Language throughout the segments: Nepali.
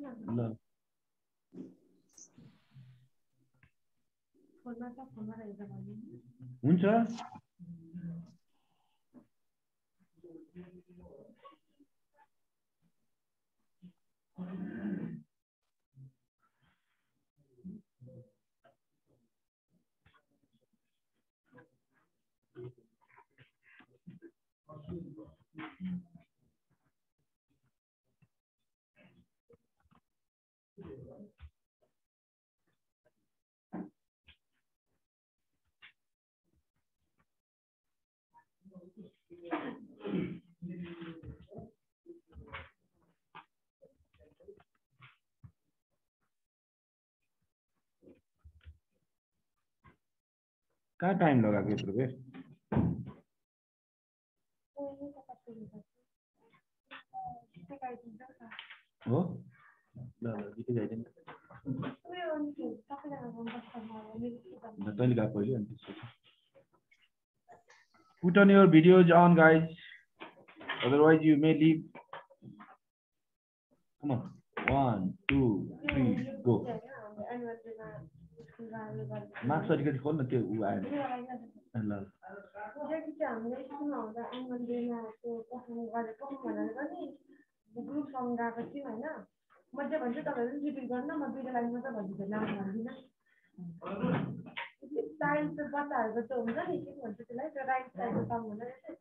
ल हुन्छ कहाँ टाइम लगाएको यत्रो बेर हो ल ल जिते जाइदिनु तैँले गएको पहिले अनि त्यसपछि put on your videos on guys otherwise you may leave come on 1 2 3 go marks अलिकति खोल्न त्यो उ आएन ल ग्रुप सङ गएको थियौँ होइन मध्ये भन्छु तपाईँहरू रिपिट गर्न म दुईटा लाइन मात्रै भन्छु नाम भन्दिनँ स्टाइल त्यो बच्चाहरूको त्यो हुन्छ नि के भन्छ त्यसलाई त्यो राइट स्टाइलको सङ हुँदो रहेछ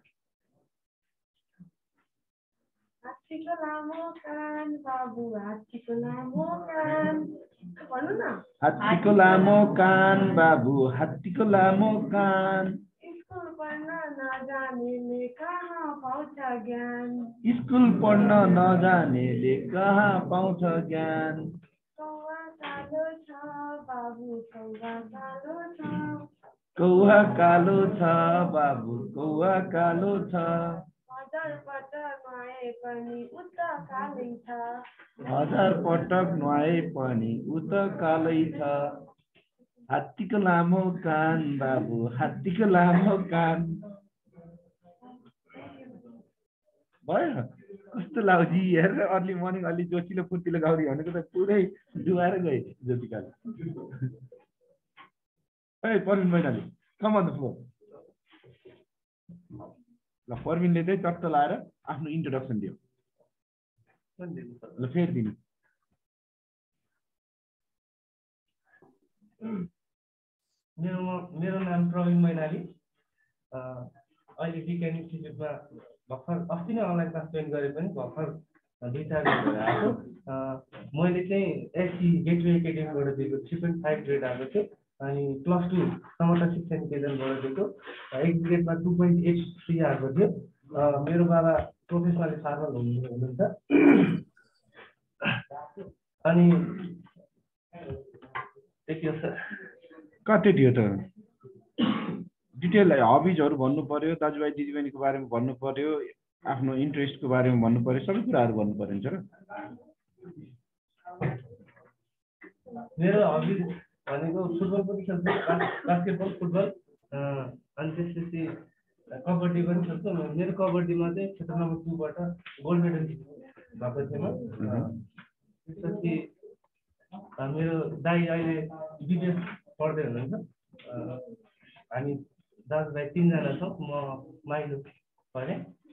हात्तीको लामो कान बाबु हात्तीको लामो कान भन्नु न हात्तीको लामो कान बाबु हात्तीको लामो कान स्कुल पढ्न नजानेले कहाँ पाउँछ ज्ञान स्कुल पढ्न नजानेले कहाँ पाउँछ ज्ञान कौवा कालो छ बाबु कौवा कालो छ कौवा कालो छ बाबु कौवा कालो छ हजार पटक नुहाए पनि उत कालै छ हजार पटक नुहाए पनि उत कालै छ हात्तीको लामो कान बाबु हात्तीको लामो कान भयो कस्तो लाउजी हेरेर अर्ली मर्निङ अलि जोसिलो फुर्तिलो गाउरी भनेको त पुरै डुबाएर गए ज्योतिकाले ए Parmin Mainali come on the floor ल परमिनले चाहिँ चट्ट लाएर आफ्नो इन्ट्रोडक्सन दियो ल फेरि दिनु मेरो नाम प्रवीण मैनाली अहिले विज्ञान इन्स्टिच्युटमा भर्खर अस्ति नै अनलाइन क्लास जोइन गरे पनि भर्खर 2-4 दिन भएर आएको मैले चाहिँ एससी गेटवे एकाडेमीबाट दिएको 3.5 ग्रेड आएको थियो अनि +2 समता शिक्षा निकेतनबाट दिएको एक ग्रेडमा 2.83 आएको थियो मेरो बाबा प्रोफेसनली फार्मर हुनुहुन्छ अनि त्यति हो सर कति थियो त डिटेल हबिजहरु भन्नु पर्यो दाजुभाइ दिदीबहिनीको बारेमा भन्नु पर्यो आफ्नो इन्ट्रेस्टको बारेमा भन्नु पर्यो सबै कुराहरु भन्नु पर्यो नि सर मेरो हबिज भनेको फुटबल पनि खेल्छु बास्केटबल फुटबल अनि त्यसपछि कबड्डी पनि खेल्छु मेरो कबड्डीमा चाहिँ क्षेत्र नम्बर 2 बाट गोल्ड मेडल भएको थियो त्यसपछि मेरो दाइ अहिले विदेश पढ्दै हुनुहुन्छ हामी दाजुभाइ 3 जना छौँ म माइलो परे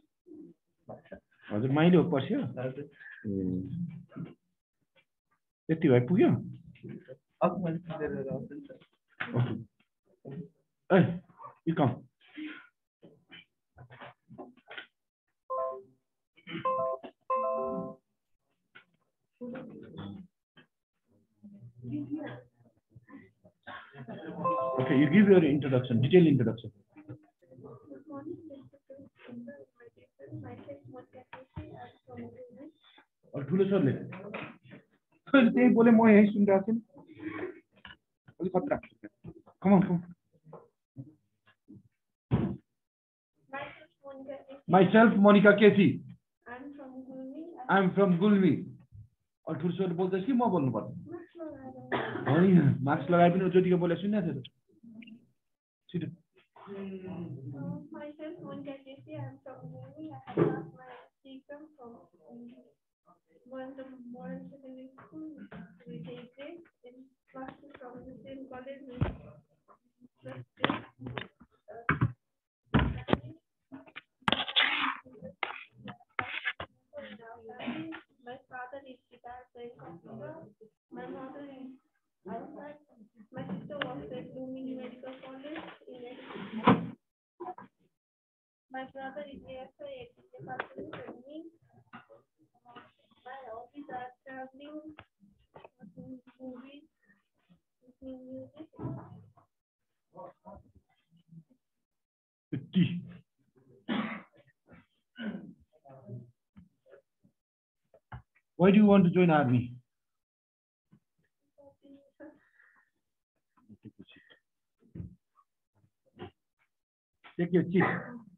हजुर माइलो पर्छ त्यति भए पुग्यो अब मैले सिधै आउँछु ए you come Okay, you give your introduction, detailed introduction. और ठुलो सरले त्यही बोले म यही सुनिरहेको थिएँ अलि खतरा कम on myself Monica Casey I'm from Gulmi और ठुलो सरले बोल्दैछ कि म बोल्नु पर्छ होइन मास्क लगाए पनि ज्योतिका बोले सुनिरहेको थियो त छिटो myself Monica Casey I'm from Gulmi I have lost my from One of modern secondary school, we take it in classes from the same college with my father is retired playing computer. My mother is outside. My sister works at Lumini Medical College in education. My brother is ASI at the department and me. My hobbies are traveling, watching movies, listening music. Why do you want to join army? Take your seat.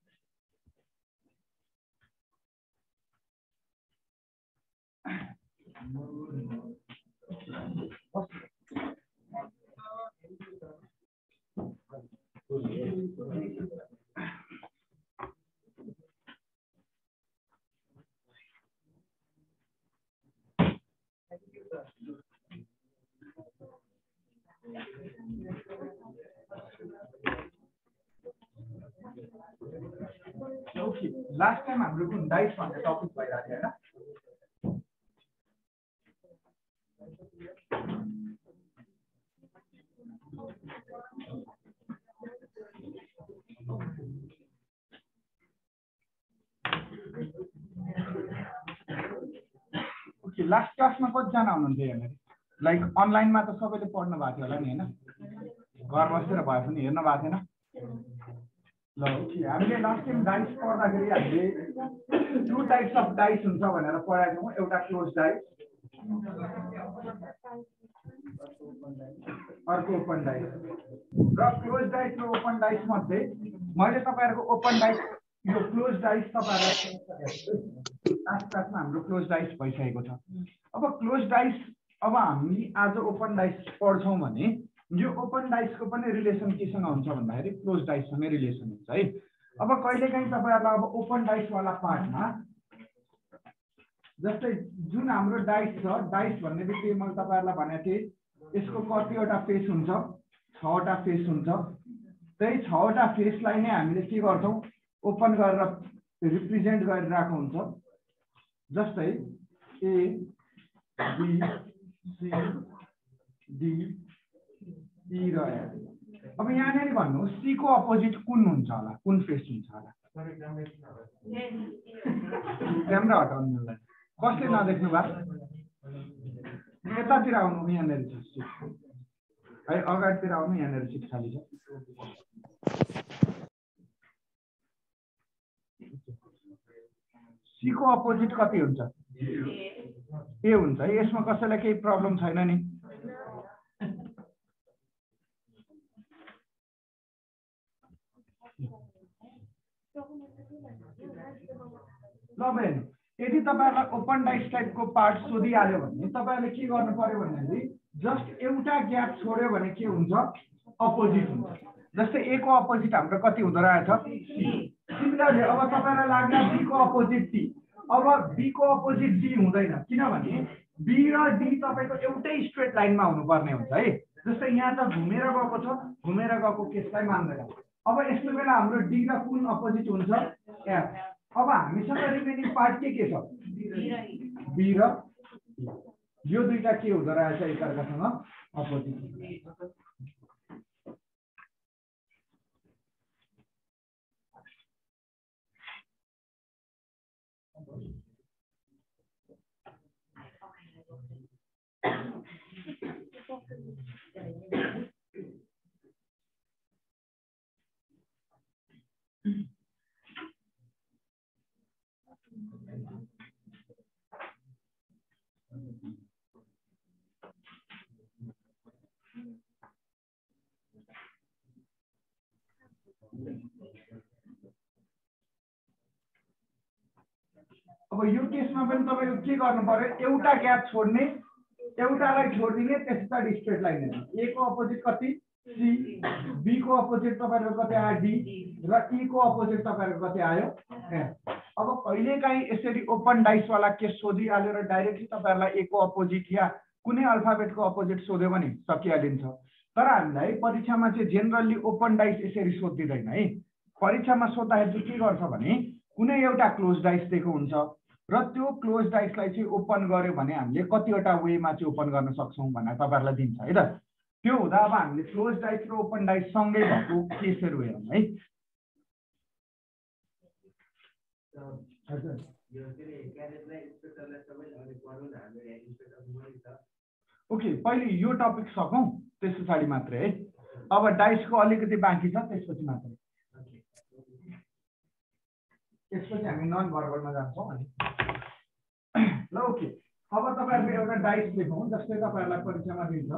Okay, last time I'm looking dice on the topic by that, yeah? Okay, last class में कौन जाना उन्होंने दिया मेरे? Like online में तो सब ऐसे पढ़ने बात है नहीं है ना? घर बस्ते रह पाए नहीं है ना बात है ना? Okay, हामीले last time dice पढ्दाखेरि हामीले two types of dice हुन्छ भनेर पढाएको छौं एउटा closed dice अर्को open dice र closed dice र open dice मध्ये मैले तपाईहरुको open dice यो closed dice तपाईहरुलाई लास्ट क्लासमा हाम्रो closed dice भइसकेको छ अब closed dice अब हामी आज open dice पढ्छौं भने यो ओपन डाइस को पनि रिलेसन केसँग हुन्छ भन्दाखेरि क्लोज डाइस सँगै रिलेसन हुन्छ है अब कहिलेकाहीँ तपाईहरुलाई अब ओपन डाइस वाला पार्टमा जस्तै जुन हाम्रो डाइस छ डाइस भन्ने बित्तिकै मैले तपाईहरुलाई भनेको थिए यसको कतिवटा फेस हुन्छ 6 वटा फेस हुन्छ त्यही 6 वटा फेसलाई नै हामीले के गर्छौं ओपन गरेर रिप्रेजेन्ट गरिरहेको हुन्छ जस्तै A B C D E र अब यहाँनेरि भन्नु सी को अपोजिट कुन हुन्छ होला कुन फेस हुन्छ होला क्यामेरा हटाउनु होला कसले नदेख्नु भा यतातिर आउनु यहाँनेरि छ है अगाडितिर आउनु यहाँनेरि सिट खाली छ सी को अपोजिट कति हुन्छ ए हुन्छ है यसमा कसैलाई केही प्रब्लम छैन नि ल बहन यदि तपाईहरुलाई ओपन डाइस टाइपको पार्ट सोधिहाल्यो भने तपाईहरुले के गर्नु पर्यो भन्दाखेरि जस्ट एउटा ग्याप छोड्यो भने के हुन्छ अपोजिट हुन्छ जस्तै ए को अपोजिट हाम्रो कति हुँदो रहेछ सिमिलरली अब तपाईहरुलाई लाग्ला बी को अपोजिट डी अब बी को अपोजिट डी हुँदैन किनभने बी र डी तपाईको एउटै स्ट्रेट लाइनमा हुनुपर्ने हुन्छ है जस्तै यहाँ त घुमेर गएको छ घुमेर गएको केसलाई मान्दैन अब यस्तो बेला हाम्रो डी र कुन अपोजिट हुन्छ एफ अब हामीसँग रिमेनिङ पार्ट के छ बी र यो दुईटा के हुँदो रहेछ एकअर्कासँग अपोजिट अब यो केसमा पनि तपाईको के गर्नु पर्यो एउटा ग्याप छोड्ने एउटालाई छोड्दिने त्यसपछि स्ट्रेट लाइन हेर्नु ए को अपोजिट कति सी बी को अपोजिट तपाईहरुको कति आयो डी र ई को अपोजिट तपाईहरुको कति आयो एफ अब कहिलेकाहीँ यसरी ओपन डाइस वाला केस सोधिहाल्यो र डाइरेक्टली तपाईहरुलाई ए को अपोजिट या कुनै अल्फाबेटको अपोजिट सोध्यो भने सकिहालिन्छ। तर हामीलाई परीक्षामा चाहिँ जेनरली ओपन डाइस यसरी सोधिदैन है। परीक्षामा सोध्दाखेरि चाहिँ के गर्छ भने कुनै एउटा क्लोज डाइस दिएको हुन्छ र त्यो क्लोज डाइसलाई चाहिँ ओपन गर्यो भने हामीले कतिवटा वेमा चाहिँ ओपन गर्न सक्छौं भनेर तपाईहरुलाई दिन्छ है त। त्यो हुँदा अब हामीले क्लोज डाइस र ओपन डाइस सँगै भएको केसहरु हेरौँ है। ओके, पहिले यो टपिक सकौं त्यस पछाडि मात्रै है। अब डाइसको अलिकति बाँकी छ त्यसपछि मात्रै। त्यसपछि हामी नन भर्बलमा जान्छौं अनि ल। ओके, अब तपाईहरुले एउटा डाइस लेखौं जस्तै तपाईहरुलाई परीक्षामा दिन्छ।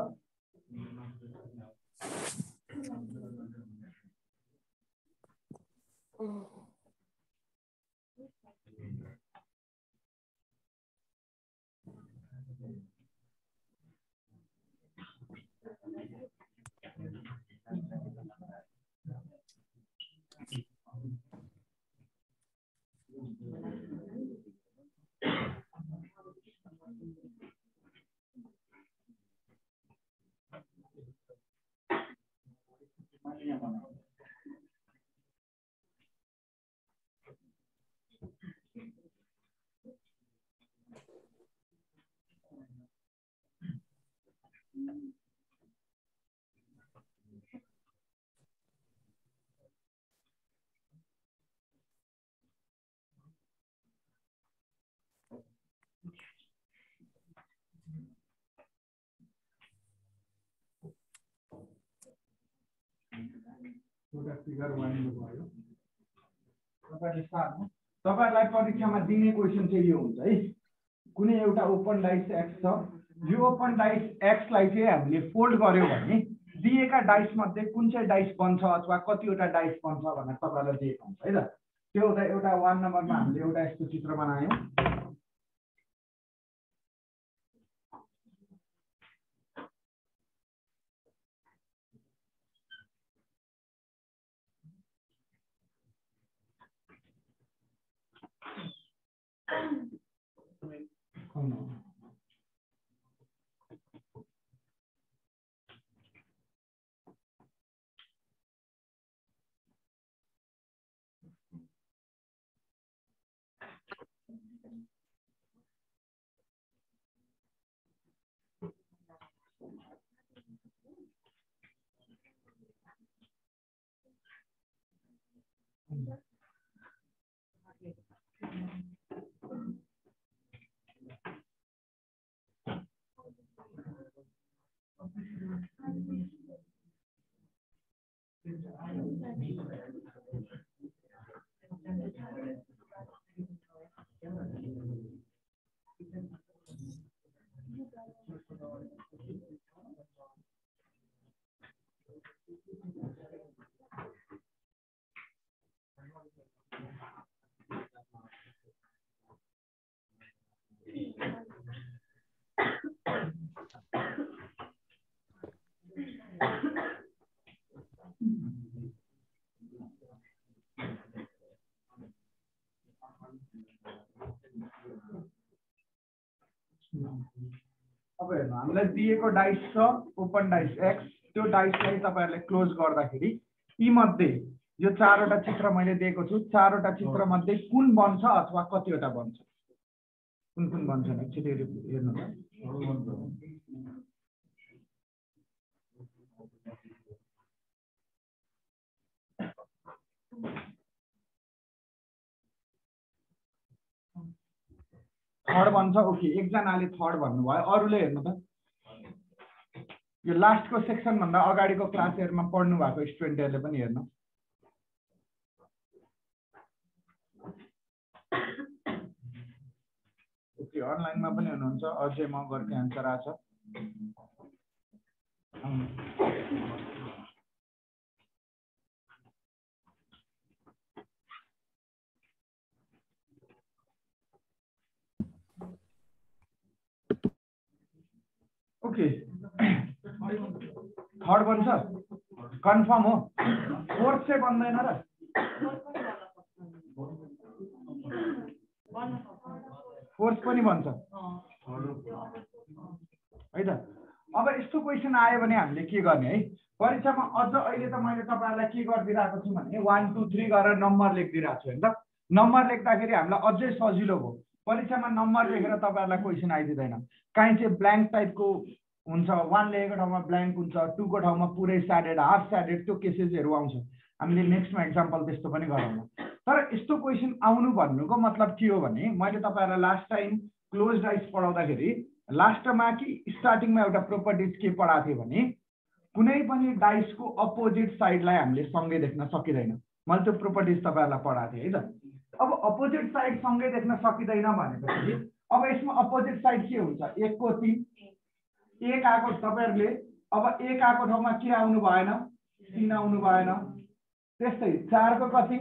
फिगर 1 भयो। तपाईहरुलाई परीक्षामा दिने क्वेशन चाहिँ यो हुन्छ है। कुनै एउटा ओपन डाइस एक्स छ। यो ओपन डाइस एक्स लाई चाहिँ हामीले फोल्ड गर्यो भने दिएका डाइस मध्ये कुन चाहिँ डाइस बन्छ अथवा कतिवटा डाइस बन्छ भनेर तपाईहरुलाई दिएको हुन्छ है त। त्यो हुँदा एउटा 1 नम्बरमा हामीले एउटा यस्तो चित्र बनायौं। अब हेर्नु हामीलाई दिएको डाइस छ ओपन डाइस एक्स। त्यो डाइसलाई तपाईहरुले क्लोज गर्दाखेरि यी मध्ये यो चारवटा चित्र मैले दिएको छु। चारवटा चित्र मध्ये कुन बन्छ अथवा कतिवटा बन्छ, कुन कुन बन्छ नि एकचोटि हेर्नु न। थर्ड बन्छ। ओके, एकजनाले थर्ड भन्नुभयो। अरूले हेर्नु त यो लास्टको सेक्सन भन्दा अगाडिको क्लासहरुमा पढ्नु भएको स्टुडेन्टहरुले पनि हेर्नु। ओके, अनलाइनमा पनि हुनुहुन्छ। अझै म गर्ने आन्सर आछ। ओके, थर्ड बन्छ कन्फर्म हो। फोर्थ चाहिँ बन्दैन र फोर्स पनि भन्छ है त। अब यस्तो क्वेसन आयो भने हामीले के गर्ने है, परीक्षामा अझ अहिले त मैले तपाईहरुलाई के गरिदिरहेको छु भने 1 2 3 गरेर नम्बर लेखिदिरहेको छु हैन त। नम्बर लेख्दाखेरि हामीलाई अझै सजिलो भयो। परीक्षामा नम्बर लेखेर तपाईहरुलाई क्वेसन आइदिदैन। काहीँ चाहिँ ब्ल्याङ्क टाइपको हुन्छ, 1 लेखेको ठाउँमा ब्ल्याङ्क हुन्छ, 2 को ठाउँमा पुरै स्याडेड हाफ स्याडेड त्यो केसेसहरु आउँछ। हामीले नेक्स्टमा एक्जाम्पल त्यस्तो पनि गराउँला। तर यस्तो क्वेसन आउनु भन्नुको मतलब के हो भने मैले तपाईहरुलाई लास्ट टाइम क्लोज डाइस पढाउँदाखेरि लास्टमा कि स्टार्टिङमा एउटा प्रोपर्टिज के पढाएको थिएँ भने कुनै पनि डाइसको अपोजिट साइडलाई हामीले सँगै देख्न सकिदैन। मैले त्यो प्रोपर्टिज तपाईहरुलाई पढाएको थिएँ है त। अब अपोजिट साइड सँगै देख्न सकिदैन भनेपछि अब यसमा अपोजिट साइड के हुन्छ, 1 को 3 1 आको तपाईहरुले अब 1 आको ठाउँमा के आउनु भएन, 3 आउनु भएन। त्यस्तै 4 को कति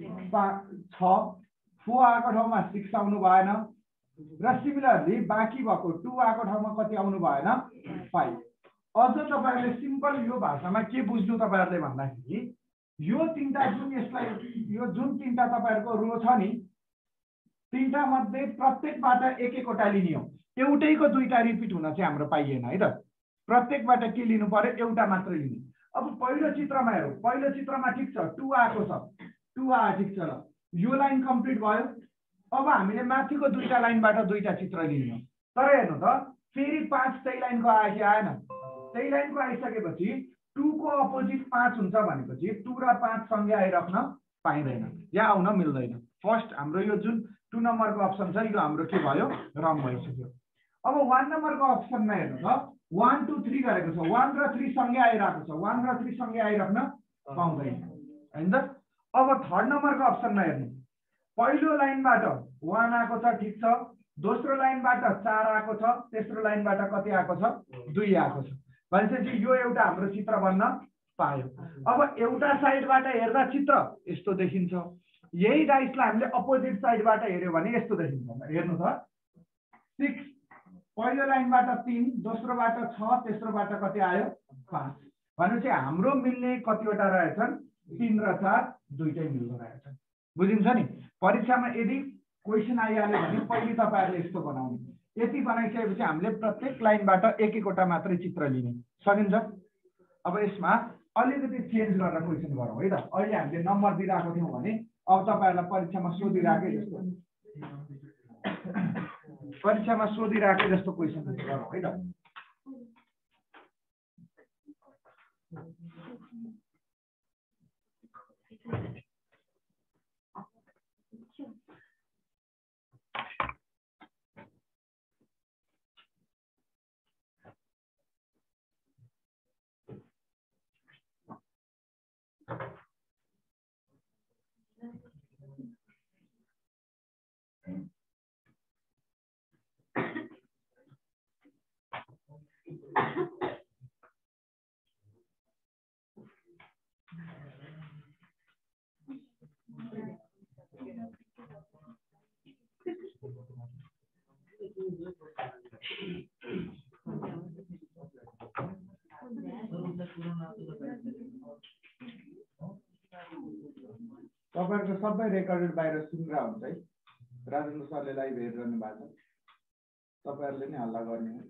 6, 4 आको ठाउँमा 6 आउनु भएन र सिमिलरली बाँकी भएको 2 आको ठाउँमा कति आउनु भएन 5। अझ तपाईहरुले सिम्पल यो भाषामा के बुझ्नु तपाईहरुले भन्दाखेरि यो तीनटा जुन यसलाई यो जुन तीनटा तपाईहरुको रो छ नि तीनटा मध्ये प्रत्येकबाट एक एकवटा लिने हो। एउटैको दुईटा रिपिट हुन चाहिँ हाम्रो पाइएन है त। प्रत्येकबाट के लिनु पर्यो, एउटा मात्र लिने। अब पहिलो चित्रमा हेरौँ, पहिलो चित्रमा ठीक छ 2 आएको छ, 2 आ ठीक छ ल, यो लाइन कम्प्लिट भयो। अब हामीले माथिको दुईटा लाइनबाट दुईटा चित्र लिने हो। तर हेर्नु त फेरि 5 त्यही लाइनको आयो कि आएन, त्यही लाइनको आइसकेपछि 2 को अपोजिट 5 हुन्छ भनेपछि 2 र 5 सँगै आइराख्न पाइँदैन, या आउन मिल्दैन। फर्स्ट हाम्रो यो जुन 2 नम्बरको अप्सन छ यो हाम्रो के भयो, रङ भइसक्यो। अब 1 नम्बरको अप्सनमा हेर्नु त 1 2 3 गरेको छ, 1 र 3 सँगै आइराको छ, 1 र 3 सँगै आइराख्न पाउँदैन हैन त। अब थर्ड नम्बरको अप्सनमा हेर्नु, पहिलो लाइनबाट 1 आएको छ ठीक छ, दोस्रो लाइनबाट 4 आएको छ, तेस्रो लाइनबाट कति आएको छ 2 आएको छ भनेपछि यो एउटा हाम्रो चित्र बन्न पायो। अब एउटा साइडबाट हेर्दा चित्र यस्तो देखिन्छ, यही डाइसलाई हामीले अपोजिट साइडबाट हेर्यो भने यस्तो देखिन्छ। हेर्नु त 6 पहिलो लाइनबाट 3, दोस्रोबाट 6, तेस्रोबाट कति आयो 5 भनेपछि हाम्रो मिल्ने कतिवटा रहेछन् 3 र 4 दुईटै मिल्दो रहेछन्। बुझिन्छ नि। परीक्षामा यदि क्वेसन आइहाल्यो भने पहिले तपाईहरुले यस्तो बनाउनु, यति बनाइसकेपछि हामीले प्रत्येक लाइनबाट एक एकवटा मात्रै चित्र लिने सकिन्छ। अब यसमा अलिकति चेन्ज गरेर क्वेसन गरौँ है त। अहिले हामीले नम्बर दिइराखेको थियौँ भने अब तपाईहरुलाई परीक्षामा सोधिराखे जस्तो क्वेसन गरौँ है त। तपाईहरुको सबै रेकर्डेड बाहिर सुनिरा हुन्छ है। राजेन्द्र सरले लाइभ हेरिरहनु भएको छ, तपाईहरुले नि हल्ला गर्ने हो।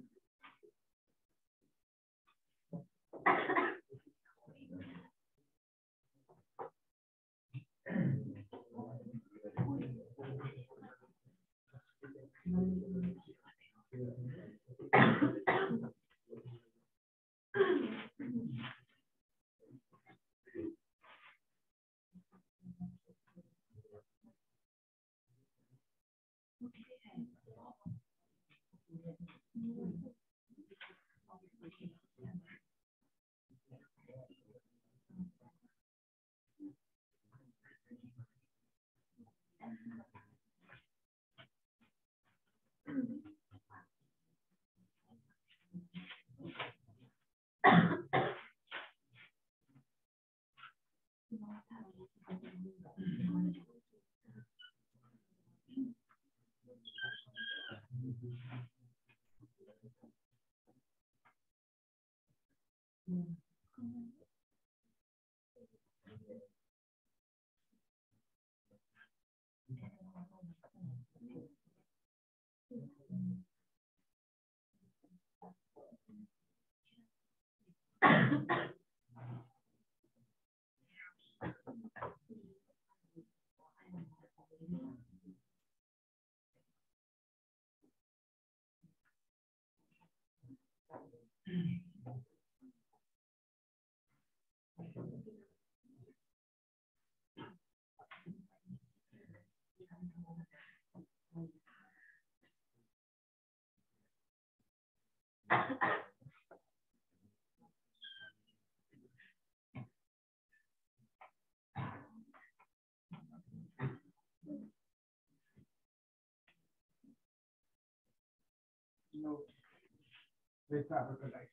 No. Let's have a look.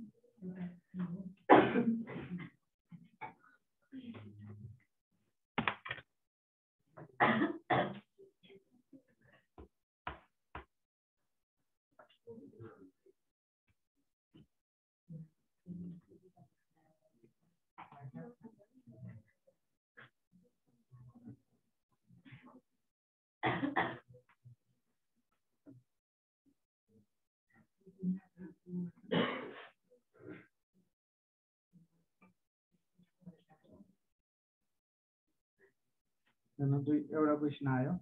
एउटा क्वेसन आयो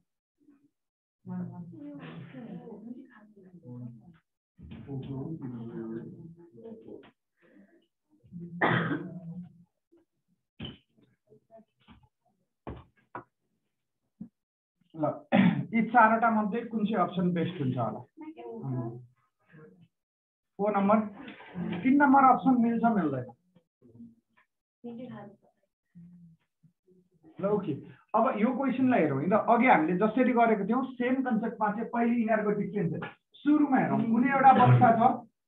ल यी चारवटा मध्ये कुन चाहिँ अप्सन बेस्ट हुन्छ होला 4 नम्बर 3 नम्बर अप्सन मिल्छ मिल्दैन ल ओके अब यो क्वेसनलाई हेरौँ नि त अघि हामीले जसरी गरेको थियौं सेम कन्सेप्टमा चाहिँ पहिले यिनीहरुको डिफरेन्स सुरुमा हेरौँ कुनै एउटा बक्सा छ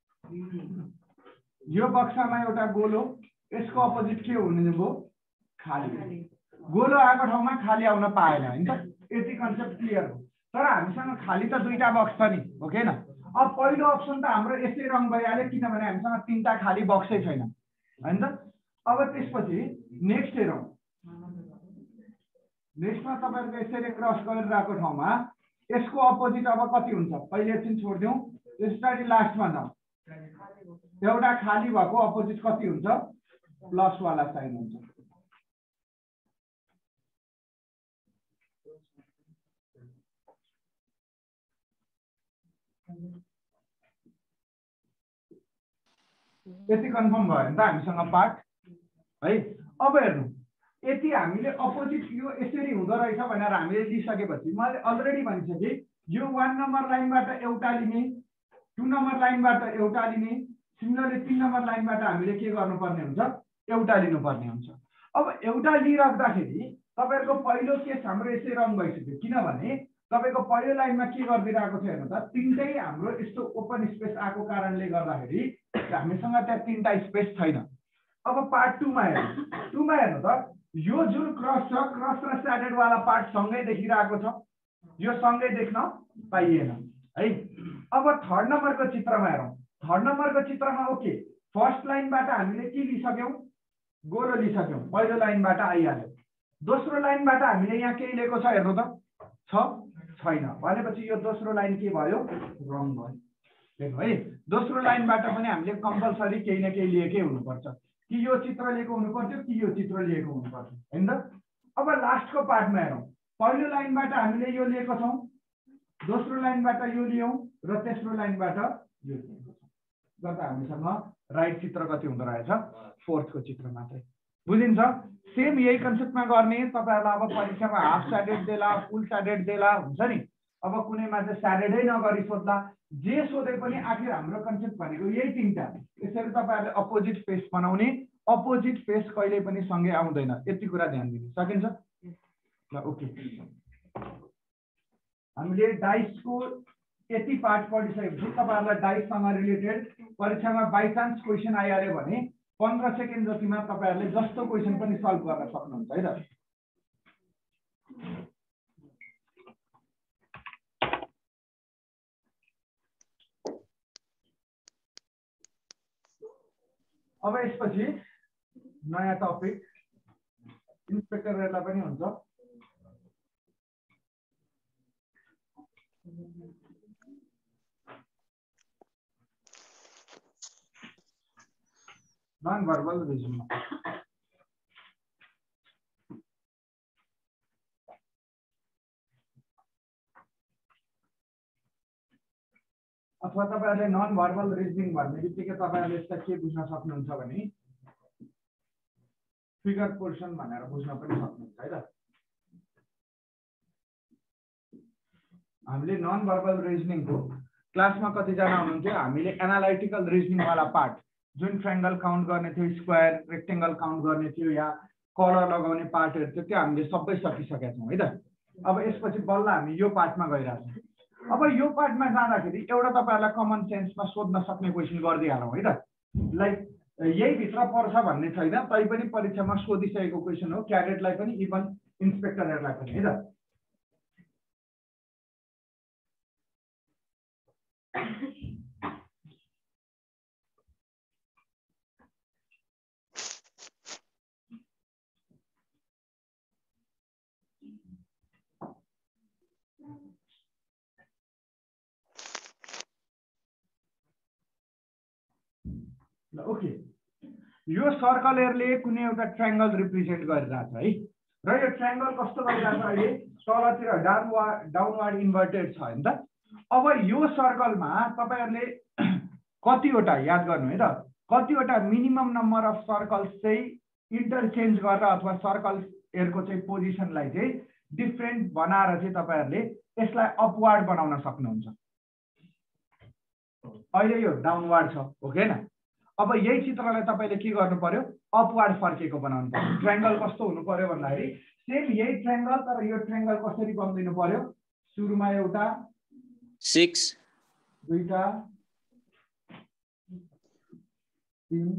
यो बक्सामा एउटा गोलो यसको अपोजिट के हुने भयो खाली गोलो आएको ठाउँमा खाली आउन पाएन हैन त यति कन्सेप्ट क्लियर हो तर हामीसँग खाली त दुईटा बक्स छ नि हो के न अब पहिलो अप्सन त हाम्रो यसै रङ भइहाल्यो किनभने हामीसँग तीनटा खाली बक्सै छैन हैन त अब त्यसपछि नेक्स्ट हेरौँ नेक्स्टमा तपाईहरुको यसरी क्रस गरिरहेको ठाउँमा यसको अपोजिट अब कति हुन्छ पहिले एकछिन छोड्दियौ यसरी लास्टमा जाउँ एउटा खाली भएको अपोजिट कति हुन्छ प्लस वाला साइन हुन्छ यति कन्फर्म भयो नि त हामीसँग पार्ट है अब हेर्नु यति हामीले अपोजिट यो यसरी हुँदो रहेछ भनेर हामीले लिइसकेपछि मैले अलरेडी भनिसके यो 1 नम्बर लाइनबाट एउटा लिने 2 नम्बर लाइनबाट एउटा लिने सिमिलरली 3 नम्बर लाइनबाट हामीले के गर्नुपर्ने हुन्छ एउटा लिनुपर्ने हुन्छ अब एउटा लिइराख्दाखेरि तपाईहरुको पहिलो केस हाम्रो यसै रङ भइसक्यो किनभने तपाईको पहिलो लाइनमा के गरिदिरहेको थियो हेर्नु त तीनटै हाम्रो यस्तो ओपन स्पेस आएको कारणले गर्दाखेरि हामीसँग त्यहाँ तीनटा स्पेस छैन अब पार्ट 2 मा हेर्नु 2 मा हेर्नु त यो जुन क्रस छ क्रस र स्याडेड वाला पार्ट सँगै देखिरहेको छ यो सँगै देख्न पाइएन है अब थर्ड नम्बरको चित्रमा हेरौँ थर्ड नम्बरको चित्रमा ओके फर्स्ट लाइनबाट हामीले के लिइसक्यौं गोलो लिइसक्यौं पहिलो लाइनबाट आइहाल्यो दोस्रो लाइनबाट हामीले यहाँ के लिएको छ हेर्नु त छैन भनेपछि यो दोस्रो लाइन के भयो रङ भयो हेर्नु है दोस्रो लाइनबाट पनि हामीले कम्पल्सरी केही न केही लिएकै हुनुपर्छ कि यो चित्र लिएको हुनुपर्छ कि यो चित्र लिएको हुनुपर्छ हैन त अब लास्टको पार्टमा हेरौँ पहिलो लाइनबाट हामीले यो लिएको छौं दोस्रो लाइनबाट यो लियौं र तेस्रो लाइनबाट यो लिएको छौं गर्दा हामीसँग राइट चित्र कति हुँदो रहेछ फोर्थको चित्र मात्रै बुझिन्छ सेम यही कन्सेप्टमा गर्ने तपाईहरुलाई अब परीक्षामा हाफ स्याडेड देला फुल स्याडेड देला हुन्छ नि अब कुनैमा चाहिँ स्याडेडै नगरी सोध्ला जे सोधे पनि आखिर हाम्रो कन्सेप्ट भनेको यही तीनटा यसरी तपाईहरुले अपोजिट फेस बनाउने अपोजिट फेस कहिले पनि सँगै आउँदैन यति कुरा ध्यान दिनु सकिन्छ ल ओके हामीले डाइसको यति पार्ट पढिसकेपछि तपाईहरुलाई डाइससँग रिलेटेड परीक्षामा बाइ चान्स क्वेशन आइहाल्यो भने 15 सेकेन्ड जतिमा तपाईहरुले जस्तो क्वेशन पनि सल्भ गर्न सक्नुहुन्छ है त अब यसपछि नयाँ टपिक इन्स्पेक्टरहरुलाई पनि हुन्छ नन भर्बल रिजनिङ अथवा तपाईहरुले नन भर्बल रिजनिङ भन्ने बित्तिकै तपाईहरुले यसलाई के बुझ्न सक्नुहुन्छ भने फिगर पोर्सन भनेर बुझ्न पनि सक्नुहुन्छ है त। हामीले नन भर्बल रिजनिङ को क्लासमा कतिजना हुनुहुन्थ्यो हामीले एनालाइटिकल रिजनिङ वाला पार्ट जुन ट्रायंगल काउन्ट गर्ने थियो स्क्वायर रेक्टेंगल काउन्ट गर्ने थियो या कलर लगाउने पार्टहरु थियो त्यो हामीले सबै सकिसकेका छौं है त। अब यसपछि बल्ल हामी यो पार्टमा गइराछौं। अब यो पार्टमा जाँदाखेरि एउटा तपाईहरुलाई कमन सेन्समा सोध्न सक्ने क्वेशन गर्दै हालौं है त। लाइक यही भित्र पर्छ भन्ने छैन तै पनि परीक्षामा सोधिसकेको क्वेशन हो क्याडेटलाई पनि इभन इन्स्पेक्टरहरुलाई पनि है त। ओके यो सर्कलहरुले कुनै एउटा ट्रायंगल रिप्रेजेन्ट गरिरहेछ है र यो ट्रायंगल कस्तो गरिरहेछ अहिले तलतिर डाउनवर्ड इन्भर्टेड छ हैन त। अब यो सर्कलमा तपाईहरुले कतिवटा याद गर्नु है त कतिवटा मिनिमम नम्बर अफ सर्कल्स चाहिँ इन्टरचेन्ज गरेर अथवा सर्कलहरुको चाहिँ पोजिसनलाई चाहिँ डिफरेन्ट बनाएर चाहिँ तपाईहरुले यसलाई अपवार्ड बनाउन सक्नुहुन्छ। अहिले यो डाउनवर्ड छ हो के हैन। अब यही चित्रलाई तपाईले के गर्नु पर्यो अपवार्ड फर्केको बनाउनु पर्यो। ट्रायंगल कस्तो हुनु पर्यो भन्दाखेरि सेम यही ट्रायंगल तर यो ट्रायंगल कसरी बन्दिनु पर्यो सुरुमा एउटा 6 दुईटा 3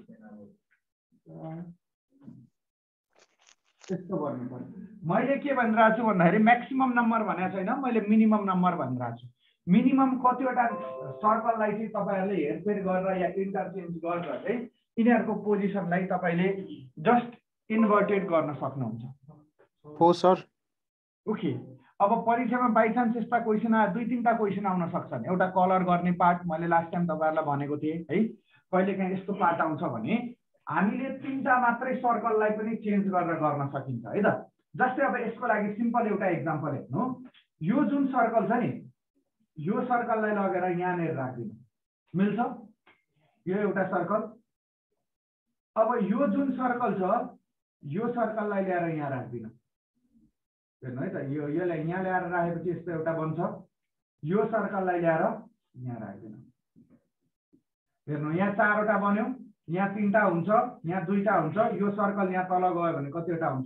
त्यस्तो गर्नु पर्यो। मैले के भनिरहेको छु भन्दाखेरि म्याक्सिमम नम्बर भनेको छैन मैले मिनिमम नम्बर भनिरहेको छु। मिनिमम कतिवटा सर्कललाई चाहिँ तपाईहरुले हेरफेर गरेर या इन्टरचेन्ज गरेर चाहिँ यिनीहरुको पोजिसनलाई तपाईले जस्ट इन्भर्टेड गर्न सक्नुहुन्छ। हो सर। ओके अब परीक्षामा बाइ चान्स यस्ता क्वेशन दुई तीनटा क्वेशन आउन सक्छन्। एउटा कलर गर्ने पार्ट मैले लास्ट टाइम तपाईहरुलाई भनेको थिएँ है कहिलेकाहीँ यस्तो पार्ट आउँछ भने हामीले तीनटा मात्रै सर्कललाई पनि चेन्ज गरेर गर्न सकिन्छ है त। जस्तै अब यसको लागि सिम्पल एउटा एक्जाम्पल हेर्नु यो जुन सर्कल छ नि यो सर्कललाई लगेर यहाँनेर राख्दिनु मिल्छ यो एउटा सर्कल। अब यो जुन सर्कल छ यो सर्कललाई ल्याएर यहाँ राख्दिनु हेर्नु है त यसलाई यहाँ ल्याएर राखेपछि यस्तो एउटा बन्छ। यो सर्कललाई ल्याएर यहाँ राख्दिनु हेर्नु यहाँ चारवटा बन्यो यहाँ तीनटा हुन्छ यहाँ दुईटा हुन्छ यो सर्कल यहाँ तल गयो भने कतिवटा हुन्छ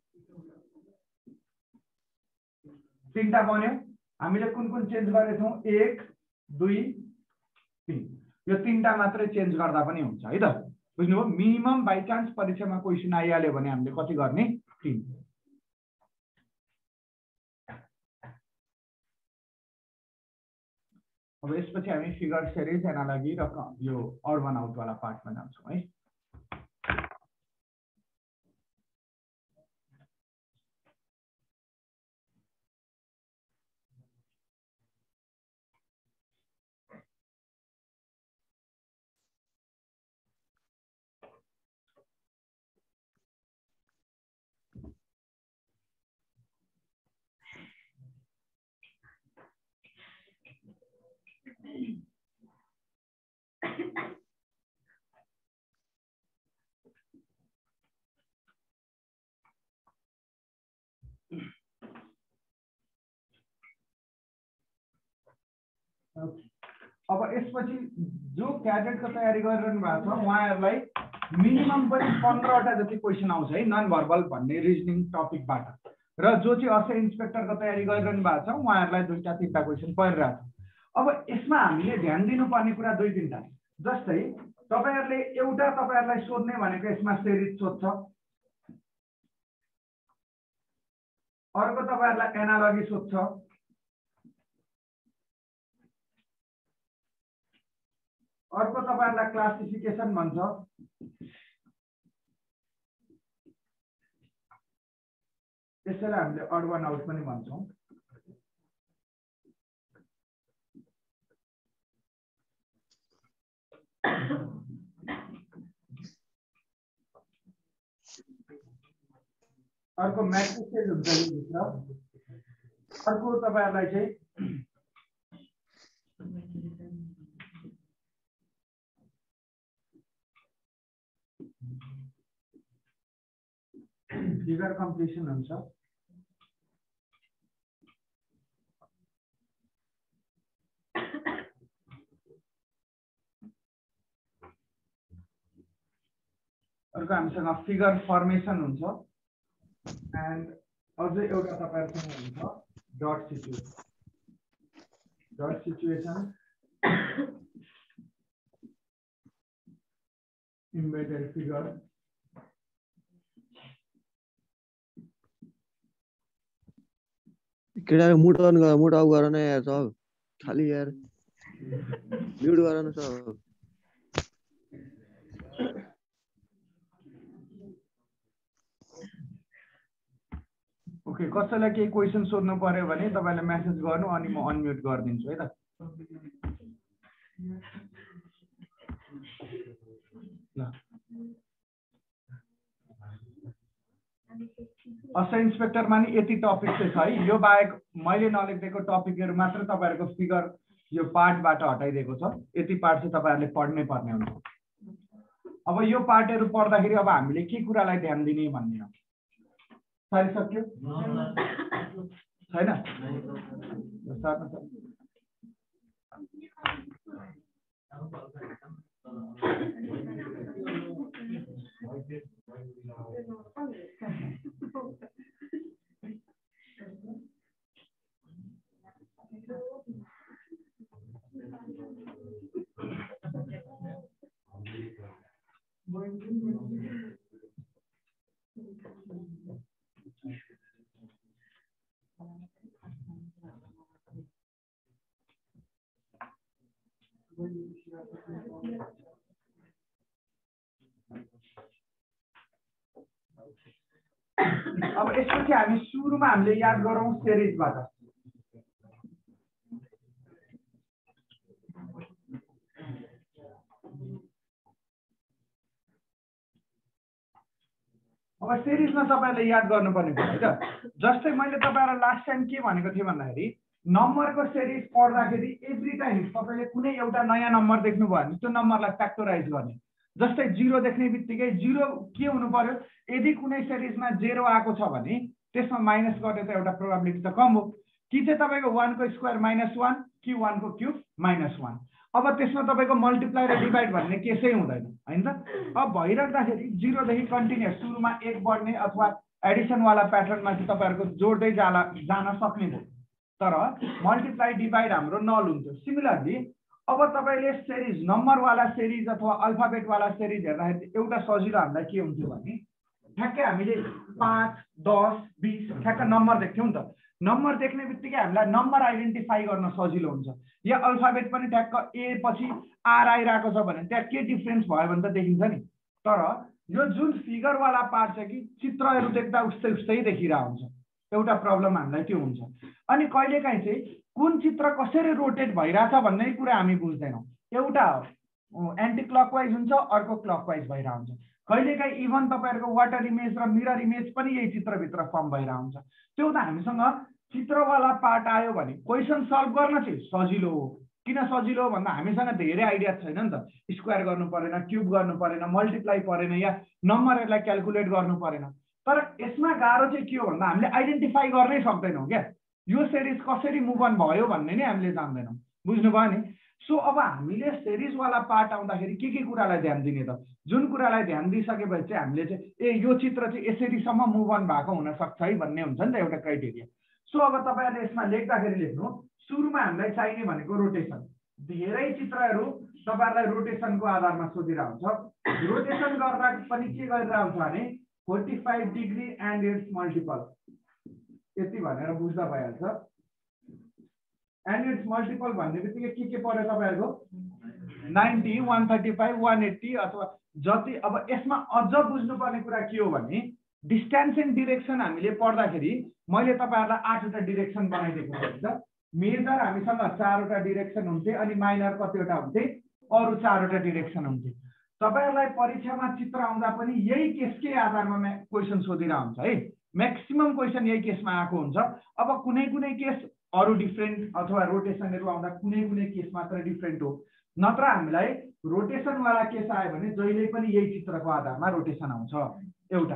तीनटा बन्यो। हामीले कुन चेन्ज गरेछौं 1 2 3 यो तीनटा मात्रै चेन्ज गर्दा पनि हुन्छ है त। बुझ्नुभयो मिनिमम बाइ चान्स परीक्षामा क्वेशन आइहाल्यो भने हामीले कति गर्ने 3। अब यसपछि हामी फिगर सिरिज एनालोजी र यो अड वन आउट वाला पार्टमा जान्छौं है। अब यसपछि जो क्याडेटको तयारी गरिरहनु भएको छ उहाँहरुलाई मिनिमम पनि 15वटा जति क्वेशन आउँछ है नन भर्बल भन्ने रिजनिङ टपिकबाट र जो चाहिँ असे इन्स्पेक्टरको तयारी गरिरहनु भएको छ उहाँहरुलाई दुईटा तीनटा क्वेशन परिरहेछ। अब यसमा हामीले ध्यान दिनुपर्ने कुरा दुई तीनटा जस्तै तपाईहरुले एउटा तपाईहरुलाई सोध्ने भनेको यसमा सिरिज सोध्छ अर्को तपाईहरुलाई एनालोजी सोध्छ अर्को तपाईहरुलाई क्लासिफिकेसन भन्छ त्यसैले हामीले अड वन आउट पनि भन्छौं। अर्को म्याट्रिसेस हुन्छ यो भित्र। अर्को तपाईहरुलाई चाहिँ फिगर कम्प्लिसन हुन्छ। अर्को हामीसँग फिगर फर्मेसन हुन्छ एन्ड अझै एउटा तपाईहरुसँग हुन्छ dot situation. Dot situation embedded figure केटाले मुड अफ गर न यार सब खाली यार म्युट गर न सब। ओके कसैलाई केही क्वेशन सोध्नु पर्यो भने तपाईले मेसेज गर्नु अनि म अनम्युट गरिदिन्छु है त। असा इन्स्पेक्टरमा नि यति टपिक चाहिँ छ है। यो बाहेक मैले नलेखिदिएको टपिकहरु मात्र तपाईहरुको फिगर यो पार्टबाट हटाइदिएको छ। यति पार्ट चाहिँ तपाईहरुले पढ्नै पर्ने हुन्छ। अब यो पार्टहरु पढ्दाखेरि अब हामीले के कुरालाई ध्यान दिने भन्ने हो। सारिसक्यो छैन? अब यसपछि हामी सुरुमा हामीले याद गरौँ सिरिजबाट। अब सिरिजमा तपाईले याद गर्नुपर्ने कुरा है त। जस्तै मैले तपाईहरुलाई लास्ट टाइम के भनेको थिएँ भन्दाखेरि नम्बरको सिरिज पढ्दाखेरि एभ्री टाइम तपाईले कुनै एउटा नयाँ नम्बर देख्नुभयो भने त्यो नम्बरलाई फ्याक्टराइज गर्ने। जस्तै 0 देख्ने बित्तिकै 0 के हुनु पर्यो, यदि कुनै सिरिजमा 0 आएको छ भने त्यसमा माइनस गर्ने त एउटा प्रोबेबिलिटी त कम हो कि चाहिँ तपाईको 1 को स्क्वायर -1 कि 1 को क्यूब -1। अब त्यसमा तपाईको मल्टिप्लाई र डिभाइड भन्ने केसै हुँदैन हैन त। अब भइराख्दाखेरि 0 देखि कन्टिन्युअस सुरुमा 1 बढ्ने अथवा एडिसन वाला प्याटर्नमा चाहिँ तपाईहरुको जोड्दै जान सक्ने भयो। तर मल्टिप्लाई डिभाइड हाम्रो नल हुन्थ्यो। सिमिलरली अब तपाईले सिरिज नम्बर वाला सिरिज अथवा अल्फाबेट वाला सिरिज हेर्दाखेरि एउटा सजिलो हामीलाई के हुन्थ्यो भने ठ्याक्कै हामीले 5 10 20 ठ्याक्क नम्बर देख्थ्यौं नि त। नम्बर देख्ने बित्तिकै हामीलाई नम्बर आइडेन्टिफाई गर्न सजिलो हुन्छ। या अल्फाबेट पनि ठ्याक्क ए पछि आर आइरहेको छ भने त्यहाँ के डिफरेन्स भयो भने त देखिन्छ नि। तर यो जुन फिगर वाला पार्ट छ कि चित्रहरु देख्दा उस्तै उस्तै देखिरा हुन्छ। एउटा प्रब्लम हामीलाई त्यो हुन्छ। अनि कहिलेकाहीँ चाहिँ कुन चित्र कसरी रोटेट भइराछ भन्ने कुरा हामी बुझ्दैनौं। एउटा एन्टी क्लकवाइज हुन्छ, अर्को क्लकवाइज भइरा हुन्छ। कहिलेकाहीँ इभन तपाईहरुको वाटर इमेज र मिरर इमेज पनि यही चित्रभित्र फर्म भइरा हुन्छ। त्यो त हामीसँग चित्रवाला पार्ट आयो भने क्वेशन सल्भ गर्न चाहिँ सजिलो हो। किन सजिलो हो भन्दा हामीसँग धेरै आइडिया छैन नि त। स्क्वायर गर्नु परेन, क्यूब गर्नु परेन, मल्टिप्लाई परेन या नम्बरहरुलाई क्याल्कुलेट गर्नु परेन। तर यसमा गाह्रो चाहिँ के हो भन्दा हामीले आइडेन्टिफाई गर्नै सक्दैनौं क्या। यो सिरिज कसरी मुभ अन भयो भन्ने नै हामीले जान्दैनौं। बुझ्नुभयो नि? सो अब हामीले सिरिज वाला पार्ट आउँदाखेरि के कुरालाई ध्यान दिने त? जुन कुरालाई ध्यान दिइसकेपछि चाहिँ हामीले चाहिँ ए यो चित्र चाहिँ यसरीसम्म मुभ अन भएको हुन सक्छ है भन्ने हुन्छ नि त एउटा क्राइटेरिया। सो अब तपाईहरुले यसमा लेख्दाखेरि लेख्नु सुरुमा हामीलाई चाहिने भनेको रोटेसन। धेरै चित्रहरु तपाईहरुलाई रोटेसनको आधारमा सोधिरा हुन्छ। रोटेसन गर्दा पनि के गरिरा हुन्छ भने 45 डिग्री एन्ड इट्स मल्टिपल यति भनेर बुझ्दा भइहाल्छ। एन्ड इट्स मल्टिपल भन्ने बित्तिकै के पर्यो तपाईहरुको 90 135 180 अथवा जति। अब यसमा अझ बुझ्नुपर्ने कुरा के हो भने डिस्टेन्स एन्ड डाइरेक्सन हामीले पढ्दाखेरि मैले तपाईहरुलाई 8 वटा डाइरेक्सन बनाइदिएको छु। मेजर हामीसँग 4 वटा डाइरेक्सन हुन्थे अनि माइनर कतिवटा हुन्थे, अरु 4 वटा डाइरेक्सन हुन्थे। तपाईहरुलाई परीक्षामा चित्र आउँदा पनि यही केसकै आधारमा क्वेशन सोधिरा हुन्छ है। म्याक्सिमम क्वेसन यही केसमा आएको हुन्छ। अब कुनै कुनै केस अरू डिफ्रेन्ट अथवा रोटेसनहरू आउँदा कुनै कुनै केस मात्र डिफ्रेन्ट हो, नत्र हामीलाई रोटेसनवाला केस आयो भने जहिले पनि यही चित्रको आधारमा रोटेसन आउँछ एउटा।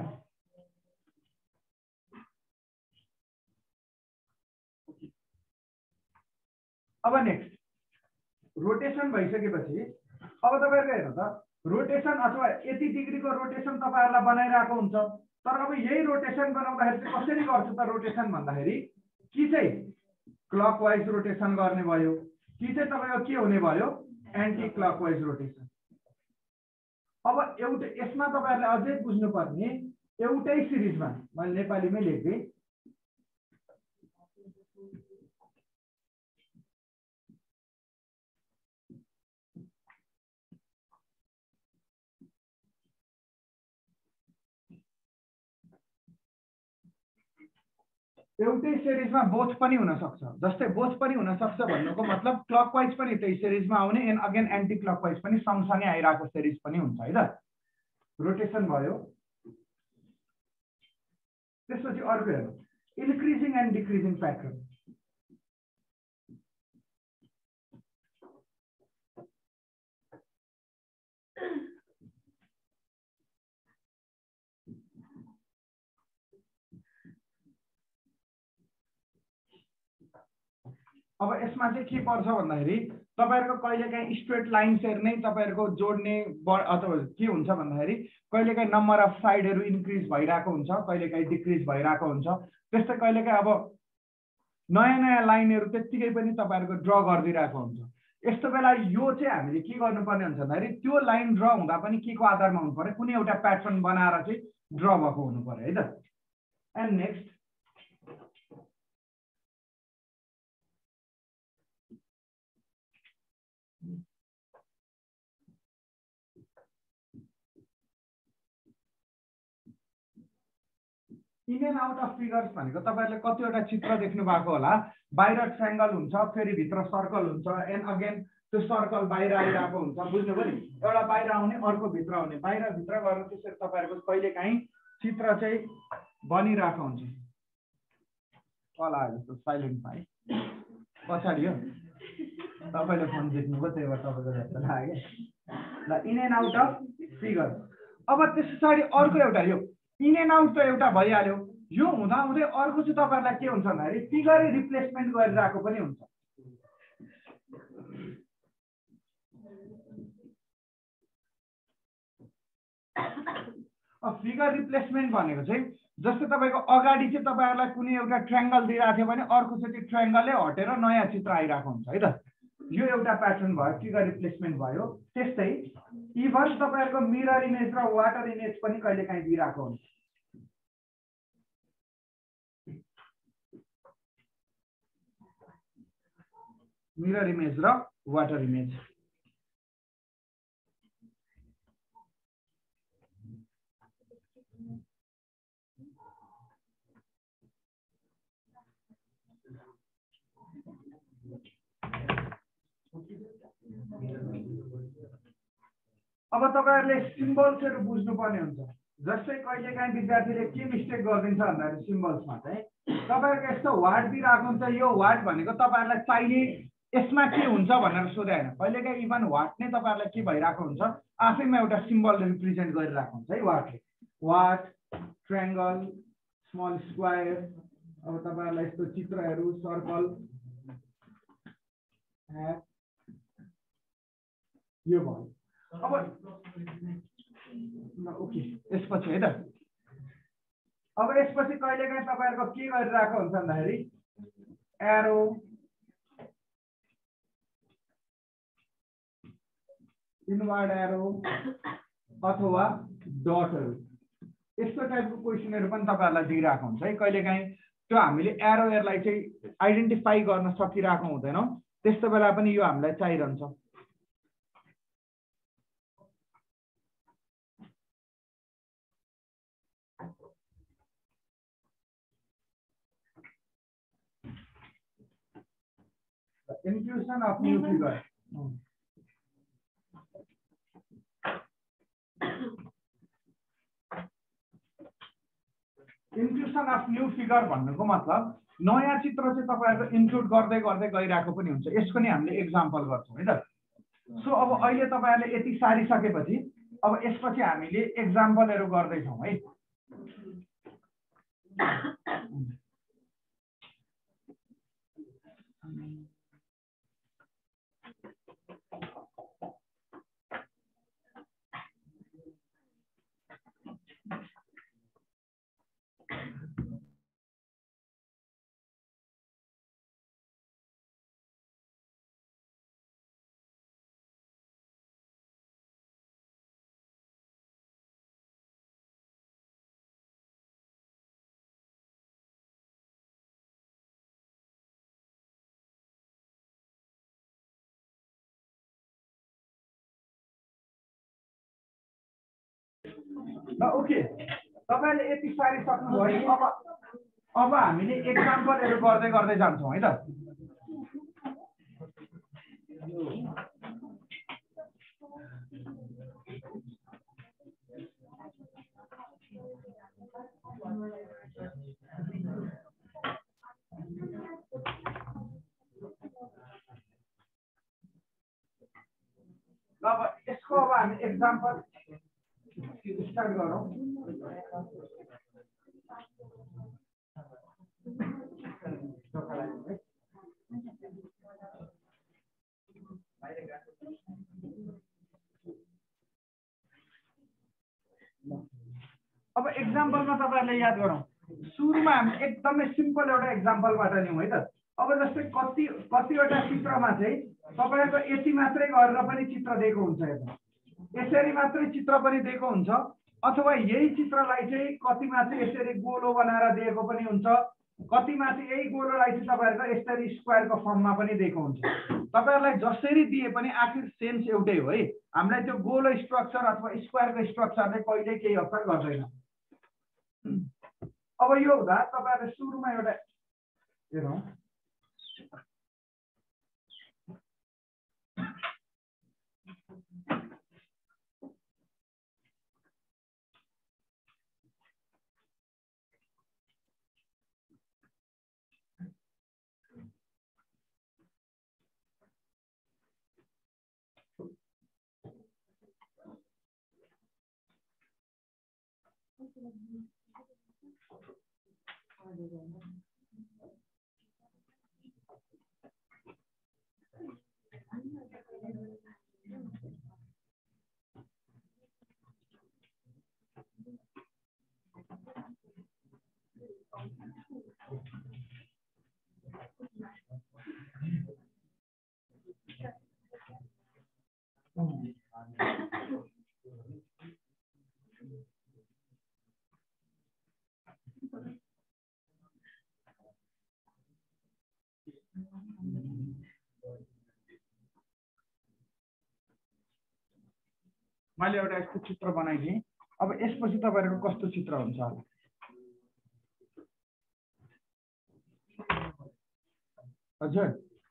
अब नेक्स्ट रोटेसन भइसकेपछि अब तपाईहरुले हेर्नु त रोटेसन अथवा यति डिग्रीको रोटेसन तपाईहरुलाई बनाइरहेको हुन्छ, तर अब यही रोटेसन बनाउँदाखेरि चाहिँ कसरी गर्छ त रोटेसन भन्दाखेरि कि चाहिँ क्लकवाइज रोटेसन गर्ने भयो कि चाहिँ तपाईको के हुने भयो एन्टी क्लकवाइज रोटेसन। अब एउटा यसमा तपाईहरुले अझै बुझ्नुपर्ने एउटै सिरिजमा मैले नेपालीमै लेखेँ एउटै सिरिजमा बोथ पनि हुन सक्छ। जस्तै बोथ पनि हुन सक्छ भन्नुको मतलब क्लकवाइज पनि त्यही सिरिजमा आउने एन्ड अगेन एन्टी क्लकवाइज पनि सँगसँगै आइरहेको सिरिज पनि हुन्छ है त। रोटेसन भयो। त्यसपछि अर्को हेरौँ इन्क्रिजिङ एन्ड डिक्रिजिङ प्याटर्न। अब यसमा चाहिँ के पर्छ भन्दाखेरि तपाईहरुको कहिलेकाहीँ स्ट्रेट लाइन्सहरु नै तपाईहरुको जोड्ने अथवा के हुन्छ भन्दाखेरि कहिलेकाहीँ नम्बर अफ साइडहरु इन्क्रिज भइरहेको हुन्छ, कहिलेकाहीँ डिक्रिज भइरहेको हुन्छ। त्यस्तै कहिलेकाहीँ अब नयाँ नयाँ लाइनहरु त्यतिकै पनि तपाईहरुको ड्र गर्दिरहेको हुन्छ। यस्तो बेला यो चाहिँ हामीले के गर्नुपर्ने हुन्छ भन्दाखेरि त्यो लाइन ड्र हुँदा पनि के को आधारमा हुनु पर्यो, कुनै एउटा प्याटर्न बनाएर चाहिँ ड्र भएको हुनु पर्यो है त। And next in and out of figures भनेको तपाईहरुले कतिवटा चित्र देख्नु भएको होला। बाहिर ट्रायंगल हुन्छ, फेरि भित्र सर्कल हुन्छ एन्ड अगेन त्यो सर्कल बाहिर आइरहेको हुन्छ, बुझ्नुभयो नि। एउटा बाहिर आउने अर्को भित्र आउने, बाहिर भित्र गरेर त्यसरी तपाईहरुको कहिलेकाहीँ चित्र चाहिँ बनिरहेको हुन्छ। कल आयो जस्तो साइलेन्ट पाए पछाडि हो तपाईले फोन देख्नुभयो त्यही भएर तपाईको जस्तो लाग्यो ल। In and out of figure. अब त्यस पछाडि अर्को एउटा यो इन एन्ड आउट त एउटा भइहाल्यो। यो हुँदा हुँदै अर्को चाहिँ तपाईहरुलाई के हुन्छ भन्दाखेरि फिगर रिप्लेसमेन्ट गरिरहेको पनि हुन्छ। अब फिगर रिप्लेसमेन्ट भनेको चाहिँ जस्तो तपाईको अगाडि चाहिँ तपाईहरुलाई कुनै एउटा ट्रायंगल दिइराको थियो भने अर्को चाहिँ त्यो ट्रायंगलै हटेर नयाँ चित्र आइरहेको हुन्छ है त। यो एउटा प्याटर्न भयो, फिगर रिप्लेसमेन्ट भयो। त्यस्तै इभन तपाईहरुको मिरर इमेज र वाटर इमेज पनि कहिलेकाहीँ दिइरहेको हुन्छ। मिरर इमेज र वाटर इमेज। अब तपाईहरुले सिम्बल्सहरु बुझ्नुपर्ने हुन्छ। जस्तै कहिलेकाहीँ विद्यार्थीले के मिस्टेक गरिदिन्छ भन्दाखेरि सिम्बल्समा चाहिँ तपाईहरुको यस्तो वार्ड दिइरहेको हुन्छ, यो वार्ड भनेको तपाईहरुलाई चाहिने यसमा के हुन्छ भनेर सोधे हैन। कहिलेकाहीँ इभन वार्ड नै तपाईहरुलाई के भइरहेको हुन्छ आफैमा एउटा सिम्बल रिप्रेजेन्ट गरिरहेको हुन्छ है वार्डले। वार्ड, ट्रायंगल, स्मल स्क्वायर, अब तपाईहरुलाई यस्तो चित्रहरु सर्कल यो भयो। अब ओके यसपछि है त। अब यसपछि कहिलेकाहीँ तपाईहरुको के गरिरहेको हुन्छ भन्दाखेरि एरो, इनवर्ड एरो अथवा डटहरु यस्तो टाइपको क्वेसनहरु पनि तपाईहरुलाई दिइरहेको हुन्छ है। कहिलेकाहीँ त्यो हामीले एरोहरुलाई चाहिँ आइडेन्टिफाई गर्न सकिरहेको हुँदैनौं, त्यस्तो बेला पनि यो हामीलाई चाहिरहन्छ। Inclusion of new figure. Inclusion introduction of new figure भन्नुको मतलब नयाँ चित्र चाहिँ तपाईहरुको इन्क्लुड गर्दै गर्दै गइरहेको पनि हुन्छ। यसको नि हामीले एक्जाम्पल गर्छौं है त। सो अब अहिले तपाईहरुले यति सारिसकेपछि अब यसपछि हामीले एक्जाम्पलहरु गर्दै छौं है। ओके, तपाईले यति सारिसक्नुभयो। अब हामीले एक्जाम्पलहरु गर्दै गर्दै जान्छौं है त। अब यसको अब हामी एक्जाम्पल स्टार्ट गरौँ। अब एक्जाम्पलमा तपाईहरुले याद गरौँ। सुरुमा हामी एकदमै सिम्पल एउटा एक्जाम्पलबाट लियौं है त। अब जस्तै कतिवटा चित्रमा चाहिँ तपाईहरुको यति मात्रै गरेर पनि चित्र दिएको हुन्छ। हेर्नु, यसरी मात्रै चित्र पनि दिएको हुन्छ, अथवा यही चित्रलाई चाहिँ कतिमा चाहिँ यसरी गोलो बनाएर दिएको पनि हुन्छ, कतिमा चाहिँ यही गोलोलाई चाहिँ तपाईहरुको यसरी स्क्वायरको फर्ममा पनि दिएको हुन्छ। तपाईहरुलाई जसरी दिए पनि आखिर सेन्स एउटै हो है। हामीलाई त्यो गोलो स्ट्रक्चर अथवा स्क्वायरको स्ट्रक्चरले कहिल्यै केही असर गर्दैन। अब यो हुँदा तपाईहरुले सुरुमा एउटा हेरौँ। मैले एउटा यस्तो चित्र बनाइदिएँ। अब यसपछि तपाईहरुको कस्तो चित्र हुन्छ होला? हजुर,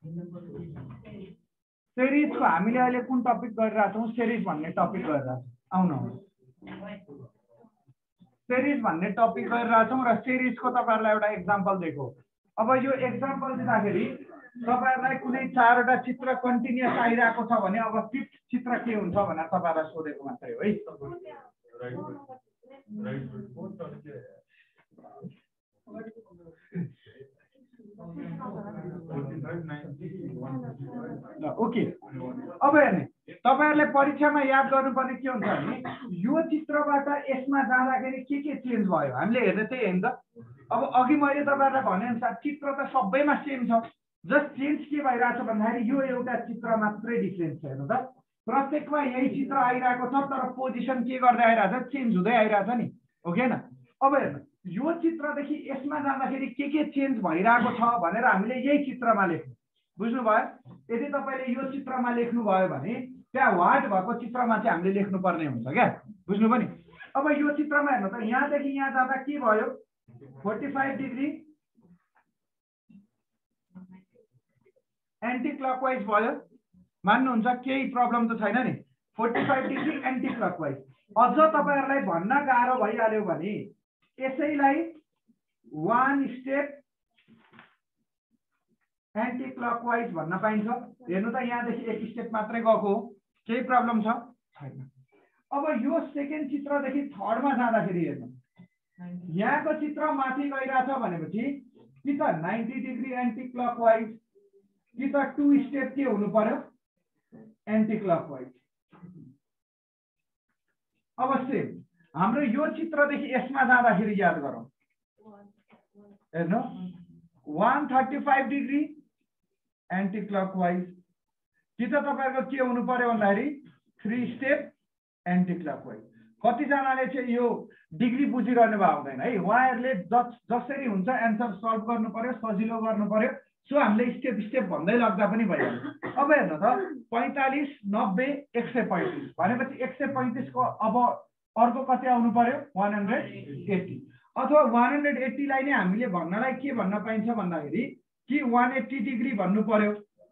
सिरिजको हामीले अहिले कुन टपिक गरिरहेका छौं? सिरिज भन्ने टपिक गरिरहेका छौं। आउनु, सिरिज भन्ने टपिक गरिरहेका छौं र सिरिजको तपाईहरुलाई एउटा एक्जाम्पल दिएको। अब यो एक्जाम्पल दिँदाखेरि तपाईहरुलाई कुनै चारवटा चित्र कन्टिन्युअस आइरहेको छ भने अब फिफ्थ चित्र के हुन्छ भनेर तपाईहरुलाई सोधेको मात्रै हो है। ओके, अब हेर्ने तपाईहरुले परीक्षामा याद गर्नुपर्ने के हुन्छ भने यो चित्रबाट यसमा जाँदाखेरि के चेन्ज भयो हामीले हेर्ने त्यही हो नि त। अब अघि मैले तपाईहरुलाई भने अनुसार चित्र त सबैमा सेम छ, जस्ट चेन्ज के भइरहेछ भन्दाखेरि यो एउटा चित्र मात्रै डिफरेन्स छ। हेर्नु त, प्रत्येकमा यही चित्र आइरहेको छ तर पोजिसन के गर्दै आइरहेछ? चेन्ज हुँदै आइरहेछ नि, हो कि हैन? अब हेर्नु, यो चित्रदेखि यसमा जाँदाखेरि के चेन्ज भइरहेको छ भनेर हामीले यही चित्रमा लेख्नु। बुझ्नुभयो? यदि तपाईले यो चित्रमा लेख्नु भयो भने त्यहाँ वाट भएको चित्रमा चाहिँ हामीले लेख्नु पर्ने हुन्छ क्या। बुझ्नुभयो नि? अब यो चित्रमा हेर्नु त, यहाँदेखि यहाँ जाँदा के भयो? 45 डिग्री एन्टी क्लकवाइज भयो। मान्नुहुन्छ? केही प्रब्लम त छैन नि। 45 डिग्री एन्टी क्लकवाइज। अझ तपाईहरुलाई भन्न गाह्रो भइहाल्यो भने यसैलाई 1 स्टेप एन्टी क्लकवाइज भन्न पाइन्छ। हेर्नु त यहाँदेखि 1 स्टेप मात्रै गएको हो, केही प्रब्लम छ छैन। अब यो सेकेन्ड चित्रदेखि थर्डमा जाँदाखेरि हेर्नु, यहाँको चित्र माथि गइरहेछ भनेपछि कि त 90 डिग्री एन्टी क्लकवाइज कि त 2 स्टेप के हुनु पर्यो एन्टी क्लकवाइज। अवश्य हाम्रो यो चित्रदेखि यसमा जाँदाखेरि याद गरौँ, हेर्नु 135 डिग्री एन्टी क्लकवाइज कि त तपाईहरुको के हुनु पर्यो भन्दाखेरि 3 स्टेप एन्टी क्लकवाइज। कतिजनाले चाहिँ यो डिग्री बुझिरहनु भएको हुँदैन है, उहाँहरूले जसरी हुन्छ एन्सर सल्भ गर्नु पर्यो, सजिलो गर्नु पर्यो, सो हामीले स्टेप स्टेप भन्दै लाग्दा पनि भइहाल्छ। अब हेर्नु त 45 90 135 भनेपछि 135 को अब अर्को कति आउनु पर्यो 180 अथवा 180 लाई नै हामीले भन्नलाई के भन्न पाइन्छ भन्दाखेरि कि 180 डिग्री भन्नु पर्यो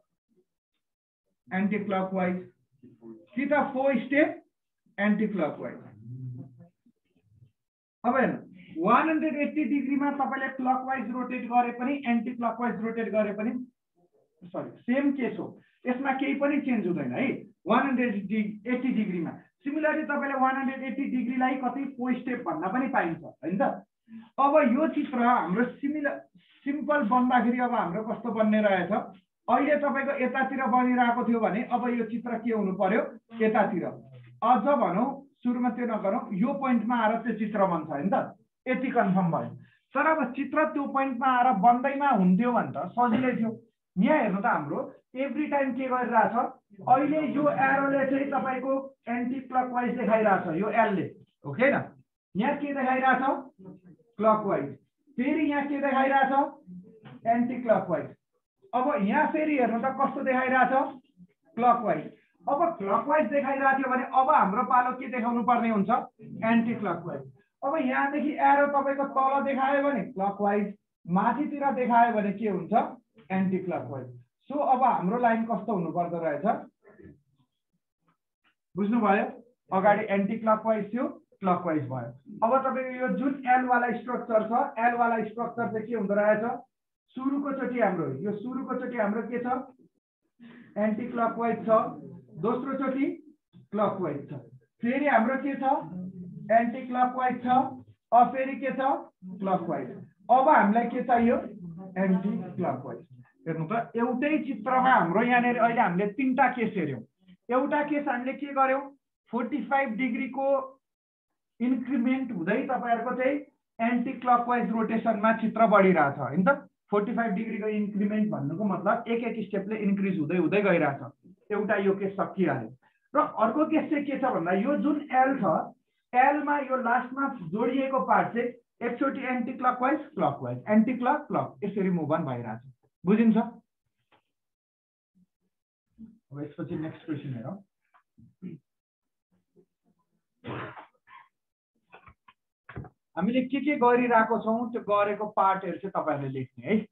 एन्टी क्लकवाइज कि त 4 स्टेप एन्टी क्लकवाइज। अब हेर्नु 180 डिग्रीमा तपाईले क्लकवाइज रोटेट गरे पनि एन्टी क्लकवाइज रोटेट गरे पनि सेम केस हो, यसमा केही पनि चेन्ज हुँदैन है 180 डिग्रीमा। सिमिलरली तपाईले 180 डिग्रीलाई कति 4 स्टेप भन्न पनि पाइन्छ हैन त। अब यो चित्र हाम्रो सिम्पल बन्दाखेरि अब हाम्रो कस्तो बन्ने रहेछ, अहिले तपाईको यतातिर बनिरहेको थियो भने अब यो चित्र के हुनु पर्यो यतातिर। अझ भनौं सुरुमा त्यो नगरौं, यो पोइन्टमा आएर त्यो चित्र बन्छ हैन त, यति कन्फर्म भयो। तर अब चित्र त्यो पोइन्टमा आएर बन्दैमा हुन्थ्यो भने त सजिलै थियो। यहाँ हेर्नु त हाम्रो एभ्री टाइम के गरिरहेछ, अहिले यो एरोले चाहिँ तपाईको एन्टी क्लकवाइज देखाइरहेछ, यो एल ले हो कि हैन। यहाँ के देखाइरहेछ क्लकवाइज, फेरि यहाँ के देखाइरहेछ एन्टी क्लकवाइज। अब यहाँ फेरि हेर्नु त कस्तो देखाइरहेछ क्लकवाइज। अब क्लकवाइज देखाइरहेको थियो भने अब हाम्रो पालो के देखाउनु पर्ने हुन्छ एन्टी क्लकवाइज। अब यहाँदेखि एरो तपाईको तल देखायो भने क्लकवाइज, माथितिर देखायो भने के हुन्छ एन्टी क्लकवाइज। सो अब हाम्रो लाइन कस्तो हुनु पर्दो रहेछ बुझ्नु भयो, अगाडि एन्टी क्लकवाइज थियो क्लकवाइज भयो। अब तपाईको यो जुन एल वाला स्ट्रक्चर छ, एल वाला स्ट्रक्चर चाहिँ के हुँदो रहेछ, सुरुको चोटी हाम्रो यो सुरुको चोटी हाम्रो के छ एन्टी क्लकवाइज छ, दोस्रो चोटी क्लकवाइज छ, फेरि हाम्रो के छ एन्टी क्लकवाइज छ, अब फेरि के छ क्लकवाइज। अब हामीलाई के चाहियो एन्टी क्लकवाइज। हेर्नु त एउटै चित्रमा हाम्रो यहाँनेर अहिले हामीले 3टा केस हेर्यौं। एउटा केस हामीले के गर्यौं 45 डिग्रीको इन्क्रिमेन्ट हुँदै तपाईहरुको चाहिँ एन्टी क्लकवाइज रोटेसनमा चित्र बढिरहेछ हैन त। 45 डिग्रीको इन्क्रिमेन्ट भन्नुको मतलब एक एक स्टेपले इन्क्रिज हुँदै हुँदै गइरहेछ। एउटा यो केस सकिहाल्यो। र अर्को केस चाहिँ के छ भन्दा यो जुन एल छ, एलमा यो लास्टमा जोडिएको पार्ट चाहिँ एकचोटी anti clockwise clockwise anti clock clock यसरी मुभ अन भइरहेछ। बुझिन्छ? अब यसपछि नेक्स्ट क्वेशन हेरौँ। हामीले के गरिरहेको छौं त्यो गरेको पार्टहरु चाहिँ तपाईहरुले लेख्ने है।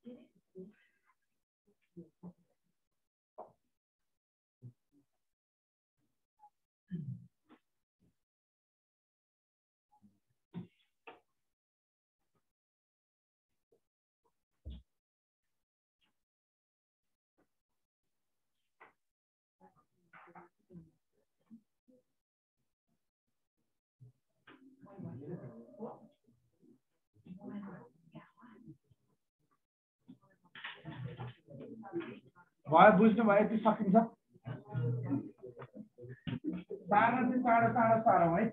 भयो बुझ्नु भयो, यति सकिन्छ। सार्न चाहिँ टाढो सारौँ है।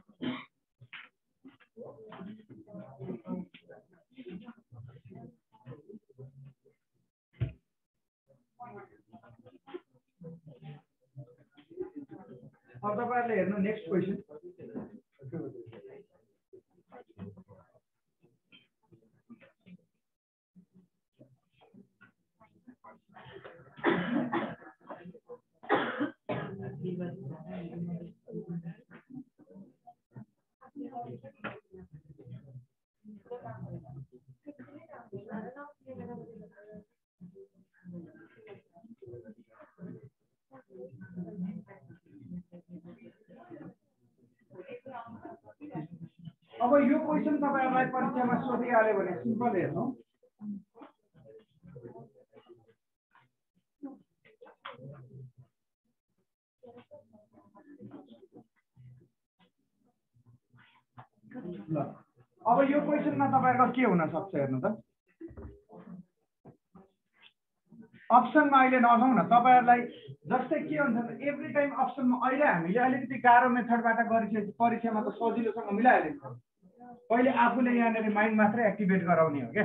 अब तपाईहरुले हेर्नु नेक्स्ट क्वेशन। यो क्वेसन तपाईहरुलाई परीक्षामा सोधिहाल्यो भने सिम्पल हेर्नु। ल अब यो क्वेसनमा तपाईहरुको के हुन सक्छ हेर्नु त। अप्सनमा अहिले नजाउँ न, तपाईहरुलाई जस्तै के हुन्छ त एभ्री टाइम अप्सनमा अहिले हामीले अलिकति गाह्रो मेथडबाट गरिसकेपछि परीक्षामा त सजिलोसँग मिलाइहाल्छ। पहिले आफूले यहाँनिर माइन्ड मात्रै एक्टिभेट गराउने हो क्या।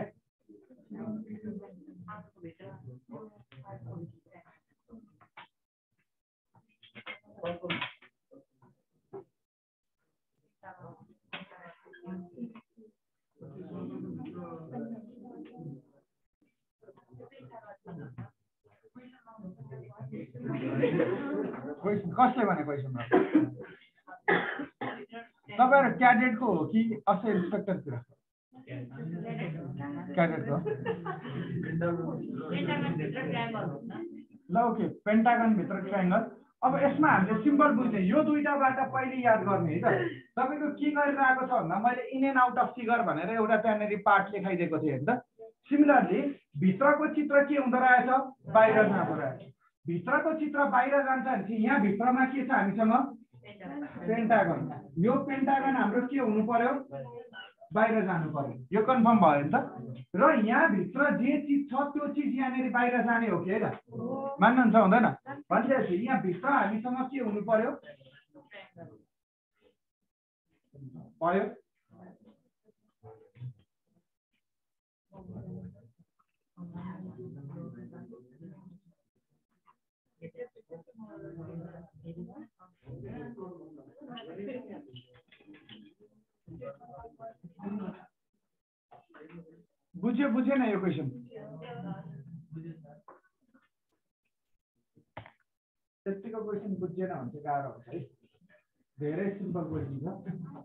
कसले भने क्वेसन तपाईहरु क्याडेटको हो कि अझै इन्स्पेक्टरतिर? क्याडेटको ल ओके, पेन्टागन भित्र ट्रायंगल। अब यसमा हामीले सिम्पल बुझ्ने यो दुईटाबाट पहिले याद गर्ने है त। तपाईको के गरिरहेको छ भन्दा मैले in and out of figure भनेर एउटा त्यहाँनेर पार्ट लेखाइदिएको थिएँ हैन त। सिमिलरली भित्रको चित्र के हुँदो रहेछ? बाहिर जाँदो रहेछ। भित्रको चित्र बाहिर जान्छ भने यहाँ भित्रमा के छ हामीसँग? पेन्टागन। यो पेन्टागन हाम्रो के हुनु पर्यो? बाहिर जानु पर्यो। यो कन्फर्म भयो नि त। र यहाँ भित्र जे चीज छ त्यो चीज यहाँनेर बाहिर जाने हो कि हैन? मान्नुहुन्छ हुँदैन? भनेपछि यहाँ भित्र हामीसँग के हुनु पर्यो? भयो। बुझ्यो बुझेन यो क्वेसन? त्यतिको क्वेसन बुझेन भने चाहिँ गाह्रो हुन्छ है। धेरै सिम्पल क्वेसन छ।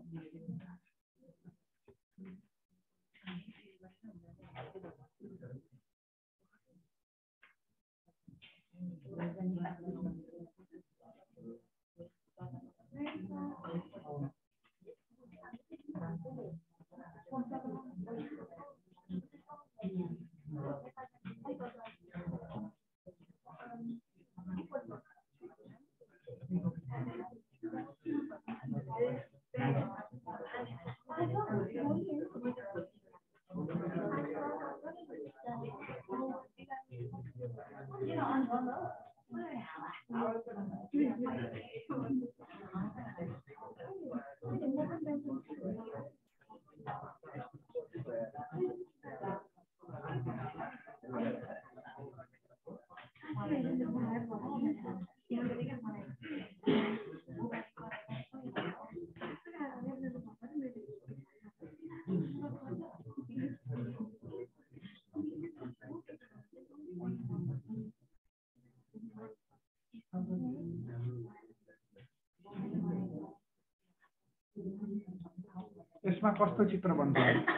यसमा कस्तो चित्र बन्छ?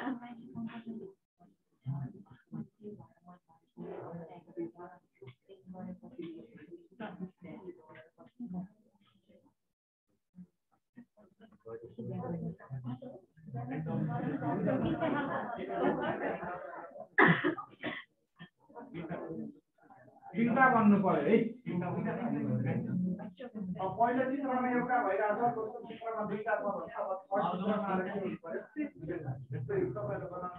तिनवटा बन्नु पर्यो है। पहिलो चित्रमा एउटा भइरहेछ, दोस्रो चित्रमा दुईटा छ भने अब फर्स्ट चित्रमा के हुनु पर्यो? यस्तै तपाईले बनाउनु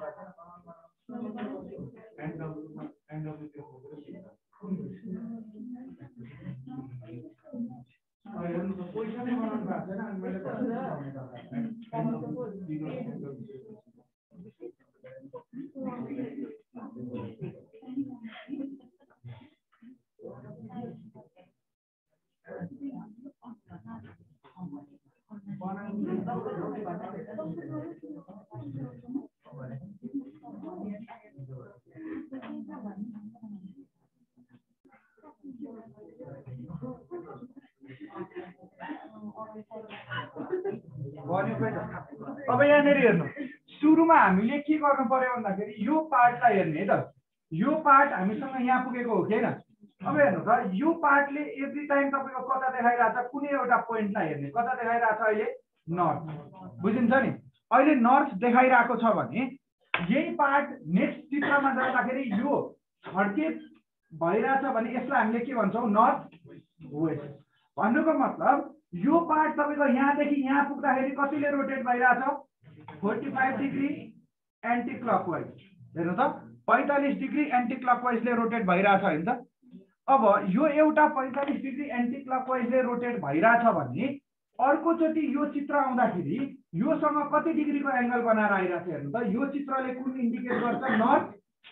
अब यहाँनिर हेर्नु, सुरुमा हामीले के गर्नु पर्यो भन्दाखेरि यो पार्टलाई हेर्ने है त। यो पार्ट हामीसँग यहाँ पुगेको हो कि हैन? अब हेर्नु त, यो पार्टले एभ्री टाइम तपाईको कता देखाइरहेछ? कुनै एउटा पोइन्टलाई हेर्ने। कता देखाइरहेछ अहिले? नर्थ। बुझिन्छ नि? अहिले नर्थ देखाइरहेको छ भने यही पार्ट नेक्स्ट चित्रमा जाँदाखेरि यो छड्के भइरहेछ भने यसलाई हामीले के भन्छौँ नर्थ वेस्ट भन्नुको मतलब यो पार्ट तपाईको यहाँदेखि यहाँ पुग्दाखेरि कतिले रोटेट भइरहेछ 45 डिग्री एन्टी क्लकवाइज हेर्नु त 45 डिग्री एन्टी क्लकवाइजले रोटेट भइरहेछ हैन त अब यो एउटा 45 डिग्री एन्टी क्लकवाइजले रोटेट भइरहेछ भने अर्कोचोटि यो चित्र आउँदाखेरि योसँग कति डिग्रीको एंगल बनाएर आइरहेछ हेर्नु त यो चित्रले कुन इन्डिकेट गर्छ नर्थ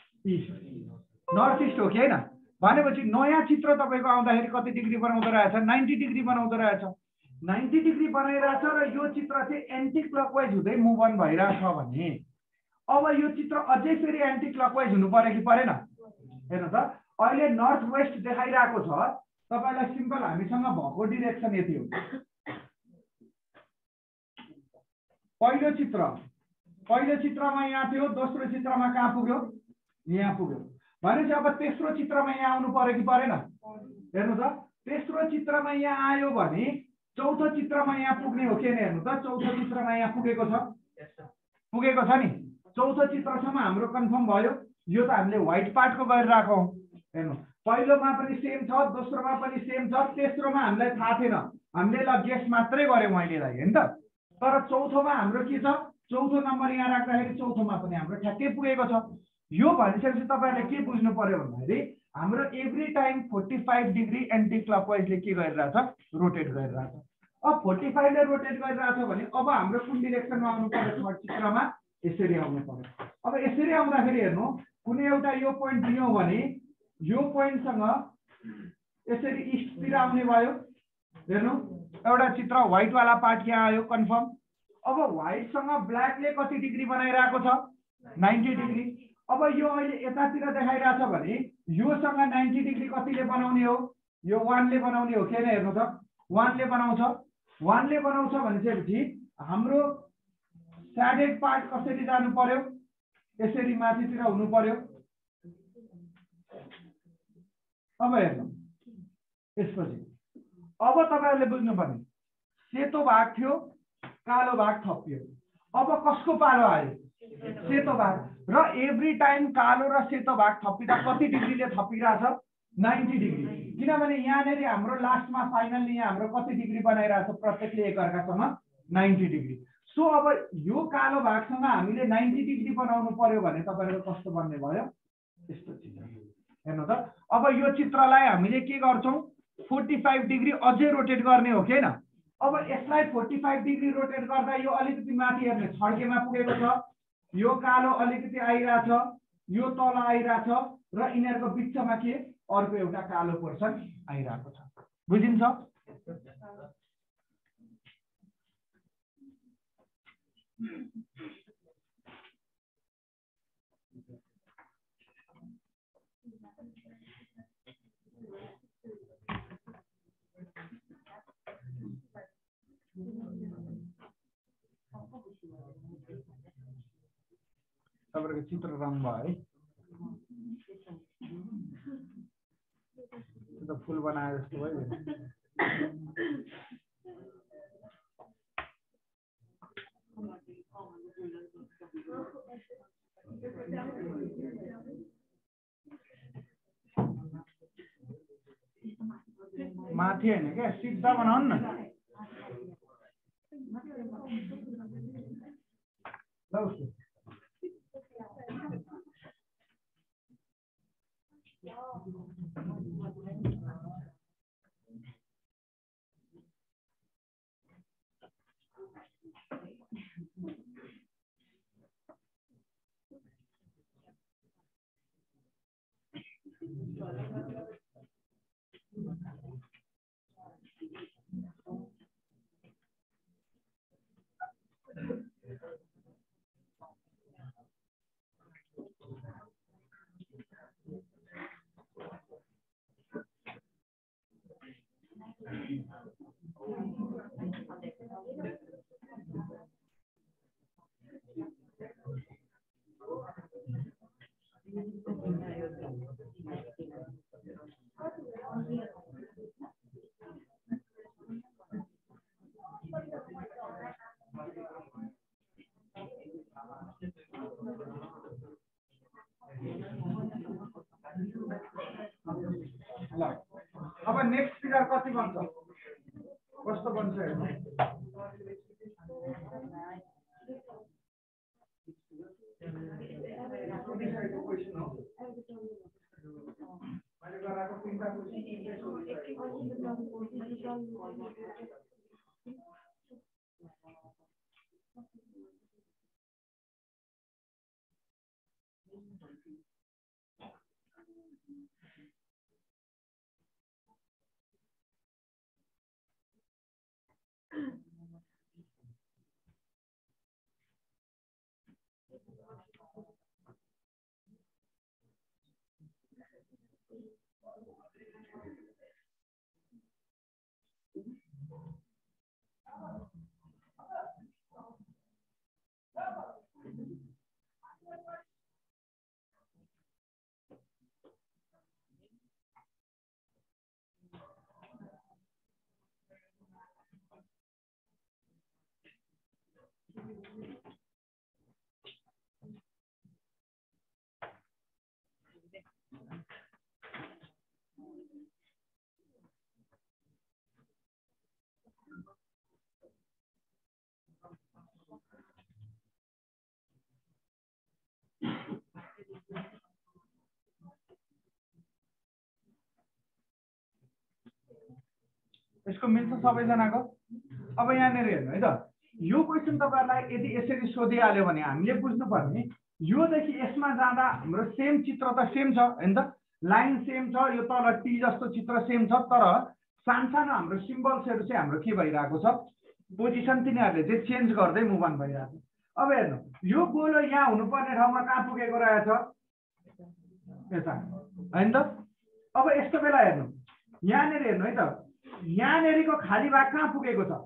इस्ट हो कि हैन भनेपछि नयाँ चित्र तपाईको आउँदाखेरि कति डिग्री बनाउँदो रहेछ 90 डिग्री बनाउँदो रहेछ 90 डिग्री बनाइरहेछ र यो चित्र चाहिँ एन्टी क्लकवाइज हुँदै मुभ अन भइरहेछ भने अब यो चित्र अझै फेरि एन्टी क्लकवाइज हुनु पर्यो कि परेन हेर्नु त अहिले नर्थ वेस्ट देखाइरहेको छ तपाईलाई सिम्पल हामीसँग भएको डाइरेक्सन यति हो पहिलो चित्रमा यहाँ थियो दोस्रो चित्रमा कहाँ पुग्यो यहाँ पुग्यो भनेपछि अब तेस्रो चित्रमा यहाँ आउनु पर्यो कि परेन हेर्नु त तेस्रो चित्रमा यहाँ आयो भने चौथो चित्रमा यहाँ पुग्ने हो कि हेर्नु त चौथो चित्रमा यहाँ पुगेको छ नि चौथो चित्रसम्म हाम्रो कन्फर्म भयो यो त हामीले व्हाइट पार्टको गरिरहेको हौ हेर्नु पहिलोमा पनि सेम छ दोस्रोमा पनि सेम छ तेस्रोमा हामीलाई थाहा थिएन हामीले ल गेस मात्रै गर्यौं अहिलेलाई हैन त तर चौथोमा हाम्रो के छ चौथो नम्बर यहाँ राख्दाखेरि चौथोमा पनि हाम्रो ठ्याक्कै पुगेको छ यो भनिसकेपछि तपाईहरुले के बुझ्नु पर्यो भन्दाखेरि हाम्रो एभ्री टाइम 45 डिग्री एन्टी क्लकवाइजले के गरिरहेछ रोटेट गरिरहेछ अब 45 ले रोटेट गरिरहेछ भने अब हाम्रो कुन डाइरेक्सनमा आउनु पर्यो थर्ड चित्रमा यसरी आउनु पर्यो अब यसरी आउँदाखेरि हेर्नु कुनै एउटा यो पोइन्ट दियौ भने यो पोइन्टसँग यसरी इस्टतिर आउने भयो हेर्नु एउटा चित्र व्हाइट वाला पार्ट यहाँ आयो कन्फर्म अब व्हाइटसँग ब्ल्याकले कति डिग्री बनाइरहेको छ 90 डिग्री अब यो अहिले यतातिर देखाइरहेछ भने योसँग 90 डिग्री कतिले बनाउने हो यो 1 ले बनाउने हो के हेर्नु त 1 ले बनाउँछ भनेपछि हाम्रो स्याडेड पार्ट कसरी जानु पर्यो यसरी माथितिर हुनु पर्यो अब हेर्नु यसपछि अब तपाईहरुले बुझ्नु पर्ने सेतो भाग थियो कालो भाग थपियो अब कसको पालो आयो सेतो भाग र एभ्री टाइम कालो र सेतो भाग थपिदा कति डिग्रीले थपिरहेछ 90 डिग्री किनभने यहाँनेरि हाम्रो लास्टमा फाइनली यहाँ हाम्रो कति डिग्री बनाइरहेछ प्रत्येकले एकअर्कासँग 90 डिग्री सो अब यो कालो भागसँग हामीले 90 डिग्री बनाउनु पर्यो भने तपाईहरुको कस्तो बन्ने भयो यस्तो चित्र हेर्नु त अब यो चित्रलाई हामीले के गर्छौं 45 डिग्री अझै रोटेट गर्ने हो के हैन अब यसलाई 45 डिग्री रोटेट गर्दा यो अलिकति माथि हेर्ने छड्केमा पुगेको छ यो कालो अलिकति आइराछ यो तल आइराछ र यिनीहरुको बिचमा के अर्को एउटा कालो पोर्सन आइराको छ बुझिन्छ तपाईहरुको चित्र राम्रो भयो है त्यो फुल बनाए जस्तो भयो माथि हैन के सिधा बनाउनु न ल उसले हुन्छ हेर्नु मैले गराएको तीनटा यसको मिल्छ सबैजनाको। अब यहाँनिर हेर्नु है त, यो क्वेसन तपाईहरुलाई यदि यसरी सोधिहाल्यो भने हामीले बुझ्नुपर्ने योदेखि यसमा जाँदा हाम्रो सेम चित्र त सेम छ हैन त, लाइन सेम छ, यो तल टी जस्तो चित्र सेम छ, तर सानसानो हाम्रो सिम्बल्सहरु चाहिँ हाम्रो के भइरहेको छ, पोजिसन तिनीहरुले चाहिँ चेन्ज गर्दै मुभ अन भइरहेको छ। अब हेर्नु यो गोलो यहाँ हुनुपर्ने ठाउँमा कहाँ पुगेको रहेछ, यता हैन त। अब यस्तो बेला हेर्नु यहाँनिर हेर्नु है त, यहाँनेरिको खाली भाग कहाँ पुगेको छ,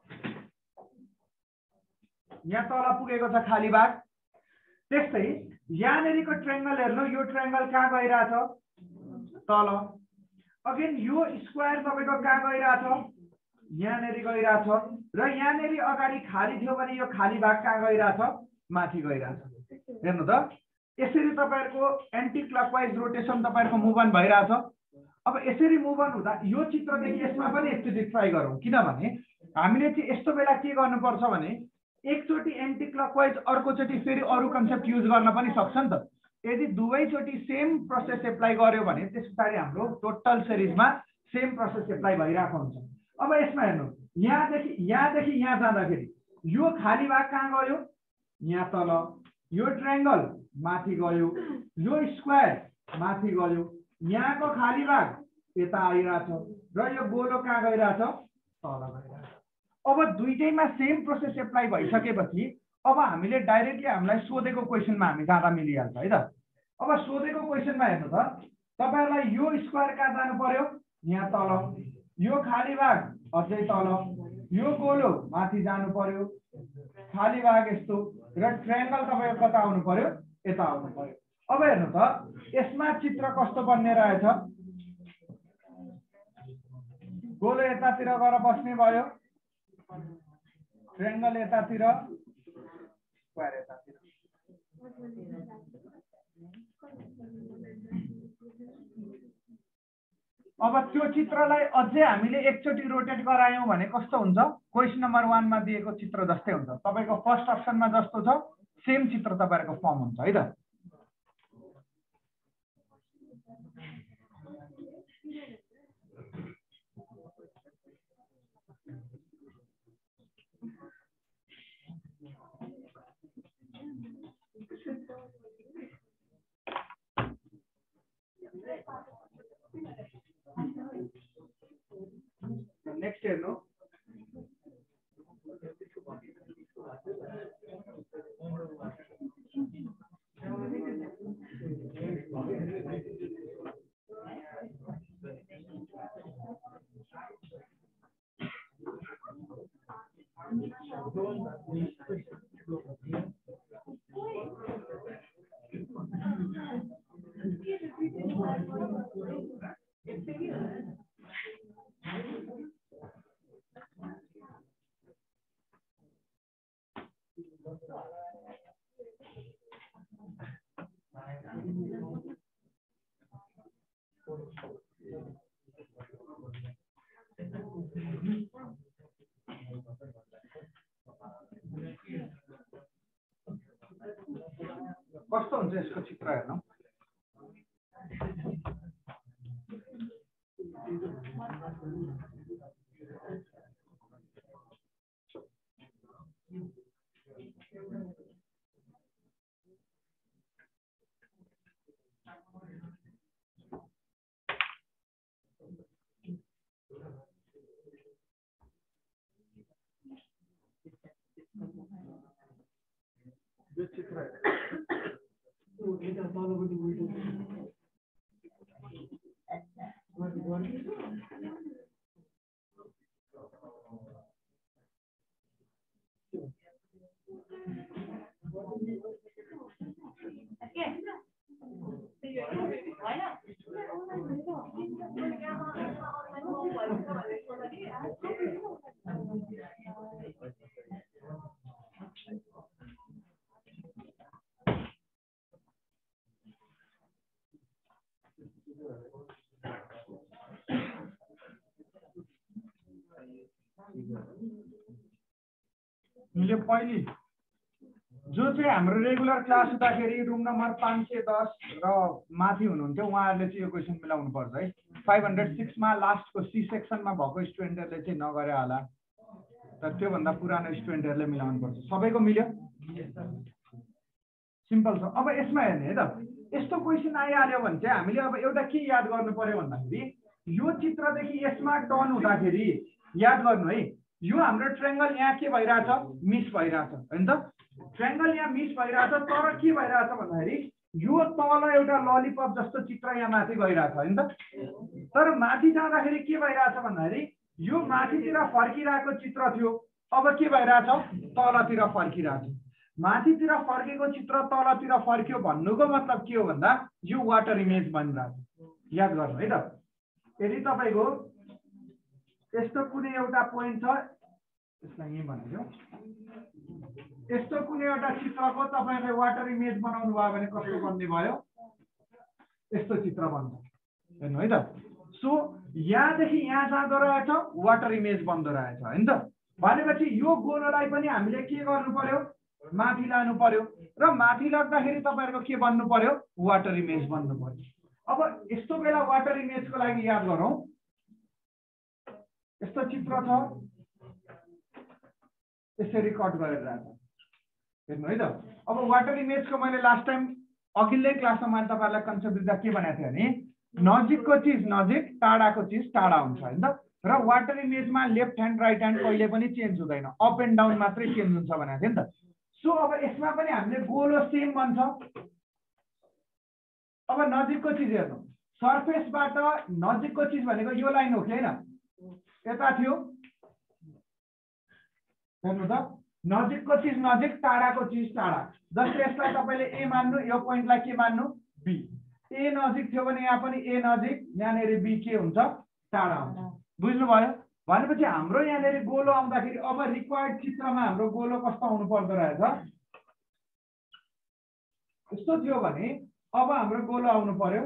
यहाँ तल पुगेको छ खाली भाग। त्यस्तै यहाँनेरिको ट्रायंगल हेर्नु, यो ट्रायंगल कहाँ गइरहेछ, तल। अगेन यो स्क्वायर तपाईको कहाँ गइरहेछ, यहाँनेरि गइरहेछ, र यहाँनेरि अगाडि खाली थियो भने यो खाली भाग कहाँ गइरहेछ, माथि गइरहेछ। हेर्नु त, यसरी तपाईहरुको एन्टी क्लकवाइज रोटेसन तपाईहरुको मुभ अन भइरहेछ। अब यसरी मुभ अन हुँदा यो चित्रदेखि यसमा पनि एकचोटि ट्राई गरौँ, किनभने हामीले चाहिँ यस्तो बेला के गर्नुपर्छ भने एकचोटि एन्टी क्लकवाइज अर्कोचोटि फेरि अरु कन्सेप्ट युज गर्न पनि सक्छ नि त। यदि दुवैचोटि सेम प्रोसेस एप्लाई गर्यो भने त्यसपछि हाम्रो टोटल सिरिजमा सेम प्रोसेस एप्लाई भइरहेको हुन्छ। अब यसमा हेर्नु यहाँदेखि यहाँ जाँदाखेरि यो खाली भाग कहाँ गयो, यहाँ तल, यो ट्रायंगल माथि गयो, यो स्क्वायर माथि गयो, यहाँको खाली भाग यता आइरहेछ, र यो गोलो कहाँ गइरहेछ, तल गइरहेछ। अब दुईटैमा सेम प्रोसेस एप्लाई भइसकेपछि अब हामीले डाइरेक्टली हामीलाई सोधेको क्वेसनमा हामी जाँदा मिलिहाल्छ है त। अब सोधेको क्वेसनमा हेर्नु त, तपाईहरुलाई यो स्क्वायर कहाँ जानु पर्यो, यहाँ तल, यो खाली भाग अझै तल, यो गोलो माथि जानु पर्यो, खाली भाग यस्तो, र ट्रायंगल तपाईको कता आउनु पर्यो, यता आउनु पर्यो। अब हेर्नु त यसमा चित्र कस्तो बन्ने रहेछ, गोलो यतातिर गएर बस्ने भयो, ट्रायंगल यतातिर, स्क्वायर यतातिर। अब त्यो चित्रलाई अझै हामीले एकचोटि रोटेट गरायौं भने कस्तो हुन्छ, क्वेशन नम्बर 1 मा दिएको चित्र जस्तै हुन्छ। तपाईको फर्स्ट अप्सनमा जस्तो छ सेम चित्र तपाईहरुको फर्म हुन्छ है त। नेक्स्ट हेर्नु, कस्तो हुन्छ यसको चित्र हेर्नु। यो चित्र हामीले पहिले जो चाहिँ हाम्रो रेगुलर क्लास हुँदाखेरि रुम नम्बर 510 र माथि हुनुहुन्थ्यो उहाँहरूले चाहिँ यो क्वेसन मिलाउनु पर्छ है। 506 मा लास्टको सी सेक्सनमा भएको स्टुडेन्टहरूले चाहिँ नगरे होला, तर त्योभन्दा पुरानो स्टुडेन्टहरूले मिलाउनु पर्छ। सबैको मिल्यो? सिम्पल छ। अब यसमा हेर्ने है त, यस्तो क्वेसन आइहाल्यो भने चाहिँ हामीले अब एउटा के याद गर्नु पर्यो भन्दाखेरि यो चित्रदेखि यसमा टर्न हुँदाखेरि याद गर्नु है, यो हाम्रो ट्रायंगल यहाँ के भइरहेछ? मिस भइरहेछ हैन त? ट्रायंगल यहाँ मिस भइरहेछ, तर के भइरहेछ भन्दाखेरि यो तल एउटा ललिपप जस्तो चित्र यहाँ माथि गइरहेछ हैन त? तर माथि जाँदाखेरि के भइरहेछ भन्दाखेरि यो माथितिर फर्किरहेको चित्र थियो, अब के भइरहेछ? तलतिर फर्किरहेछ। माथितिर फर्केको चित्र तलतिर फर्क्यो भन्नुको मतलब के हो भन्दा यो वाटर इमेज बनिरहेछ। याद गर्नु है त। यदि तपाईको यस्तो कुनै एउटा पोइन्ट छ, यसलाई यही भनेको, यस्तो कुनै एउटा चित्रको तपाईले वाटर इमेज बनाउनु भयो भने कस्तो बन्ने भयो? यस्तो चित्र बन्छ। हेर्नु है त। सो यहाँदेखि यहाँ जाँदो रहेछ वाटर इमेज बन्द रहेछ हैन त? भनेपछि यो गोलोलाई पनि हामीले के गर्नु पर्यो? माथि लानु पर्यो, र माथि लाग्दाखेरि तपाईहरुको के बन्नु पर्यो? वाटर इमेज बन्नु पर्यो। अब यस्तो बेला वाटर इमेजको लागि याद गरौँ, यस्तो चित्र छ, यसरी कट गरेर राख्छ। हेर्नु है त। अब वाटर इमेजको मैले लास्ट टाइम अघिल्लै क्लासमा मैले तपाईहरुलाई कन्सेप्ट दिँदा के भनेको थिएँ भने नजिकको चीज नजिक, टाढाको चीज टाढा हुन्छ हैन त? र वाटर इमेजमा लेफ्ट ह्यान्ड राइट ह्यान्ड कहिले पनि चेन्ज हुँदैन, अप एन्ड डाउन मात्रै चेन्ज हुन्छ भनेको थिएँ नि त। सो अब यसमा पनि हामीले गोलो सेम बन्छ। अब नजिकको चीज हेर्नु, सरफेसबाट नजिकको चीज भनेको यो लाइन हो कि हैन? यता थियो, हेर्नु त। नजिकको चीज नजिक, टाढाको चीज टाढा। जस्तै यसलाई तपाईले ए मान्नु, यो पोइन्टलाई के मान्नु? बी। ए नजिक थियो भने यहाँ पनि ए नजिक, यहाँनेर बी के हुन्छ? टाढा हुन्छ। बुझ्नु भयो? भनेपछि हाम्रो यहाँनेर गोलो आउँदाखेरि अब रिक्वायर्ड चित्रमा हाम्रो गोलो कस्तो आउनु पर्दो रहेछ? यस्तो थियो भने अब हाम्रो गोलो आउनु पर्यो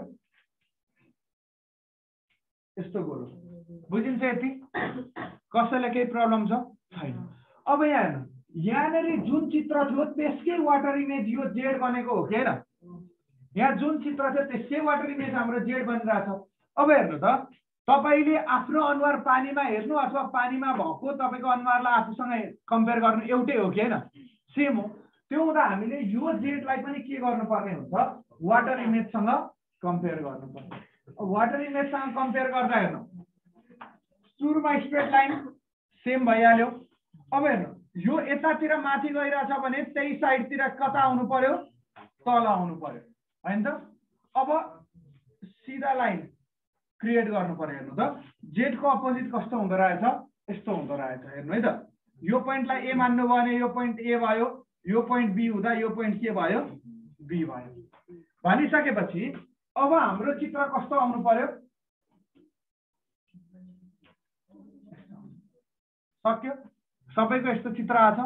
यस्तो गोलो। बुझिन्छ यति? कसैलाई केही प्रब्लम छ? छैन। अब यहाँ हेर्नु, यहाँनेर जुन चित्र थियो त्यसकै वाटर इमेज यो जेड बनेको हो कि हैन? यहाँ जुन चित्र थियो त्यसकै वाटर इमेज हाम्रो जेड बनिरहेछ। अब हेर्नु त, तपाईले आफ्नो अनुहार पानीमा हेर्नु अथवा पानीमा भएको तपाईको अनुहारलाई आफूसँग कम्पेयर गर्नु एउटै हो कि हैन? सेम हो। त्यो हुँदा हामीले यो जेडलाई पनि के गर्नुपर्ने हुन्छ? वाटर इमेजसँग कम्पेयर गर्नुपर्छ। वाटर इमेजसँग कम्पेयर गर्दा हेर्नु, सुरुमा स्ट्रेट लाइन सेम भइहाल्यो। अब हेर्नु, यो यतातिर माथि गइरहेछ भने त्यही साइडतिर कता आउनु पर्यो? तल आउनु पर्यो हैन त? अब सिधा लाइन क्रिएट गर्नु पर्यो। हेर्नु त, जेड को अपोजिट कस्तो हुँदो रहेछ? यस्तो हुँदो रहेछ। हेर्नु है त। यो पोइन्टलाई ए मान्नु भयो भने यो पोइन्ट ए भयो, यो पोइन्ट बी हुँदा यो पोइन्ट के भयो? बी भयो। भनिसकेपछि अब हाम्रो चित्र कस्तो आउनु पर्यो? सक्यो? सबैको यस्तो चित्र आछ?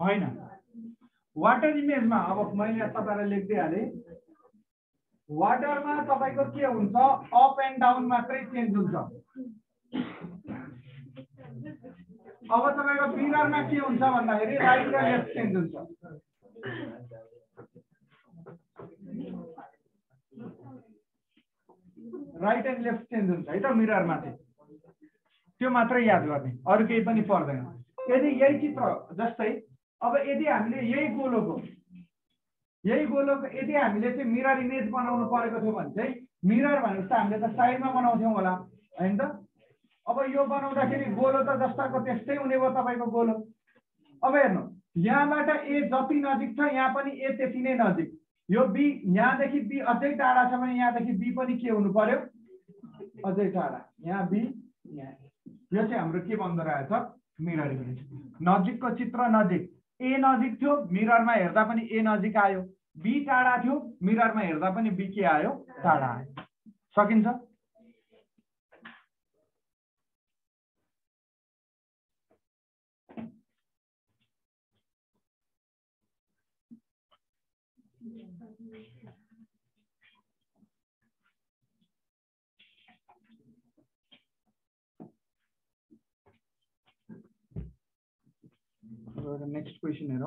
होइन वाटर इमेजमा अब मैले तपाईलाई लेख्दै हाले वाटरमा तपाईको के हुन्छ अप एन्ड डाउन मात्रै चेन्ज हुन्छ अब तपाईको मिररमा के हुन्छ भन्दाखेरि राइट र लेफ्ट चेन्ज हुन्छ राइट एन्ड लेफ्ट चेन्ज हुन्छ है त मिररमा चाहिँ त्यो मात्रै याद गर्ने अरु केही पनि पर्दैन यदि यही चित्र जस्तै अब यदि हामीले यही गोलोको यदि हामीले चाहिँ मिरर इमेज बनाउनु परेको थियो भने चाहिँ मिरर भनेपछि त हामीले त साइडमा बनाउँथ्यौं होला हैन त अब यो बनाउँदाखेरि गोलो त जस्ताको त्यस्तै हुने भयो तपाईको गोलो अब हेर्नु यहाँबाट ए जति नजिक छ यहाँ पनि ए त्यति नै नजिक यो बी यहाँदेखि बी अझै टाढा छ भने यहाँदेखि बी पनि के हुनु पर्यो अझै टाढा यहाँ बी यहाँ यो चाहिँ हाम्रो के बन्द रहेछ मिरर इमेज नजिकको चित्र नजिक ए नजिक थियो मिररमा हेर्दा पनि ए नजिक आयो बी टाढा थियो मिररमा हेर्दा पनि बी के आयो टाढा आयो सकिन्छ नेक्स्ट क्वेशन हेरौं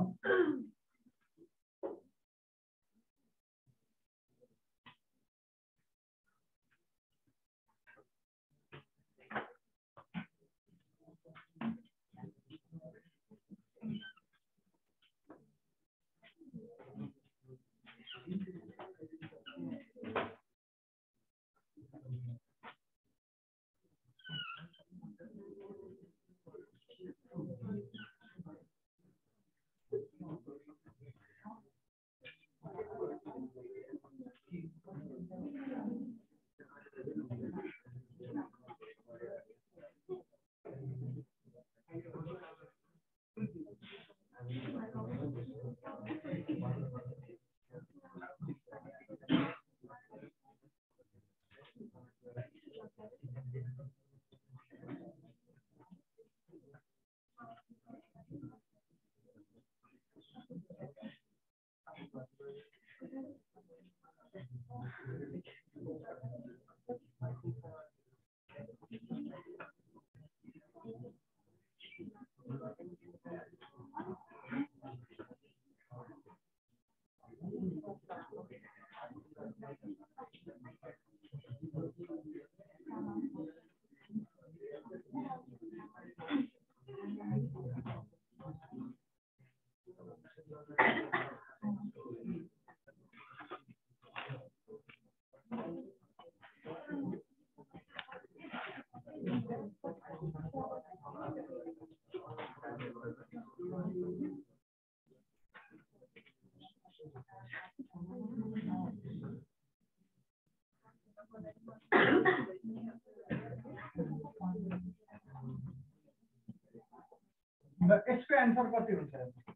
यसको आन्सर कति हुन्छ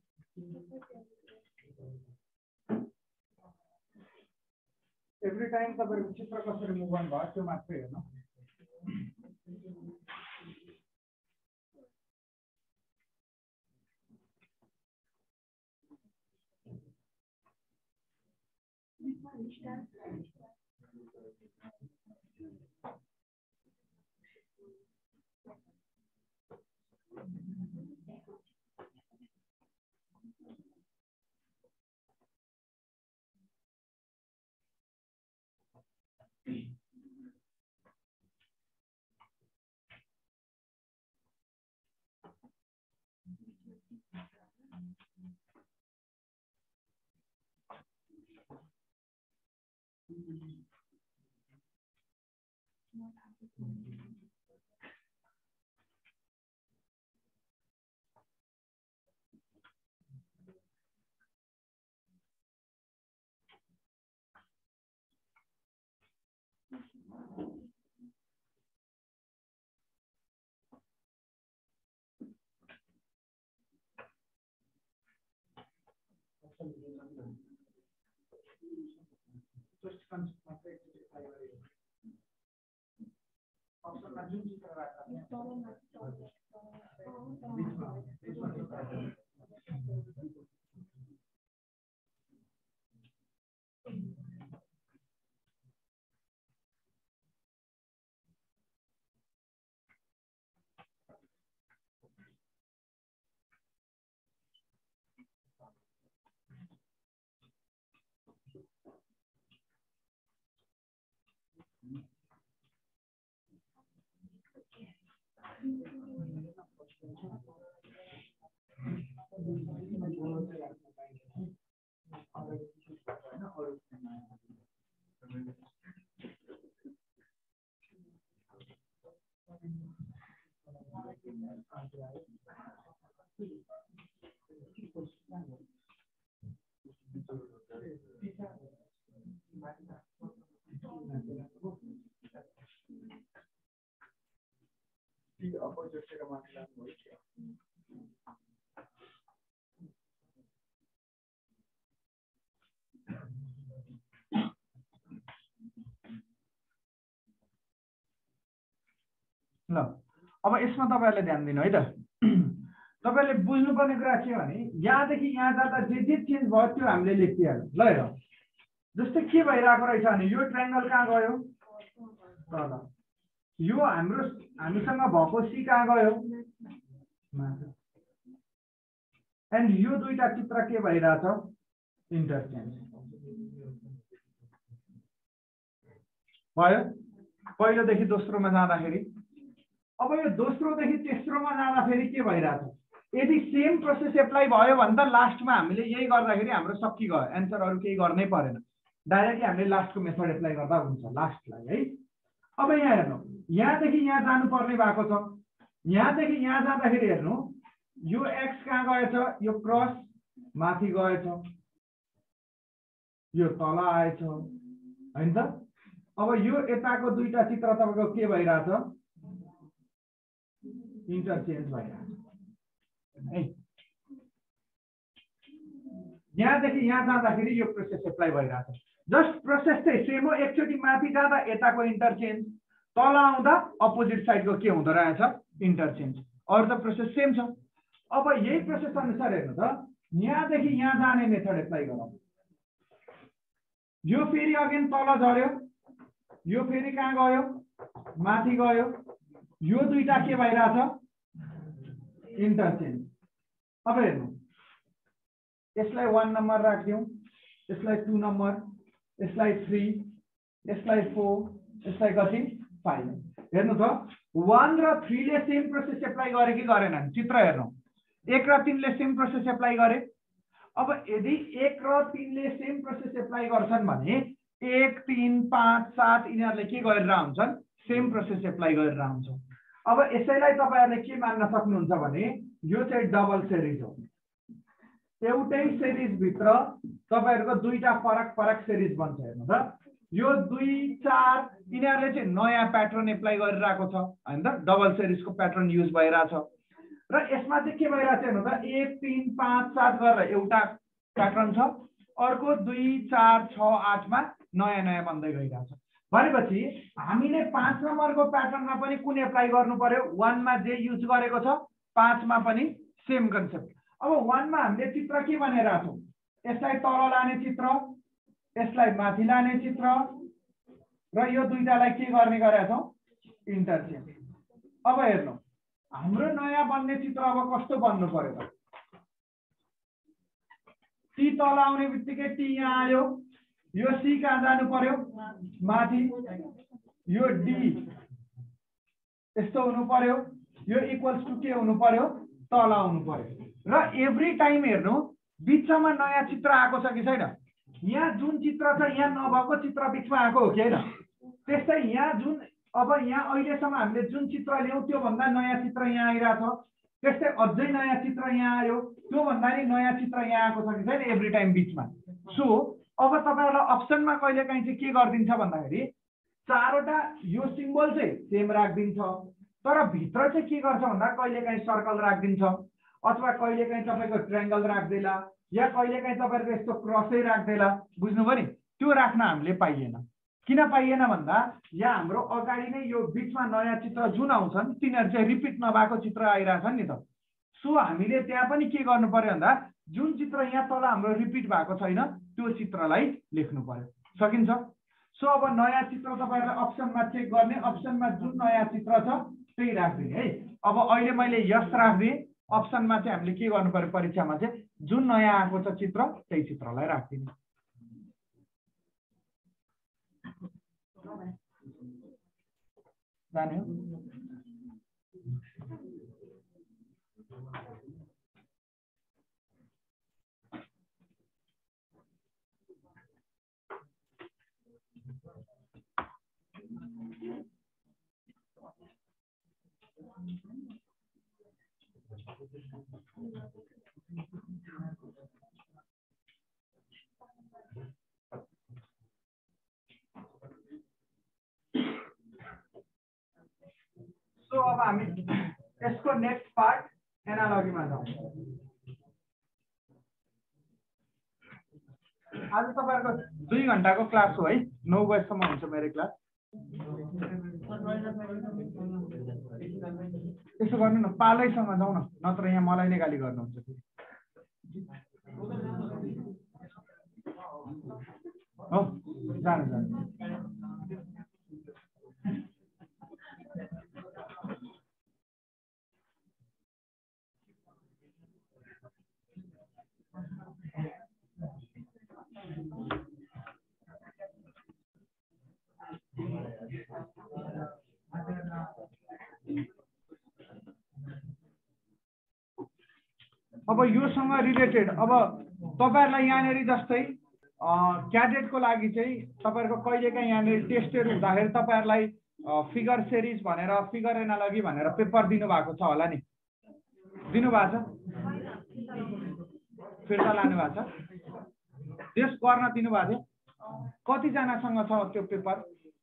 एभ्री टाइम तपाईहरुको चित्र कसरी मुभ अन भयो त्यो मात्रै हेर्नु ल अब यसमा तपाईहरुले ध्यान दिनु है त तपाईहरुले बुझ्नुपर्ने कुरा के भने यहाँदेखि यहाँ जाँदा जे चेन्ज भयो त्यो हामीले लेखिहाल्यौं ल हेर जस्तै के भइरहेको रहेछ भने यो ट्रायंगल कहाँ गयो तल यो हामीसँग भएको सी कहाँ गयो एन्ड यो दुईटा चित्र के भइरहेछ इन्टरचेन्ज भयो पहिलोदेखि दोस्रोमा जाँदाखेरि अब यो दोस्रोदेखि तेस्रोमा जाँदाखेरि के भइरहेछ यदि सेम प्रोसेस एप्लाई भयो भने त लास्टमा हामीले यही गर्दाखेरि हाम्रो सकियो गयो एन्सर अरु केही गर्नै परेन डाइरेक्टली हामीले लास्टको मेथड एप्लाई गर्दा हुन्छ लास्टलाई है अब यहाँ हेर्नु यहाँदेखि यहाँ जानुपर्ने भएको छ यहाँदेखि यहाँ जाँदाखेरि हेर्नु यो एक्स कहाँ गएछ यो क्रस माथि गएछ यो तल आएछ हैन त अब यो यताको दुईटा चित्र तपाईको के भइराछ इन्टरचेन्ज भइराछ है यहाँदेखि यहाँ जाँदाखेरि यो प्रोसेस एप्लाई भइराछ जस्ट प्रोसेस चाहिँ सेम हो एकचोटी माथि जाँदा यताको इन्टरचेन्ज तल आउँदा अपोजिट साइडको के हुँदो रहेछ इन्टरचेन्ज अरु त प्रोसेस सेम छ अब यही प्रोसेस अनुसार हेर्नु त यहाँदेखि यहाँ जाने मेथड एप्लाई गरौँ यो फेरि अगेन तल झर्यो यो फेरि कहाँ गयो माथि गयो यो दुईटा के भइराछ इन्टरचेन्ज अब हेर्नु यसलाई 1 नम्बर राख्दियौ यसलाई 2 नम्बर यसलाई 3 यसलाई 4 यसलाई कति 5 हेर्नु त 1 र 3 ले सेम प्रोसेस एप्लाई गरे कि गरेनन् चित्र हेर्नु 1 र 3 ले सेम प्रोसेस एप्लाई गरे अब यदि 1 र 3 ले सेम प्रोसेस एप्लाई गर्छन् भने 1 3 5 7 यिनीहरुले के गरेर हुन्छन् सेम प्रोसेस एप्लाई गरेर हुन्छ अब यसैलाई तपाईहरुले के मान्न सक्नुहुन्छ भने यो चाहिँ डबल सिरिज हो एउटै सिरिज भित्र तपाईहरुको दुईटा फरक सिरिज बन्छ हेर्नु त यो 2 4 यिनीहरुले चाहिँ नयाँ प्याटर्न एप्लाई गरिरहेको छ हैन त डबल सिरिजको प्याटर्न युज भइरहेछ र यसमा चाहिँ के भइरहेछ हेर्नु त 1 3 5 7 गरेर एउटा प्याटर्न छ अर्को 2 4 6 8 मा नयाँ बन्दै गइरहेछ भनेपछि हामीले 5 नम्बरको प्याटर्नमा पनि कुन एप्लाई गर्नु पर्यो 1 मा जे युज गरेको छ 5 मा पनि सेम कन्सेप्ट अब 1 मा हामीले चित्र के भनेर छौं यसलाई तल लाने चित्र यसलाई माथि लाने चित्र र यो दुईटालाई के गर्ने गरेका छौं इन्टरचेन्ज अब हेर्नु हाम्रो नयाँ बन्ने चित्र अब कस्तो बन्नु पर्यो त टी तल आउने बित्तिकै टी यहाँ आयो यो सी कहाँ जानु पर्यो माथि यो डी यस्तो हुनु पर्यो यो इक्वल्स टु के हुनु पर्यो तल आउनु पर्यो र एभ्री टाइम हेर्नु बिचमा नयाँ चित्र आएको छ कि छैन यहाँ जुन चित्र छ यहाँ नभएको चित्र बिचमा आएको हो कि हैन त्यस्तै यहाँ जुन अब यहाँ अहिलेसम्म हामीले जुन चित्र ल्याउ त्यो भन्दा नयाँ चित्र यहाँ आइराछ त्यस्तै अझै नयाँ चित्र यहाँ आयो त्यो भन्दा नि नयाँ चित्र यहाँ आएको छ कि छैन एभ्री टाइम बिचमा सो अब तपाईहरुलाई अप्सनमा कहिलेकाहीँ चाहिँ के गर्दिन्छ भन्दाखेरि चारवटा यो सिम्बल चाहिँ सेम राख्दिन्छ तर भित्र चाहिँ के गर्छ भन्दा कहिलेकाहीँ सर्कल राख्दिन्छ अथवा कहिलेकाहीँ तपाईको ट्रायंगल राख्दैला या कहिलेकाहीँ तपाईहरुको यस्तो क्रसै राख्दैला बुझ्नुभयो नि त्यो राख्न हामीले पाइएन किन पाइएन भन्दा यहाँ हाम्रो अगाडि नै यो बिचमा नयाँ चित्र जुन आउँछन् तिनीहरु चाहिँ रिपिट नभएको चित्र आइराछन् नि त सो हामीले त्यहाँ पनि के गर्नु पर्यो भन्दा जुन चित्र यहाँ तल हाम्रो रिपिट भएको छैन त्यो चित्रलाई लेख्नु पर्यो सकिन्छ सो अब नयाँ चित्र तपाईहरुले अप्सनमा चेक गर्ने अप्सनमा जुन नयाँ चित्र छ त्यही राख्दिने है अब अहिले मैले यस राख्दिए अप्सनमा चाहिँ हामीले के गर्नु पर्यो परीक्षामा चाहिँ जुन नयाँ आएको छ चित्र त्यही चित्रलाई राख्दिने जाने हो सो अब हामी यसको नेक्स्ट पार्ट एनालोजीमा जाउँ आज तपाईहरुको 2 घण्टाको क्लास हो है 9 बजेसम्म हुन्छ मेरो क्लास यसो गर्नु न, पालैसँग जाउँ न, नत्र यहाँ मलाई नै गाली गर्नुहुन्छ। हो जानु जानु। अब योसँग रिलेटेड अब तपाईहरुलाई यहाँनेर जस्तै क्याडेटको लागि चाहिँ तपाईहरुको कहिलेकाहीँ यहाँनेर टेस्टहरु हुँदाखेरि तपाईहरुलाई फिगर सिरिज भनेर फिगर एनालोजी भनेर पेपर दिनु भएको छ होला नि, दिनु भएको छ? फिर्ता लानु भएको छ? त्यस गर्न दिनु भएको थियो? कति जनासँग छ त्यो पेपर?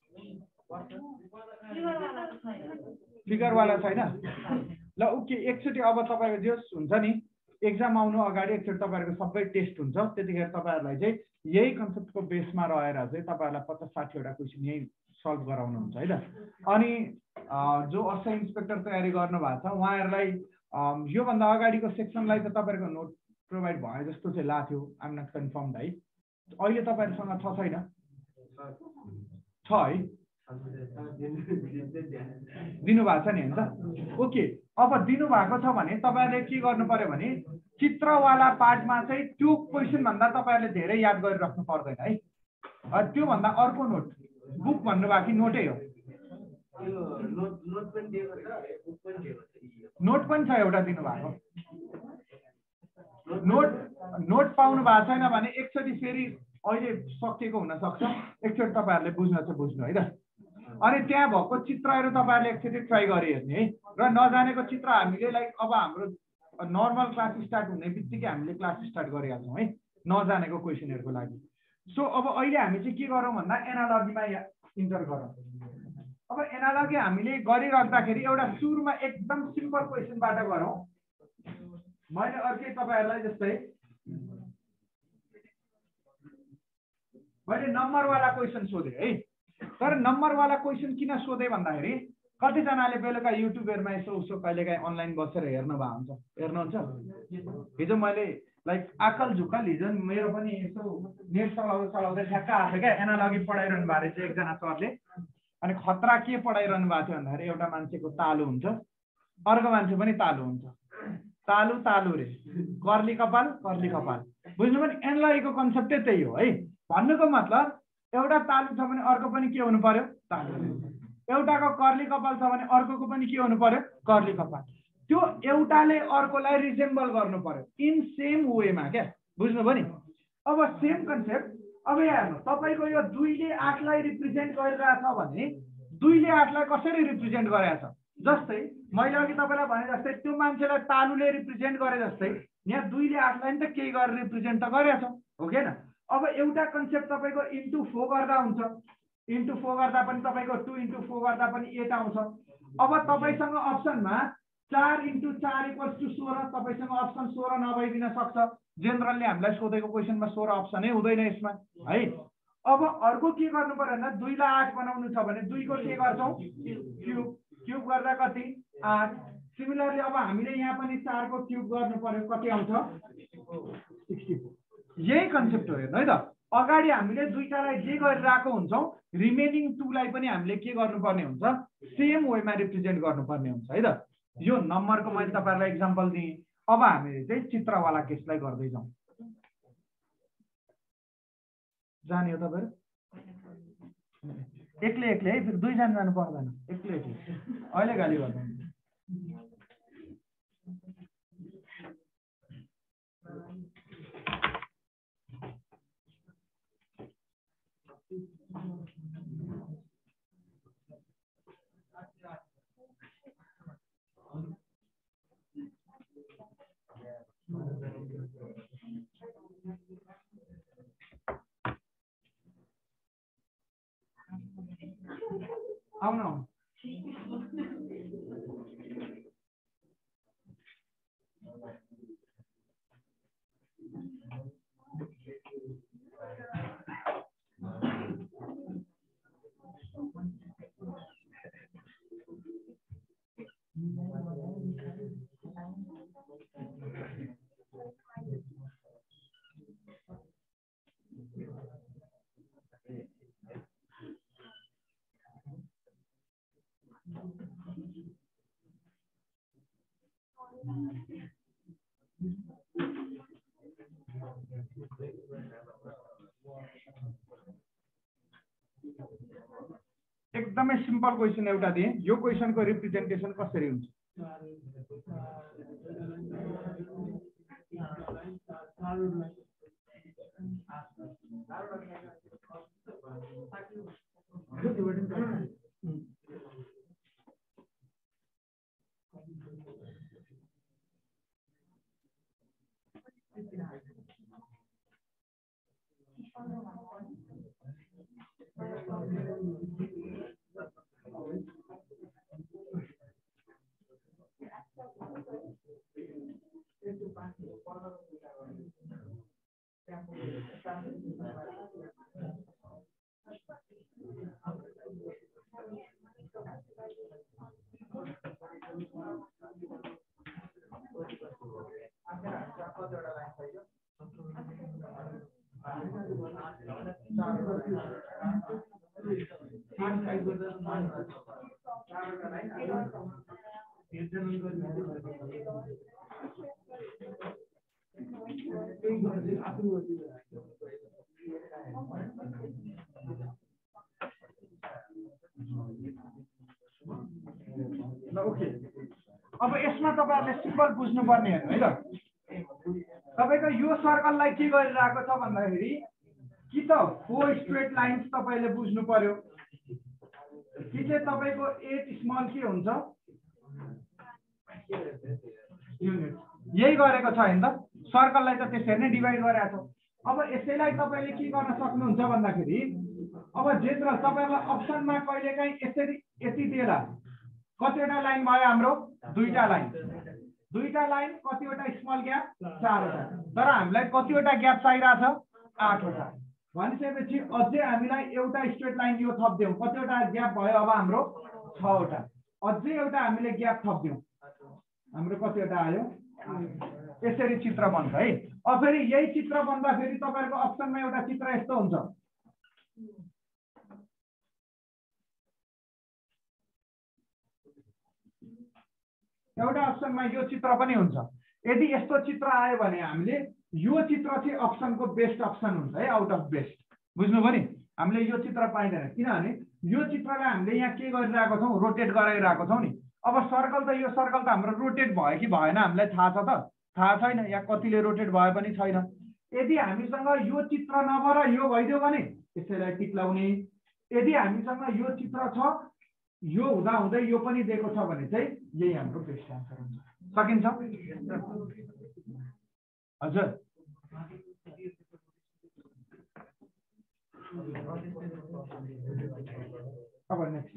फिगर वाला छैन? ल ओके, एकचोटि अब तपाईको जे हुन्छ नि एक्जाम आउनु अगाडि एकचोटि तपाईहरुको सबै टेस्ट हुन्छ, त्यतिखेर तपाईहरुलाई चाहिँ यही कन्सेप्टको बेसमा रहेर चाहिँ तपाईहरुलाई 50-60 वटा क्वेशन यही सल्भ गराउनु हुन्छ है त। अनि जो असै इन्स्पेक्टर तयारी गर्नु भएको छ उहाँहरुलाई यो भन्दा अगाडिको सेक्सनलाई त तपाईहरुको नोट प्रोभाइड भए जस्तो चाहिँ लाग्थ्यो। आइ एम नट कन्फर्मड है, अहिले तपाईहरुसँग छ छैन? छ है, दिनु भएको छ नि हैन त? ओके, अब दिनु भएको छ भने तपाईहरुले के गर्नु पर्यो भने चित्रवाला पार्टमा चाहिँ त्यो क्वेशन भन्दा तपाईहरुले धेरै याद गरिराख्नु पर्दैन है। त्यो भन्दा अर्को नोट बुक भन्नु बाकी नोटै हो। नोट पनि छ एउटा दिनु भएको। नोट पाउनु भएको छैन भने एकचोटि फेरि अहिले सकिएको हुन सक्छ, एकचोटि तपाईहरुले बुझ्नु है त। अनि त्यहाँ भएको चित्रहरू तपाईहरुले एकचोटि ट्राई गरिहेर्ने है। र नजानेको चित्र हामीले लाइक अब हाम्रो नर्मल क्लास स्टार्ट हुने बित्तिकै हामीले क्लास स्टार्ट गरिहाल्छौँ है नजानेको क्वेशनहरुको लागि। सो अब अहिले हामी चाहिँ के गरौँ भन्दा एनालोजीमा इन्टर गरौँ। अब एनालोजी हामीले गरिराख्दाखेरि एउटा सुरुमा एकदम सिम्पल क्वेशनबाट गरौँ। मैले अर्कै तपाईहरुलाई जस्तै मैले नम्बरवाला क्वेशन सोधेँ है। तर नम्बरवाला क्वेशन किन सोधेँ भन्दाखेरि कतिजनाले बेलुका युट्युबहरुमा यसो उसो कहिलेकाहीँ अनलाइन बसेर हेर्नुहुन्छ। हिजो मैले लाइक आकल झुकल हिजो मेरो पनि यसो नेट चलाउँदै ठ्याक्क आएको क्या, एनालोजी पढाइरहनु भएको रहेछ एकजना सरले। अनि खतरा के पढाइरहनु भएको थियो भन्दाखेरि एउटा मान्छेको तालु हुन्छ, अर्को मान्छे पनि तालु हुन्छ, तालु तालु रे, कर्ली कपाल बुझ्नु पनि? एनालोजीको कन्सेप्टै त्यही हो है। भन्नुको मतलब एउटा तालु छ भने अर्को पनि के हुनु पर्यो? तालु। एउटाको कर्ली कपाल छ भने अर्कोको पनि के हुनु पर्यो? कर्ली कपाल। त्यो एउटाले अर्कोलाई रिजेम्बल गर्नु पर्यो इन सेम वेमा क्या, बुझ्नुभयो नि? अब सेम कन्सेप्ट। अब हेर्नु तपाईको यो 2 ले 8 लाई रिप्रेजेन्ट गरिरहेछ भने 2 ले 8 लाई कसरी रिप्रेजेन्ट गरेछ? जस्तै मैले अघि तपाईलाई भने जस्तै त्यो मान्छेलाई तालुले रिप्रेजेन्ट गरे जस्तै यहाँ 2 ले 8 लाई नि त केही गरेर रिप्रेजेन्ट त गरेछ, हो के न? अब एउटा कन्सेप्ट तपाईको इन्टु 4 गर्दा हुन्छ, इन्टु 4 गर्दा पनि तपाईको 2 इन्टु 4 गर्दा पनि 8 आउँछ। अब तपाईसँग अप्सनमा 4 इन्टु 4 इक्वल्स टु 16, तपाईसँग अप्सन 16 नभइदिन सक्छ। जेनरली हामीलाई सोधेको क्वेशनमा 16 अप्सनै हुँदैन यसमा है। अब अर्को के गर्नु पर्यो भन्दा 2 लाई 8 बनाउनु छ भने 2 को के गर्छौं? क्यूब गर्दा कति? 8। सिमिलरली अब हामीले यहाँ पनि 4 को क्यूब गर्नु पर्यो, कति आउँछ? 64। यही कन्सेप्ट हो हेर्नु है त। अगाडि हामीले दुईटालाई जे गरिरहेको हुन्छौं रिमेनिङ 2 लाई पनि हामीले के गर्नुपर्ने हुन्छ? सेम वेमा रिप्रेजेन्ट गर्नुपर्ने हुन्छ है त। यो नम्बरको मैले तपाईहरुलाई एक्जाम्पल दिएँ। अब हामीले चाहिँ चित्रवाला केसलाई गर्दै जाउँ। जाने हो तपाईहरु? एक्लै है, फेरि 2 जना जानु पर्दैन, एक्लै। अहिले गाली गर्दैन। आउनु एकदमै सिम्पल क्वेसन एउटा दिएँ, यो क्वेसनको रिप्रेजेन्टेसन कसरी हुन्छ? ओके, अब यसमा तपाईहरुले सिम्पल बुझ्नुपर्ने हेर्नु है त। तपाईको यो सर्कललाई के गरिरहेको छ भन्दाखेरि कि त 4 स्ट्रेट लाइन्स तपाईले बुझ्नु पर्यो कि चाहिँ तपाईको 8 स्मल के हुन्छ युनिट। यही गरेको छ हैन त, सर्कललाई त त्यसरी नै डिभाइड गरेको छ। अब यसैलाई तपाईले के गर्न सक्नुहुन्छ भन्दाखेरि अब जेत्र तपाईलाई अप्सनमा कहिलेकाहीँ यसरी यति दिएला कतिवटा लाइन भयो हाम्रो? दुईटा लाइन कतिवटा स्मल ग्याप? 4वटा। तर हामीलाई कतिवटा ग्याप चाहिरहेछ? 8वटा। भनिसकेपछि अझै हामीलाई एउटा स्ट्रेट लाइन यो थप्दियौ, कतिवटा ग्याप भयो अब हाम्रो? 6वटा। अझै एउटा हामीले ग्याप थप्दियौ, हाम्रो कतिवटा आयो? यसरी चित्र बन्छ है। अब फेरि यही चित्र बन्दा फेरि तपाईहरुको अप्सनमा एउटा चित्र यस्तो हुन्छ। एउटा अप्सनमा यो चित्र पनि हुन्छ। यदि यस्तो चित्र आयो भने हामीले यो चित्र चाहिँ अप्सनको बेस्ट अप्सन हुन्छ है, आउट अफ बेस्ट। बुझ्नुभयो नि? हामीले यो चित्र पाइदैन किनभने यो चित्रलाई हामीले यहाँ के गरिरहेको छौं? रोटेट गराइरहेको छौं नि। अब सर्कल त यो सर्कल त हाम्रो रोटेट भयो कि भएन हामीलाई थाहा छ त? थाहा छैन, यहाँ कतिले रोटेट भए पनि छैन। यदि हामीसँग यो चित्र नभएर यो भइदियो भने त्यसैलाई टिक लाउने। यदि हामीसँग यो चित्र छ, यो हुँदा हुँदै यो पनि दिएको छ भने चाहिँ यही हाम्रो बेस्ट आन्सर हुन्छ। सकिन्छ? हजुर अब नेक्स्ट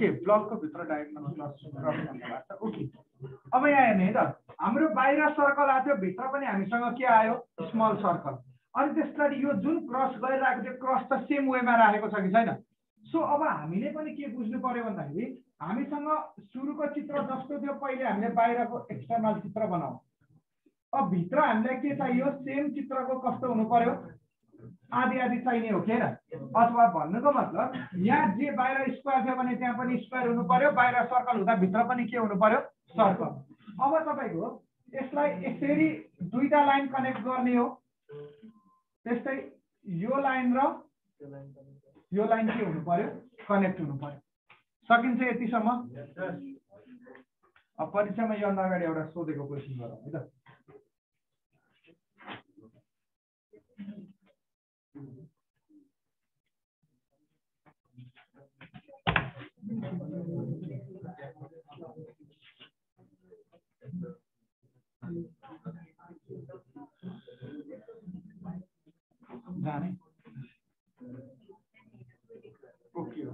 ओके ब्लकको भित्र डायगोनल क्रस गर्नु भएको छ ओके अब यहाँ हेर्ने है त हाम्रो बाहिर सर्कल आयो भित्र पनि हामीसँग के आयो स्मल सर्कल अनि त्यसपछि यो जुन क्रस गरिरहेको त्यो क्रस त सेम वेमा राखेको छ कि छैन सो अब हामीले पनि के बुझ्नु पर्यो भन्दाखेरि हामीसँग सुरुको चित्र जस्तो थियो पहिले हामीले बाहिरको एक्सटर्नल चित्र बनाऊ अब भित्र हामीलाई के चाहियो सेम चित्रको कस्तो हुनु पर्यो आधी आधी चाहिने हो के अथवा भन्नुको मतलब यहाँ जे बाहिर स्क्वायर थियो भने त्यहाँ पनि स्क्वायर हुनु पर्यो बाहिर सर्कल हुँदा भित्र पनि के हुनु पर्यो सर्कल अब तपाईको यसलाई यसरी दुईटा लाइन कनेक्ट गर्ने हो त्यस्तै यो लाइन र यो लाइन के हुनु पर्यो कनेक्ट हुनु पर्यो सकिन्छ यतिसम्म अब परीक्षामा यो अगाडि एउटा सोधेको क्वेशन गरौँ है त जाने ओके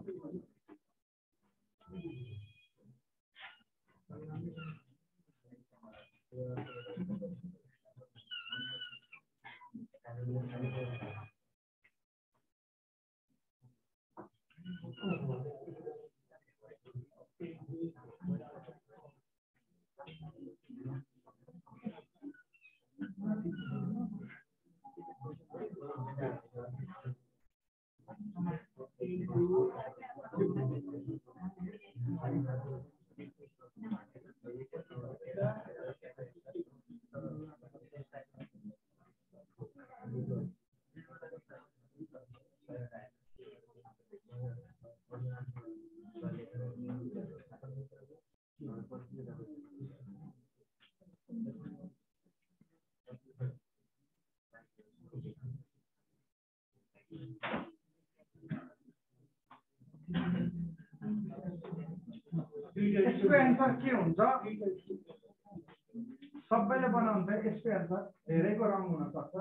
यसको एन्सर के हुन्छ सबैले बनाउनु त यसको एन्सर धेरैको रङ हुन सक्छ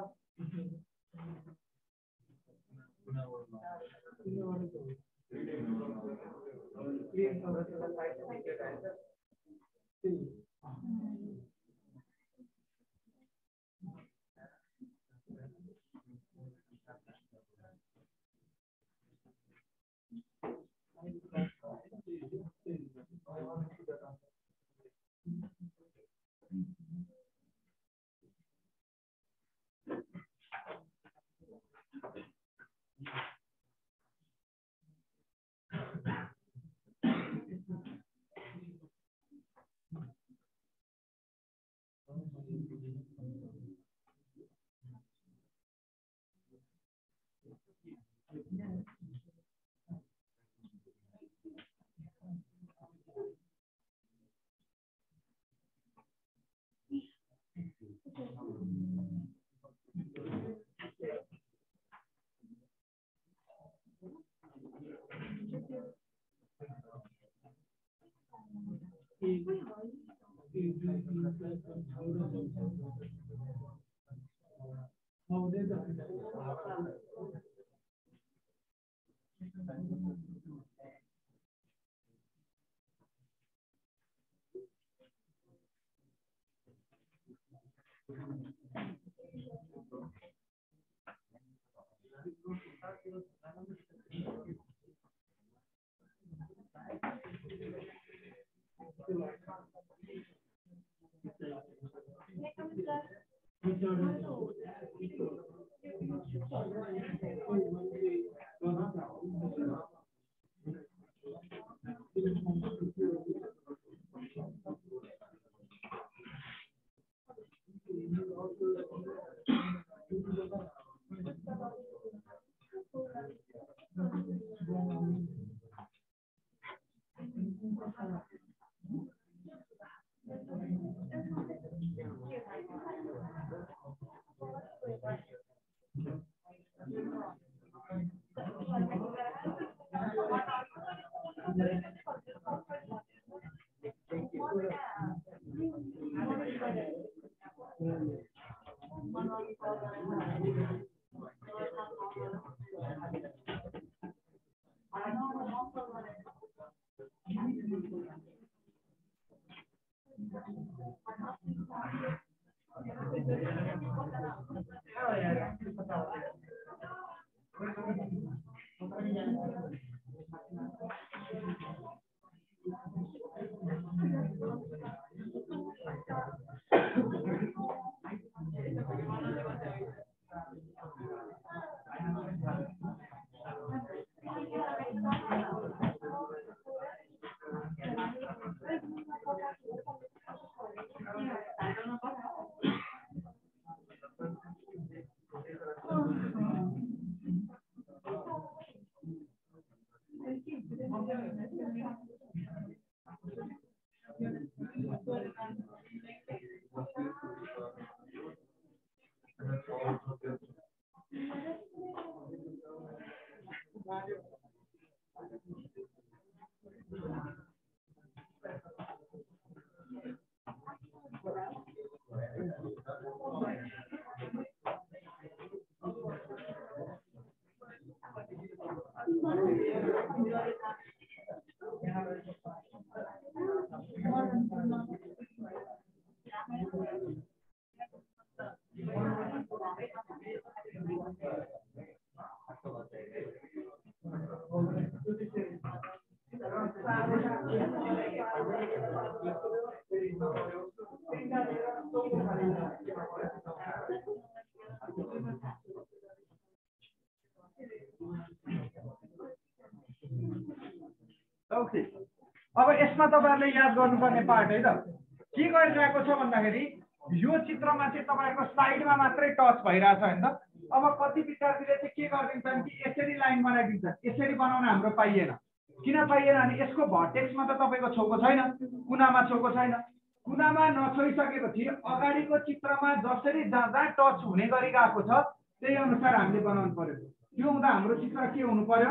ओके, अब यसमा तपाईहरुले याद गर्नुपर्ने पार्ट है त के गरिरहेको छ भन्दाखेरि यो चित्रमा चाहिँ तपाईहरुको साइडमा मात्रै टच भइरहेछ हैन त। अब कति विद्यार्थीले चाहिँ के गरिदिन्छन् कि यसरी लाइन बनाइदिन्छन्। यसरी बनाउन हाम्रो पाइएन। किन पाइएन भने यसको भर्टेक्समा त तपाईको छेउको छैन, कुनामा छेउको छैन। कुनामा नछोइसकेपछि अगाडिको चित्रमा जसरी जाँदा टच हुने गरी गएको छ त्यही अनुसार हामीले बनाउनु पर्यो। त्यो हुँदा हाम्रो चित्र के हुनु पर्यो?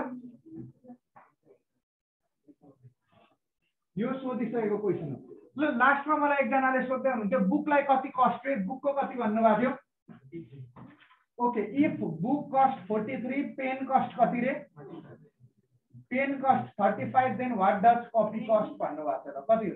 यो सोधिसकेको क्वेशन हो। ल लास्टमा मलाई एकजनाले सोध्दै हुनुहुन्थ्यो बुकलाई कति कस्ट रे, बुकको कति भन्नुभएको थियो? Okay, if book cost 43, pen cost कति रे? Pen cost 35, then what does copy cost भन्नुभएको छ। कति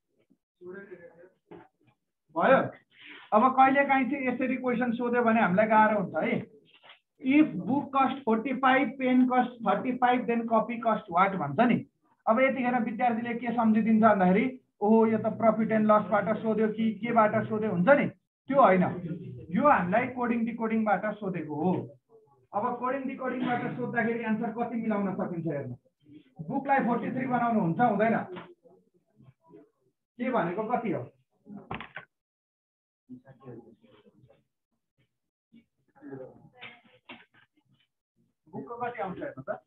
भयो? अब कहिलेकाहीँ चाहिँ यसरी क्वेशन सोध्यो भने हामीलाई गाह्रो हुन्छ है। If book cost 45, pen cost 35, then copy cost what भन्छ नि। अब यतिखेर विद्यार्थीले के सम्झिदिन्छ भन्दाखेरि ओहो यो त प्रफिट एन्ड लसबाट सोध्यो कि केबाट सोध्यो हुन्छ नि, त्यो होइन। यो हामीलाई कोडिङ डिकोडिङबाट सोधेको हो। अब कोडिङ डिकोडिङबाट सोध्दाखेरि आन्सर कति मिलाउन सकिन्छ हेर्नु। बुकलाई 43 बनाउनु हुन्छ हुँदैन? के भनेको कति हो? बुकको कति आउँछ हेर्नु त।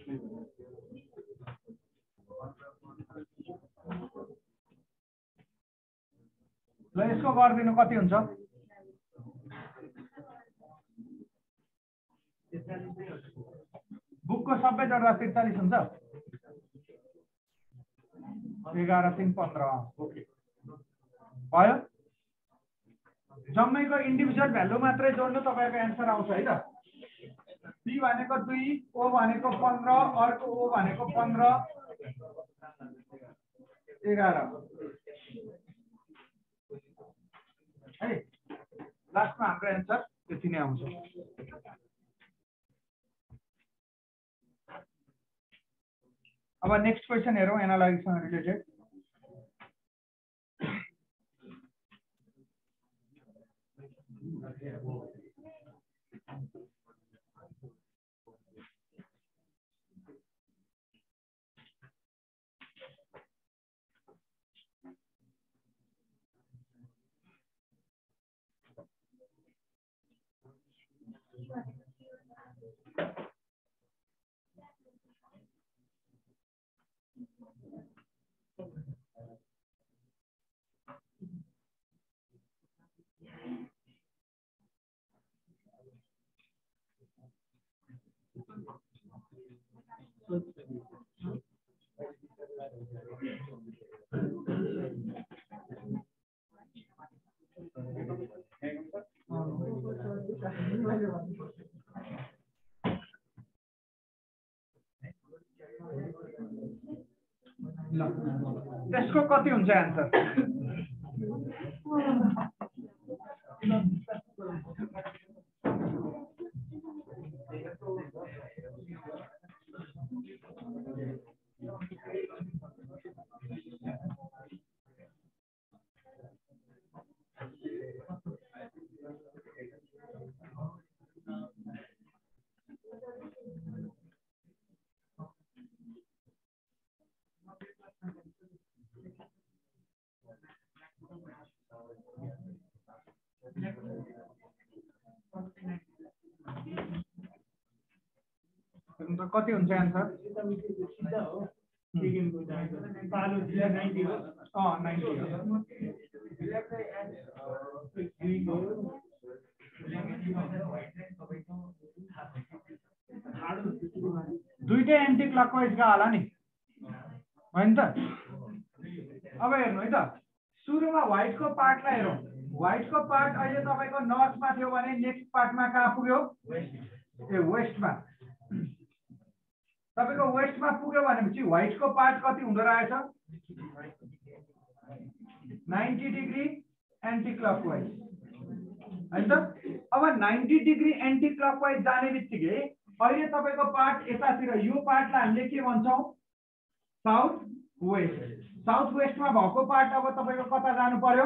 ल यसको गरिदिनु कति हुन्छ? बुकको सबै जोड्दा 43 हुन्छ। 11 3 15 ओके भयो। जम्मैको इन्डिभिजुअल भ्यालु मात्रै जोड्नु तपाईको आन्सर आउँछ है त। बी भनेको 2, ओ भनेको 15, अर्को ओ भनेको 15, 11 है। लास्टमा हाम्रो आन्सर त्यति नै आउँछ। अब नेक्स्ट क्वेशन हेरौँ एनालाइजसँग रिलेटेड। त्यसको कति हुन्छ आन्सर? कति हुन्छ आन्सर? दुईटै एन्टी क्लकवाइजका होला नि होइन त? अब हेर्नु है त, सुरुमा व्हाइटको पार्टलाई हेरौँ। व्हाइटको पार्ट अहिले तपाईँको नर्थमा थियो भने नेक्स्ट पार्टमा कहाँ पुग्यो? वेस्टमा। तपाईँको वेस्टमा पुग्यो भनेपछि व्हाइटको पार्ट कति हुँदो रहेछ? 90 डिग्री एन्टी क्लकवाइज होइन त? अब 90 डिग्री एन्टी क्लकवाइज जाने बित्तिकै अहिले तपाईँको पार्ट यतातिर, यो पार्टलाई हामीले के भन्छौँ? South west. साउथ वेस्टमा भएको पार्ट अब तपाईँको कता जानु पर्यो?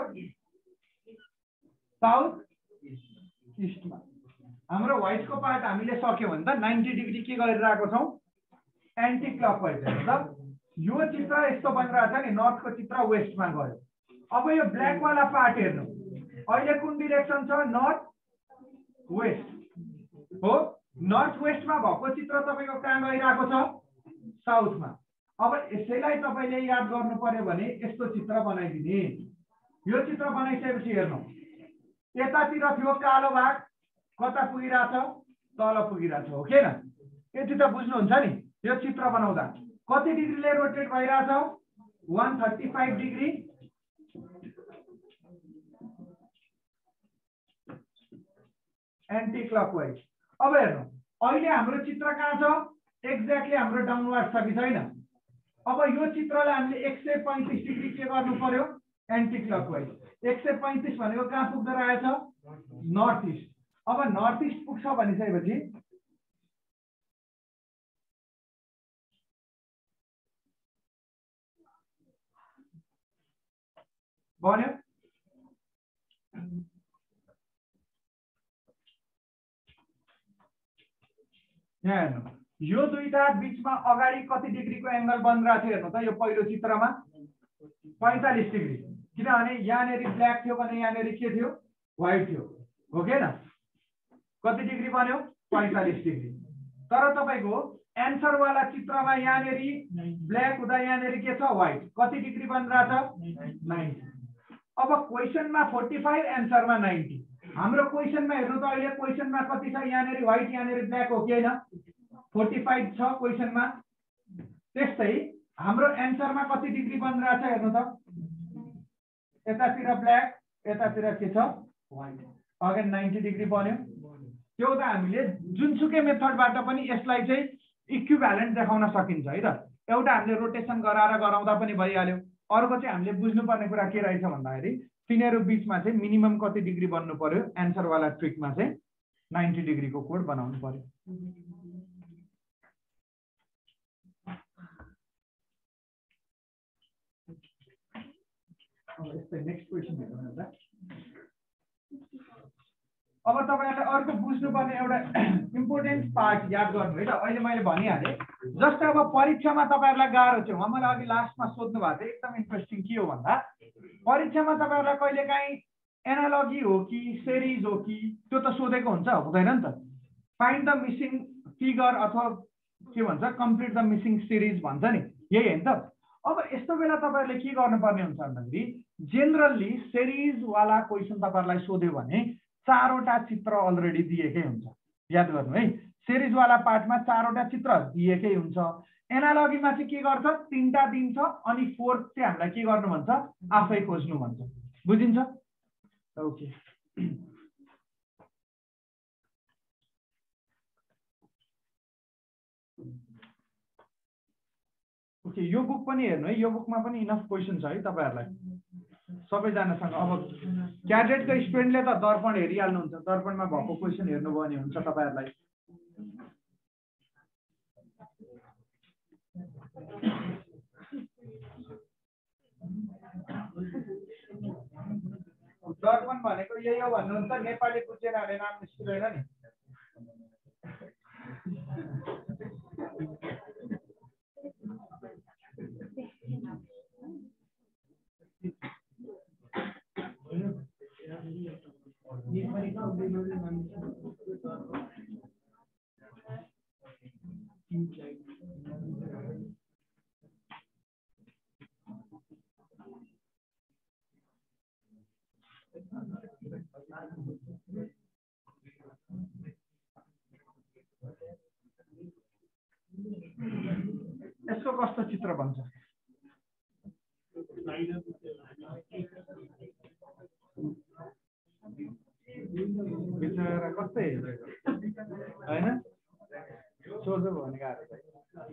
साउथ इस्टमा। हाम्रो व्हाइटको पार्ट हामीले सक्यो भने त 90 डिग्री के गरिरहेको छौँ? Anti clockwise. मतलब यो चित्र यस्तो बनिरहेको छ नि, नर्थको चित्र वेस्टमा गयो। अब यो ब्ल्याक वाला पार्ट हेर्नु, अहिले कुन डिरेक्सन छ? नर्थ वेस्ट हो। नर्थ वेस्टमा भएको चित्र तपाईँको कहाँ गइरहेको छ? साउथमा। अब यसैलाई तपाईँले याद गर्नु पर्यो भने यस्तो चित्र बनाइदिने। यो चित्र बनाइसकेपछि हेर्नु, यतातिर थियो कालो भाग, कता पुगिरहेछ? तल पुगिरहेछ, हो कि न? यति त बुझ्नुहुन्छ नि? यो चित्र बनाउँदा कति डिग्रीले रोटेट भइरहेछ? 135 डिग्री एन्टी क्लकवाइज। अब हेर्नु, अहिले हाम्रो चित्र कहाँ छ? एक्ज्याक्टली हाम्रो डाउनवर्ड छ कि छैन? अब यो चित्रलाई हामीले 135 डिग्री के गर्नु पर्यो? Anti clockwise. 135 भनेको कहाँ पुग्दो रहेछ? North east. अब नर्थ इस्ट पुग्छ भनिसकेपछि भन्यो यहाँ हेर्नु, यो दुईटा बीचमा अगाडि कति डिग्रीको एंगल बनिरहेको थियो हेर्नु त? यो पहिलो चित्रमा 45 डिग्री, किनभने यहाँनेरि ब्ल्याक थियो भने यहाँनेरि के थियो? व्हाइट थियो, हो कि न? कति डिग्री बन्यो? 45 डिग्री। तर तपाईको एन्सर वाला चित्रमा यहाँनेरि ब्ल्याक हुँदा यहाँनेरि के छ? व्हाइट। कति डिग्री बनिरहेछ? 90। अब क्वेशनमा 45, एन्सरमा 90। हाम्रो क्वेशनमा हेर्नु त, अहिले क्वेशनमा कति छ? यहाँनेरि व्हाइट, यहाँनेरि ब्ल्याक, हो कि हैन? 45 छ क्वेशनमा। त्यस्तै हाम्रो एन्सरमा कति डिग्री बनिरहेछ हेर्नु त? यतातिर ब्ल्याक, यतातिर के छ? व्हाइट। अगेन 90 डिग्री बन्यो। त्यो त हामीले जुनसुकै मेथडबाट पनि यसलाई चाहिँ इक्विभ्यालेन्ट देखाउन सकिन्छ है त। एउटा हामीले रोटेसन गराएर गराउँदा पनि भइहाल्यो। अर्को चाहिँ हामीले बुझ्नुपर्ने कुरा के रहेछ भन्दाखेरि तिनीहरू बीचमा चाहिँ मिनिमम कति डिग्री बन्नु पर्यो? एन्सर वाला ट्रिकमा चाहिँ 90 डिग्रीको कोड बनाउनु पर्यो। नेक्स्ट क्वेशन हेरौँ एउटा। अब तपाईहरुले अर्को बुझ्नुपर्ने एउटा इम्पोर्टेन्ट पार्ट याद गर्नु है त। अहिले मैले भनिहाले, जस्तै अब परीक्षामा तपाईहरुलाई गाह्रो छ। मैले अघि लास्टमा सोध्नु भएको थियो, एकदम इन्ट्रेस्टिङ के हो भन्दा परीक्षामा तपाईहरुलाई कहिलेकाहीँ एनालोजी हो कि सिरिज हो कि त्यो त सोधेको हुन्छ, हुँदैन नि त? फाइन्ड द मिसिङ फिगर अथवा के भन्छ कम्प्लिट द मिसिङ सिरिज भन्छ नि, यही हैन त? अब यस्तो बेला तपाईहरुले के गर्नुपर्ने हुन्छ भन्दाखेरि जेनरली सिरिज वाला क्वेशन तपाईहरुलाई सोध्यो भने 4 वटा चित्र अलरेडी दिएकै हुन्छ। याद गर्नु है, सिरिज वाला पार्टमा 4 वटा चित्र दिएकै हुन्छ। एनालोजीमा चाहिँ के गर्छ? 3टा दिन्छ अनि फोर्थ चाहिँ हामीलाई के गर्नु भन्छ? आफै खोज्नु भन्छ। बुझिन्छ? ओके। ओके, यो बुक पनि हेर्नु है। यो बुकमा पनि इनफ क्वेशन छ है तपाईहरुलाई सबैजनासँग। अब क्याडेटको स्टुडेन्टले त दर्पण हेरिहाल्नुहुन्छ, दर्पणमा भएको क्वेसन हेर्नुभयो भने हुन्छ तपाईँहरूलाई। दर्पण भनेको यही हो भन्नुहुन्छ, नेपाली बुझेन भने नाम निस्किँदैन नि। यसको कस्तो चित्र बन्छ? बिचरा कस्तो हेरेको हैन, सोझो भने गाह्रो छ।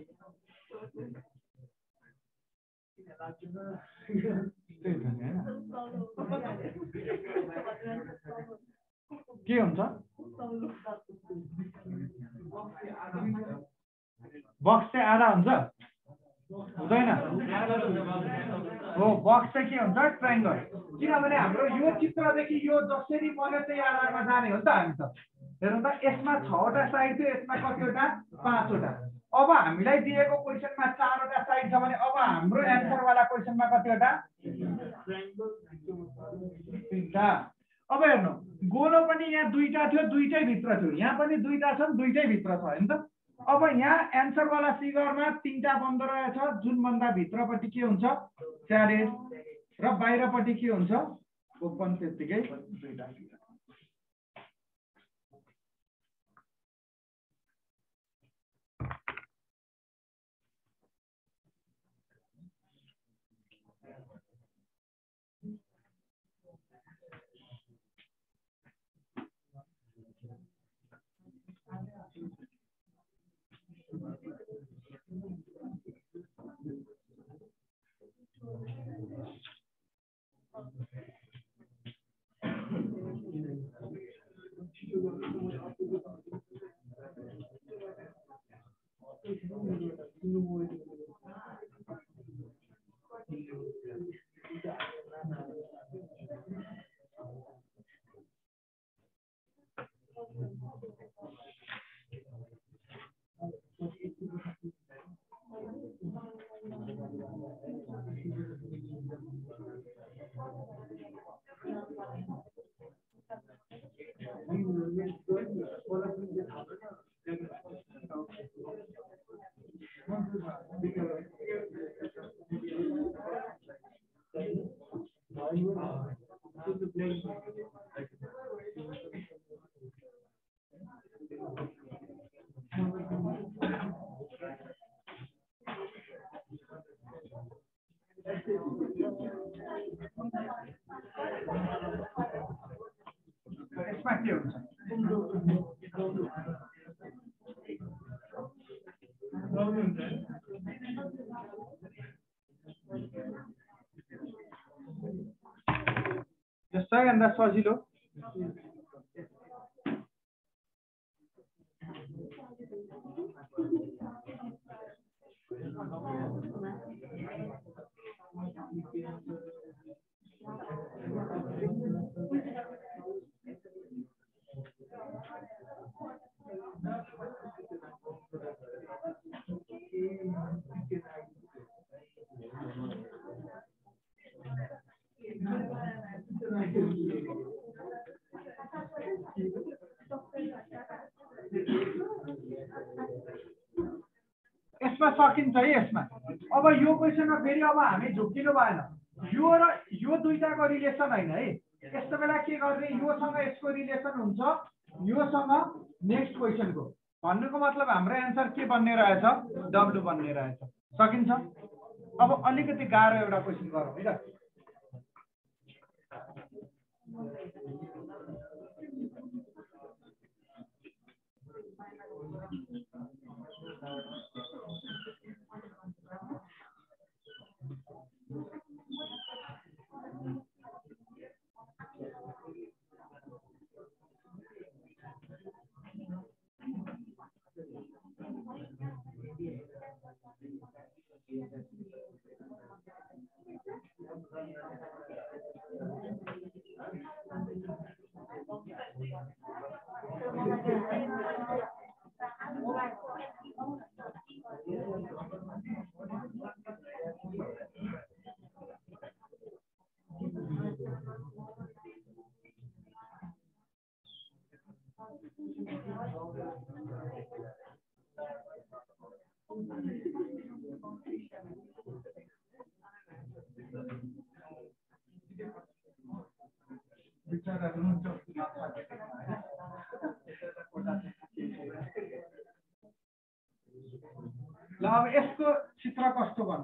के हुन्छ? बक्स चाहिँ आधा हुन्छ हुँदैन हो, बक्स चाहिँ के हुन्छ? ट्रायंगल। किनभने हाम्रो यो चित्रदेखि यो जसरी बन्यो त्यही आधारमा जाने हो नि त हामी त। हेर्नु त, यसमा 6वटा साइड थियो, यसमा कतिवटा? 5वटा। अब हामीलाई दिएको क्वेसनमा 4वटा साइड छ भने अब हाम्रो एन्सर वाला क्वेसनमा कतिवटा? 3टा। अब हेर्नु, गोलो पनि यहाँ 2टा थियो, 2टै भित्र थियो, यहाँ पनि 2टा छन्, 2टै भित्र छ हैन त। अब यहाँ एन्सर वाला फिगरमा 3टा बन्द रहेछ, जुन भन्दा भित्रपट्टि के हुन्छ? क्याडेट, र बाहिरपट्टि के हुन्छ? ओपन। त्यतिकै 2टा। यसमा के हुन्छ? सबैभन्दा सजिलो यसमा सकिन्छ है यसमा। अब यो क्वेसनमा फेरि अब हामी झुक्किनु भएन, यो र यो 2टाको रिलेसन हैन है। यस्तो बेला के गर्ने, योसँग यसको रिलेसन हुन्छ, योसँग नेक्स्ट क्वेसनको। भन्नुको मतलब हाम्रो एन्सर के बन्ने रहेछ? W बन्ने रहेछ। सकिन्छ? अब अलिकति गाह्रो एउटा क्वेसन गरौँ है त। ल अब यसको चित्र कस्तो बन्छ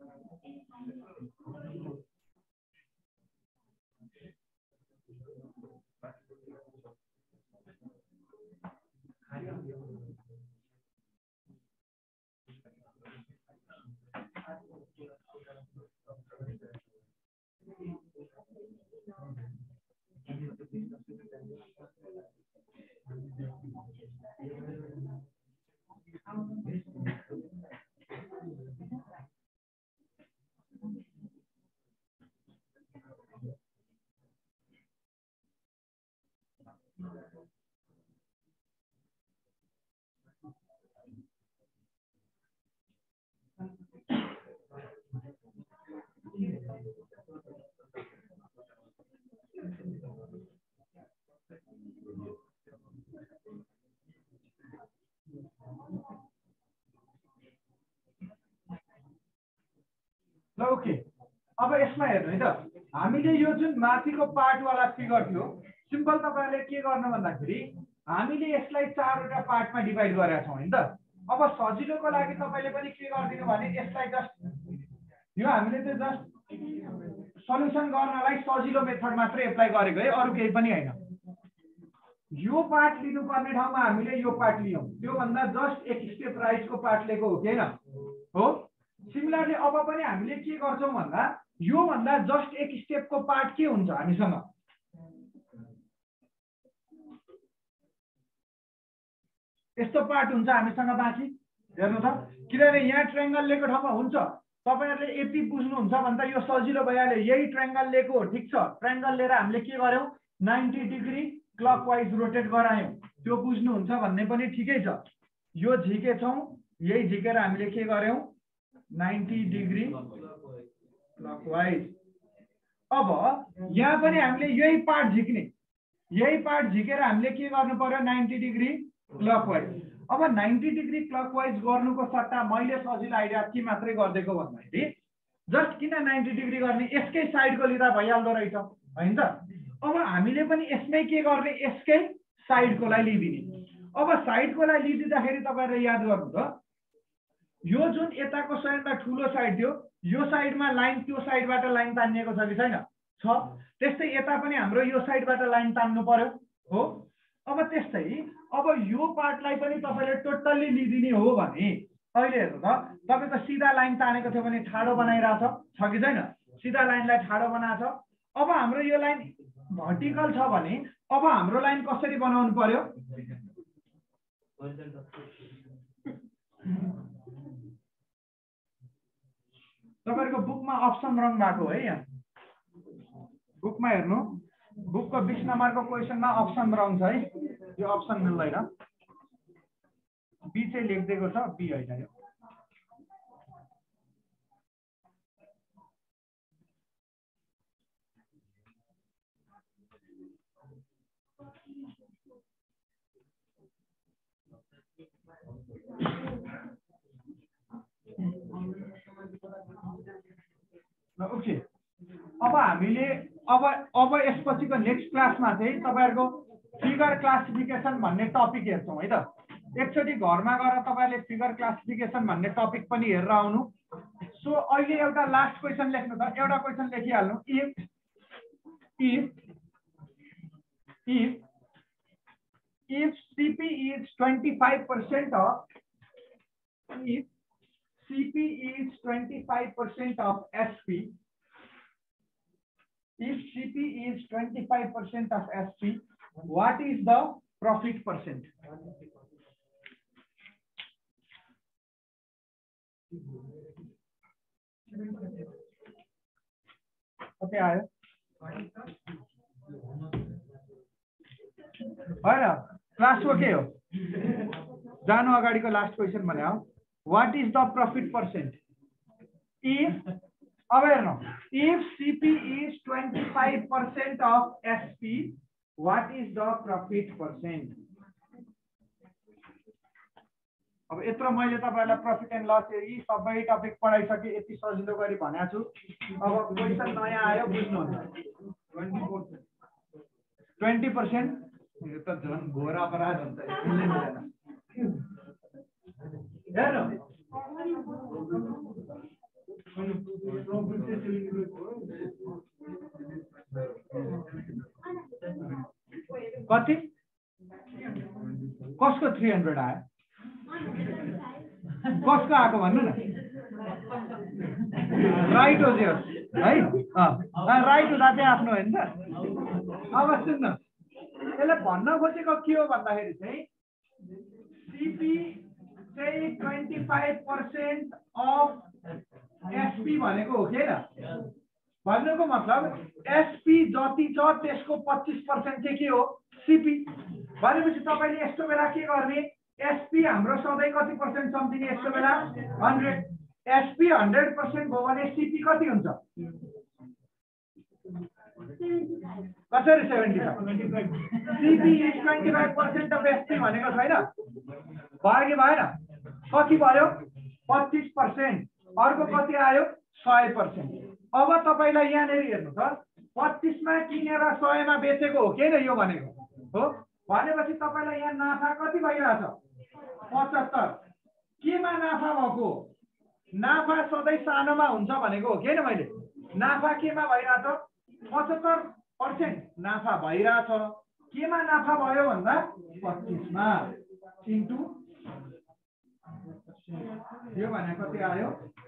ल ओके अब यसमा हेर्नु है त हामीले यो जुन माथिको पार्टवाला फिगर थियो सिम्पल तपाईहरुले के गर्नु भन्दाखेरि हामीले यसलाई चारवटा पार्टमा डिभाइड गरेका छौं हैन त अब सजिलोको लागि तपाईले पनि के गर्दिनु भने यसलाई जस्ट यो हामीले चाहिँ जस्ट सल्युसन गर्नलाई सजिलो मेथड मात्र एप्लाई गरेको है अरु केही पनि हैन यो पार्ट लिनु पर्ने ठाउँमा हामीले यो पार्ट लियौं त्यो भन्दा जस्ट एक स्टेप राइटको पार्ट लिएको हो हैन हो सिमिलरली अब पनि हामीले के गर्छौं भन्दा यो भन्दा जस्ट एक स्टेपको पार्ट के हुन्छ हामीसँग यस्तो पार्ट हुन्छ हामीसँग बाँकी हेर्नु त किनभने यहाँ ट्रायंगल लिएको ठाउँमा हुन्छ तपाईहरुले यति बुझ्नुहुन्छ भन्दा यो सजिलो भइहाल्यो यही ट्रायंगल लिएको हो ठीक छ ट्रायंगल लिएर हामीले के गर्यौं 90 डिग्री क्लकवाइज रोटेट गरायौं त्यो बुझ्नुहुन्छ भन्ने पनि ठिकै छ यो झिकेछौं यही झिकेर हामीले के गर्यौं 90 डिग्री क्लकवाइज अब यहाँ पनि हामीले यही पार्ट झिकेर हामीले के गर्नु पर्यो 90 डिग्री क्लकवाइज अब 90 डिग्री क्लकवाइज गर्नुको सट्टा मैले सजिलो आइडिया के मात्रै गर्देको भन्दाखेरि जस्ट किन 90 डिग्री गर्ने यसकै साइडको लिँदा भइहाल्दो रहेछ हैन त अब हामीले पनि यसमै के गर्ने यसकै साइडकोलाई लिदिने अब साइडकोलाई लिदिँदाखेरि तपाईहरुले याद गर्नु त यो जुन यताको सबैभन्दा ठूलो साइड थियो यो साइडमा लाइन त्यो साइडबाट लाइन तानिएको छ कि छैन छ त्यस्तै यता पनि हाम्रो यो साइडबाट लाइन तान्नु पर्यो हो अब त्यस्तै अब यो पार्टलाई पनि तपाईले टोटल्ली लिदिने हो भने अहिले हेर्नु त तपाईको सिधा लाइन तानेको थियो भने ठाडो बनाइराछ छ कि छैन सिधा लाइनलाई ठाडो बनाछ अब हाम्रो यो लाइन भर्टिकल छ भने अब हाम्रो लाइन कसरी बनाउनु पर्यो तपाईहरुको बुकमा अप्सन रङ भएको है यहाँ बुकमा हेर्नु बुकको 20 नम्बरको क्वेशनमा अप्सन रङ छ है यो अप्सन मिल्दैन बी चाहिँ लेखिदिएको छ बी हैन यो ओके अब हामीले अब यसपछिको नेक्स्ट क्लासमा चाहिँ तपाईहरुको फिगर क्लासिफिकेसन भन्ने टपिक हेर्छौं है त एकचोटी घरमा गएर तपाईहरुले फिगर क्लासिफिकेसन भन्ने टपिक पनि हेरेर आउनु सो अहिले एउटा लास्ट क्वेशन लेख्नु त एउटा क्वेशन लेखिहाल्नु if CP is 25% of if CP is 25% of SP if CP is 25% of SP what is the profit percent कति आयो होइन क्लासको के हो जानु अगाडिको लास्ट क्वेसन भने हो what is the profit percent if अब हेर्नु if CP is 25% of SP what is the profit percent अब यत्रो मैले तपाईहरुलाई प्रॉफिट एन्ड लस यी सबै टपिक पढाइसके यति सजिलो गरी भनेको छु अब क्वेशन नयाँ आयो बुझ्नुहुन्छ 20% यो त झन् घोर अपराध हुन्छ यसले मिलेन हेर्नु कति कसको 300 आयो कसको आएको भन्नु न राइट हो जे है राइट हुँदा चाहिँ आफ्नो होइन त अब सुन्नु यसले भन्न खोजेको के हो भन्दाखेरि चाहिँ सीपी चाहिँ 25% अफ एसपी भनेको हो के भन्नुको मतलब एसपी जति छ त्यसको 25% चाहिँ के हो सीपी भनेपछि तपाईले यस्तो बेला के गर्ने एसपी हाम्रो सधैँ कति पर्सेन्ट सम्झिने यस्तो बेला 100 एसपी 100% भयो भने सीपी कति हुन्छ कसरी 75 सीपी इज 25% अफ एसपी भनेको छैन भयो कि भएन कति भयो 25% अर्को कति आयो 100%। अब तपाईलाई यहाँनेरि हेर्नु त 25 मा किनेर 100 मा बेचेको हो के यो भनेको हो भनेपछि तपाईलाई यहाँ नाफा कति भइराछ 75 केमा नाफा भएको नाफा सधैँ सानोमा हुन्छ भनेको हो के मैले नाफा केमा भइराछ 75% नाफा भइराछ केमा नाफा भयो भन्दा 25 मा इन्टु यो भने कति आयो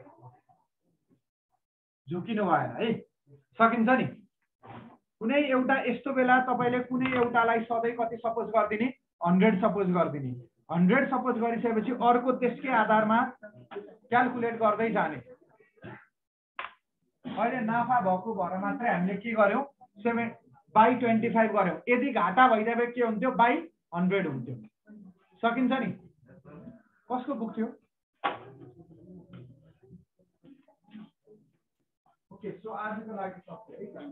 झुकिनु भएन है सकिन्छ नि कुनै एउटा यस्तो बेला तपाईले कुनै एउटालाई सधैँ कति सपोज गर्दिने 100 सपोज गर्दिने 100 सपोज गरिसकेपछि अर्को त्यसकै आधारमा क्याल्कुलेट गर्दै जाने अहिले नाफा भएको भएर मात्रै हामीले के गर्यौं 7/25 गर्यौं यदि घाटा भइदिए के हुन्थ्यो 100 हुन्थ्यो सकिन्छ नि कसको बुक थियो ओके सो आजको लागि सक्यो है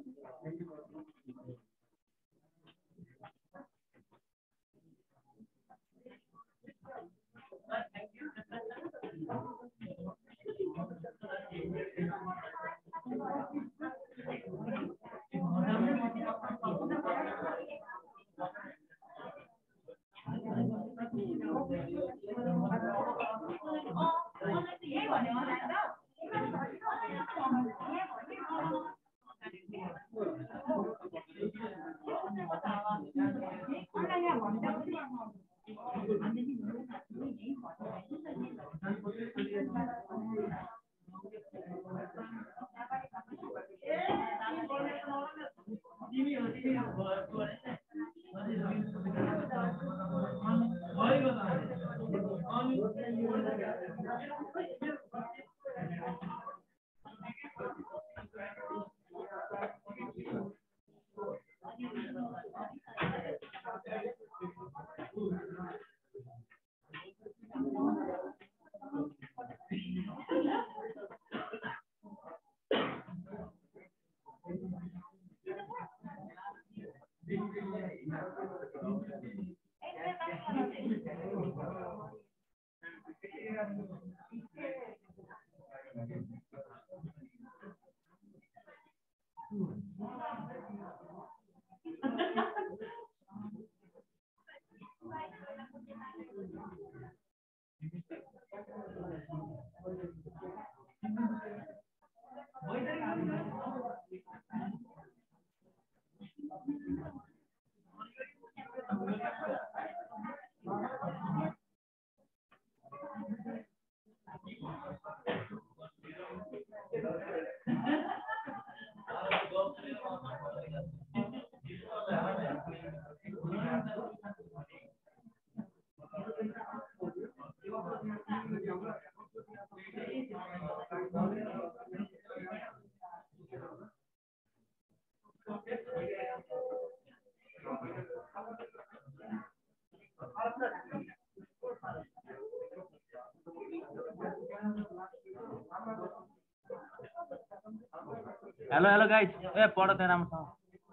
हेलो गाइस, ए पढ त राम्रोसँग।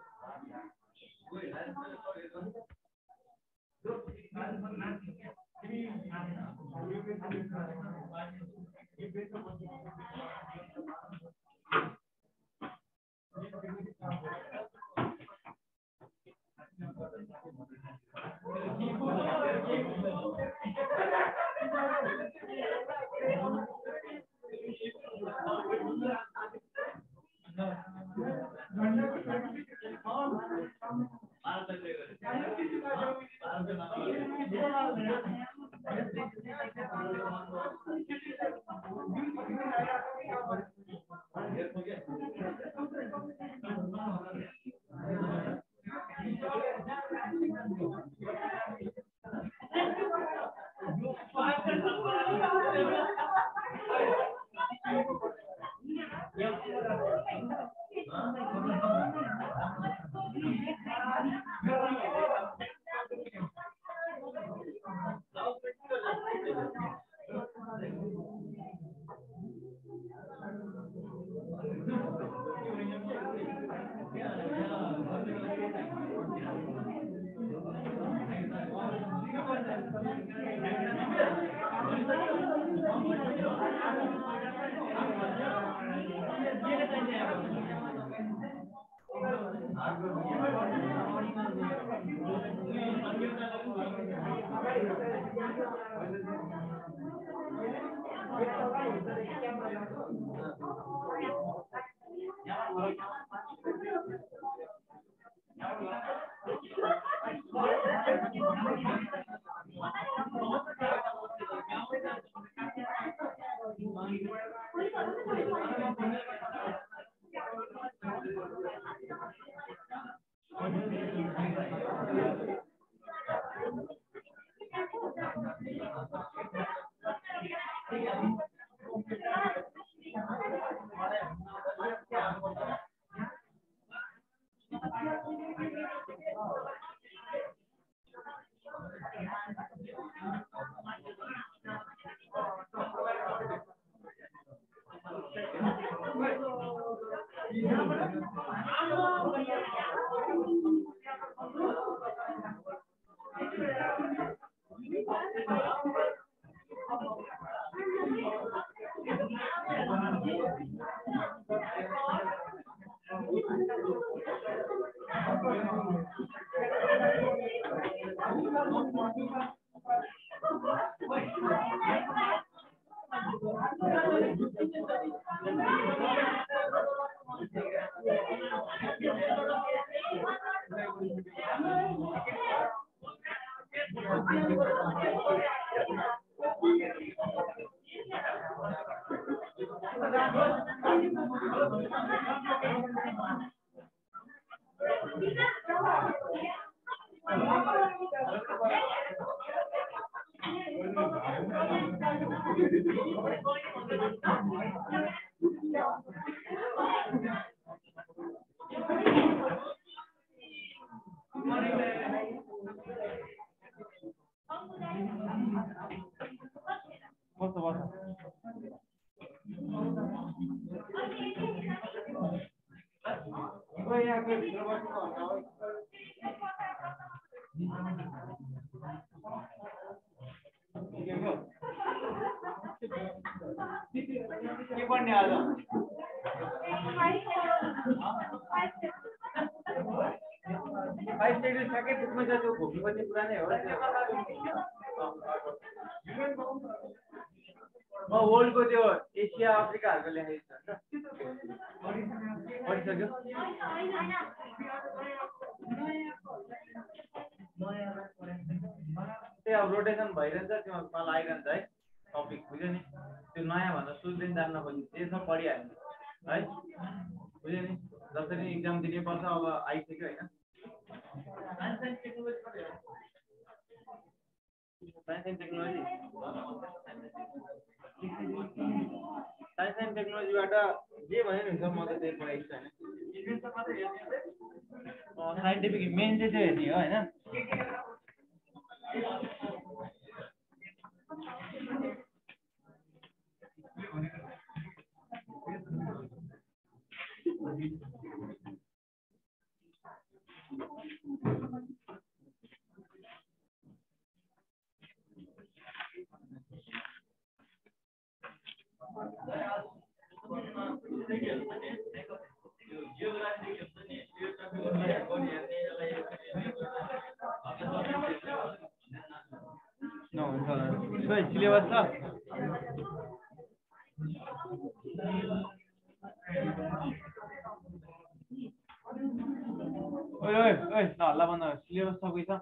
वर्ल्ड को त्यो एसिया अफ्रिकाहरुको लेखाइछ हैन पढिसक्यो त्यो अब रोटेसन भइरहन्छ त्यो मलाई आइरहन्छ है टपिक बुझ्यो नि त्यो नयाँ भन्दा सुरुदेखि जान्न पनि त्यसमा पढिहाल्नु है बुझ्यो नि जसरी एक्जाम दिने पर्छ अब आइसक्यो हैन science and technology science and टेक्नोलोजीबाट जे भने नि हुन्छ म त त्यही पढाइछु हैन साइन्टिफिक मेन चाहिँ त्यो हेर्ने हो हैन सिलेबस छ ओइ ओइ ओइ हल्ला बन्द सिलेबस छ कोही छ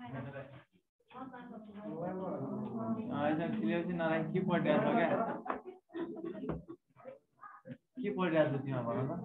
सिलेबस नराखेको के पढिरहेको छ क्या के पढिरहेको छ तिमीहरू भन त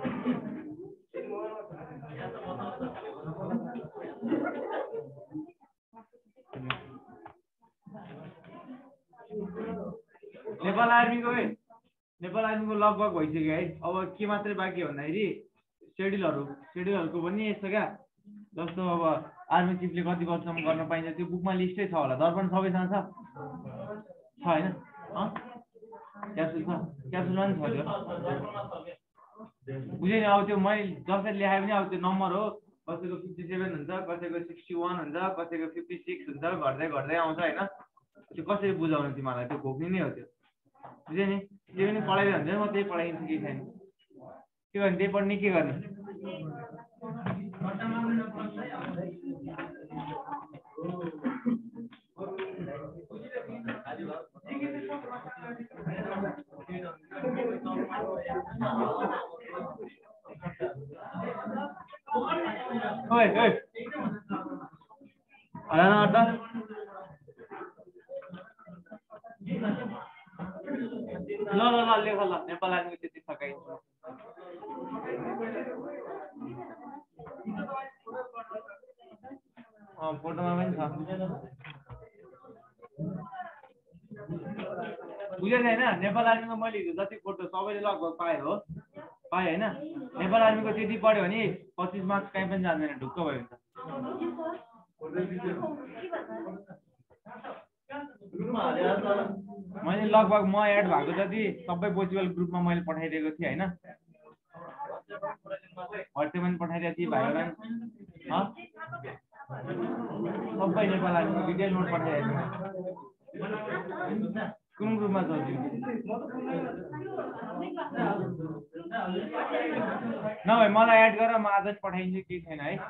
नेपाल आर्मीको लगभग भइसक्यो है अब के मात्रै बाँकी भन्दाखेरि सेड्युलहरूको पनि यस्तो क्या जस्तो अब आर्मी चिफले कति वर्षसम्म गर्न पाइन्छ त्यो बुकमा लिस्टै छ होला दर्पण सबैसँग छ हैन क्याप्सुलमा पनि छ त्यो बुझेँ नि अब त्यो मैले जसरी ल्याए पनि अब त्यो नम्बर हो कसैको 57 हुन्छ कसैको 61 हुन्छ कसैको 56 हुन्छ घट्दै आउँछ हैन त्यो कसरी बुझाउने तिमीहरूलाई त्यो घोक्ने नै हो त्यो बुझ्यो नि त्यो पनि पढाइदियो भने म त्यही पढाइदिन्छु केही छैन के गर्ने त्यही पढ्ने के गर्ने ओइ ओइ हला न ल लेख ल नेपाल आर्मीको त्यति सकाइन्छ फोटोमा पनि छ बुझेन हैन नेपाल आर्मीको मैले हिजो जति फोटो सबैले लगभग पाए हैन नेपाल आर्मीको त्यति पढ्यो भने 25 मार्क्स कहीँ पनि जाँदैन ढुक्क भयो मैले लगभग म एड भएको जति सबै पोसिबल ग्रुपमा मैले पठाइदिएको थिएँ हैन व्हाट्सएपमा पनि पठाइदिएको थिएँ भाइहरुलाई सबै नेपाल आर्मीको डिटेल नोट पठाइदिएको थिएँ कुन ग्रुपमा छ नभए मलाई एड गर म आज पठाइदिन्छु केही छैन है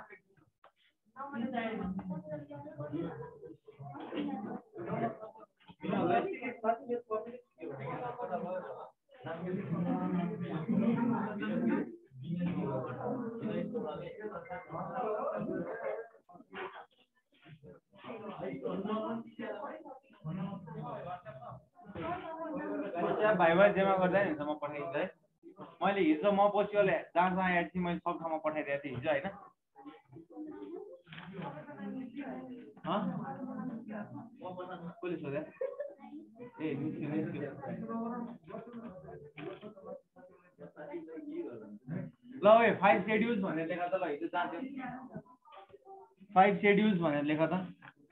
भाइ जेमा गर्दा नि हुन्छ म पठाइदिन्छु है मैले हिजो म पोसिबल जहाँसँग एड थिएँ मैले सब ठाउँमा पठाइदिएको थिएँ हिजो हैन कसले सोध्यो ए ल ओए 5 शेड्युल्स भनेर लेख त ल हिजो जान्थ्यो 5 शेड्युल्स भनेर लेख त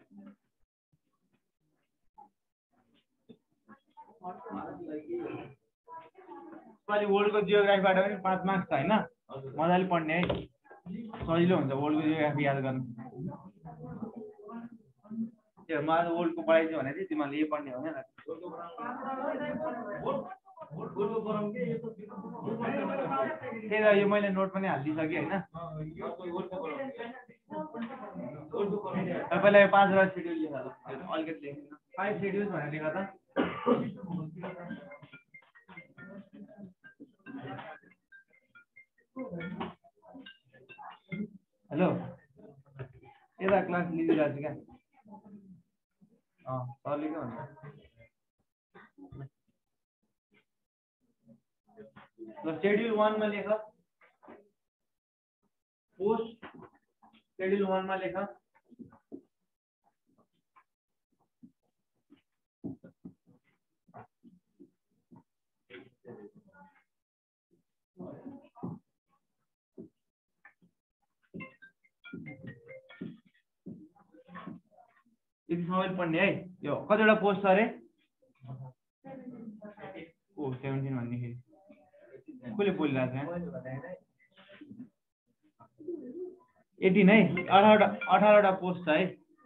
पालि वर्ल्डको जियोग्राफीबाट पनि 5 मार्क्स छ हैन मजाले पढ्ने है सजिलो हुन्छ वर्ल्डको जियोग्राफी याद गर्नु त्यो म आज वर्ल्डको पढाइछु भने चाहिँ तिमीले यही पढ्ने हो हैन त्यही त यो मैले नोट पनि हालिदिइसकेँ हैन तपाईलाई 5 वटा शेड्युल लेख ल अलिकति लेख्नु 5 शेड्युल्स भनेर लेख त हेलो यता क्लास लिइरहेको छु क्या सरले के भन्छ ल शेड्युल 1 मा लेख पोस्ट शेड्युल 1 मा लेख यति सबैले पढ्ने है। यो कतिवटा पोस्ट छ अरे? ओ 17 भन्दाखेरि कसले बोलिरहेको छ? 18 है, 18वटा पोस्ट छ है।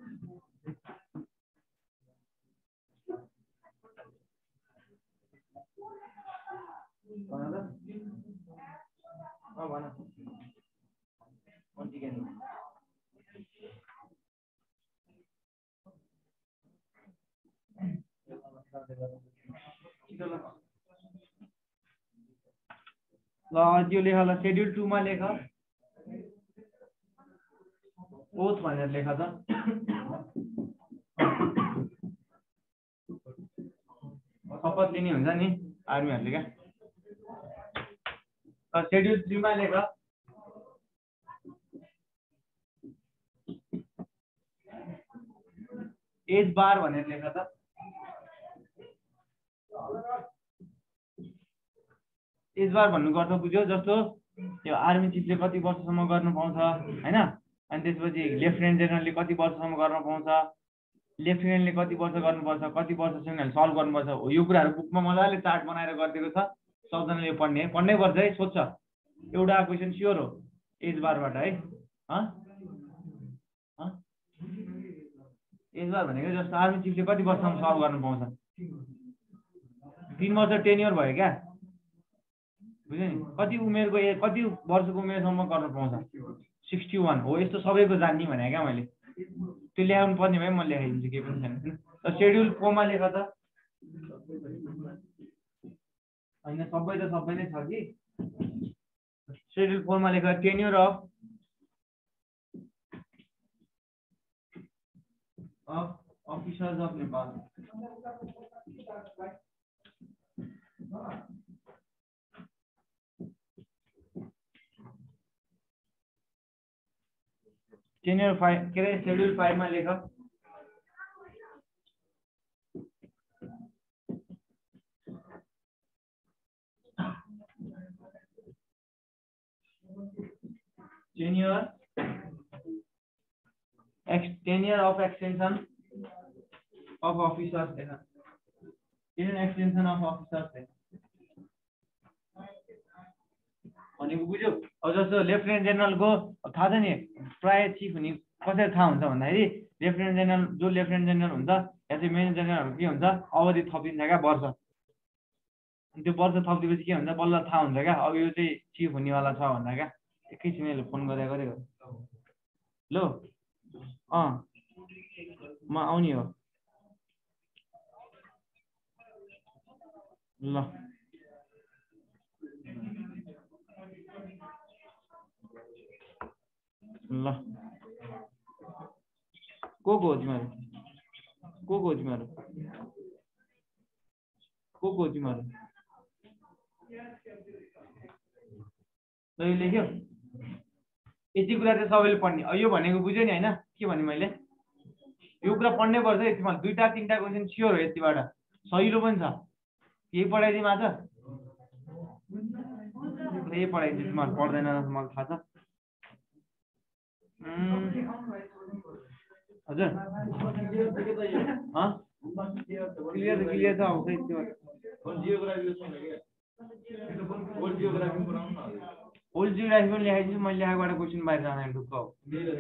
ल यो लेख ल, शेड्युल 2 मा लेख ओथ भनेर लेख त। शपथ लिने हुन्छ नि आर्मीहरूले क्या। शेड्युल 3 मा लेख एज बार भनेर लेख त। एज बार भन्नुको अर्थ बुझ्यो? जस्तो यो आर्मी चिफले कति वर्षसम्म गर्न पाउँछ हैन, अनि त्यसपछि लेफ्टिनेन्ट जेनरलले कति वर्षसम्म गर्न पाउँछ, लेफ्टिनेन्टले कति वर्ष गर्नुपर्छ, कति वर्षसम्म सल्भ गर्नुपर्छ, हो यो कुराहरू बुकमा मजाले चार्ट बनाएर गरिदिएको छ। सबजनाले पढ्ने पढ्नै पर्छ है। सोध्छ एउटा क्वेसन स्योर हो एज बारबाट है। एज बार भनेको जस्तो आर्मी चिफले कति वर्षसम्म सल्भ गर्न पाउँछ, 3 वर्ष टेन्योर भयो क्या, बुझ्यो नि? कति उमेरको कति वर्षको उमेरसम्म गर्न पाउँछ, 61 हो। यस्तो सबैको जान्ने भने क्या मैले, त्यो ल्याउनु पर्ने भए म ल्याइदिन्छु, केही पनि छैन। शेड्युल 4 मा लेख त। होइन सबै त सबै नै छ कि। शेड्युल 4 मा लेख tenure of officers of Nepal. Tenure 5 के अरे शेड्युल 5 मा लेख tenure of extension of officers लेख। एक्सटेन्सन अफ अफिसर्स भनेको बुझ्यो? अब जस्तो लेफ्टिनेन्ट जेनरलको थाहा छ नि प्राय चिफ हुने कसरी थाहा हुन्छ भन्दाखेरि लेफ्टिनेन्ट जेनरल जो लेफ्टिनेन्ट जेनरल हुन्छ या चाहिँ मेजर जेनरलहरू के हुन्छ अवधि थपिन्छ क्या वर्ष। त्यो वर्ष थपिदिएपछि के हुन्छ बल्ल थाहा हुन्छ क्या अब यो चाहिँ चिफ हुनेवाला छ भन्दा क्या। एकैछिन यसले फोन गरेको ल म आउने हो ल। ल को हो तिमीहरू? को हो तिमीहरू? को हो तिमीहरू? ल लेख्यो यति कुरा चाहिँ सबैले पढ्ने। यो भनेको बुझ्यो नि होइन के भने मैले? यो कुरा पढ्नै पर्छ। यतिमा 2-3टा क्वेसन स्योर हो यतिबाट, सहिलो पनि छ। यही पढाइदिउँ आज? यही पढाइदिउँ, तिमीहरू पढ्दैन मलाई थाहा छ। हजुर क्लियर त आउँछ। होल जियोग्राफी पनि लेखाइदिन्छु मैले, लेखाबाट क्वेसन बाहिर जाँदैन ढुक्क हो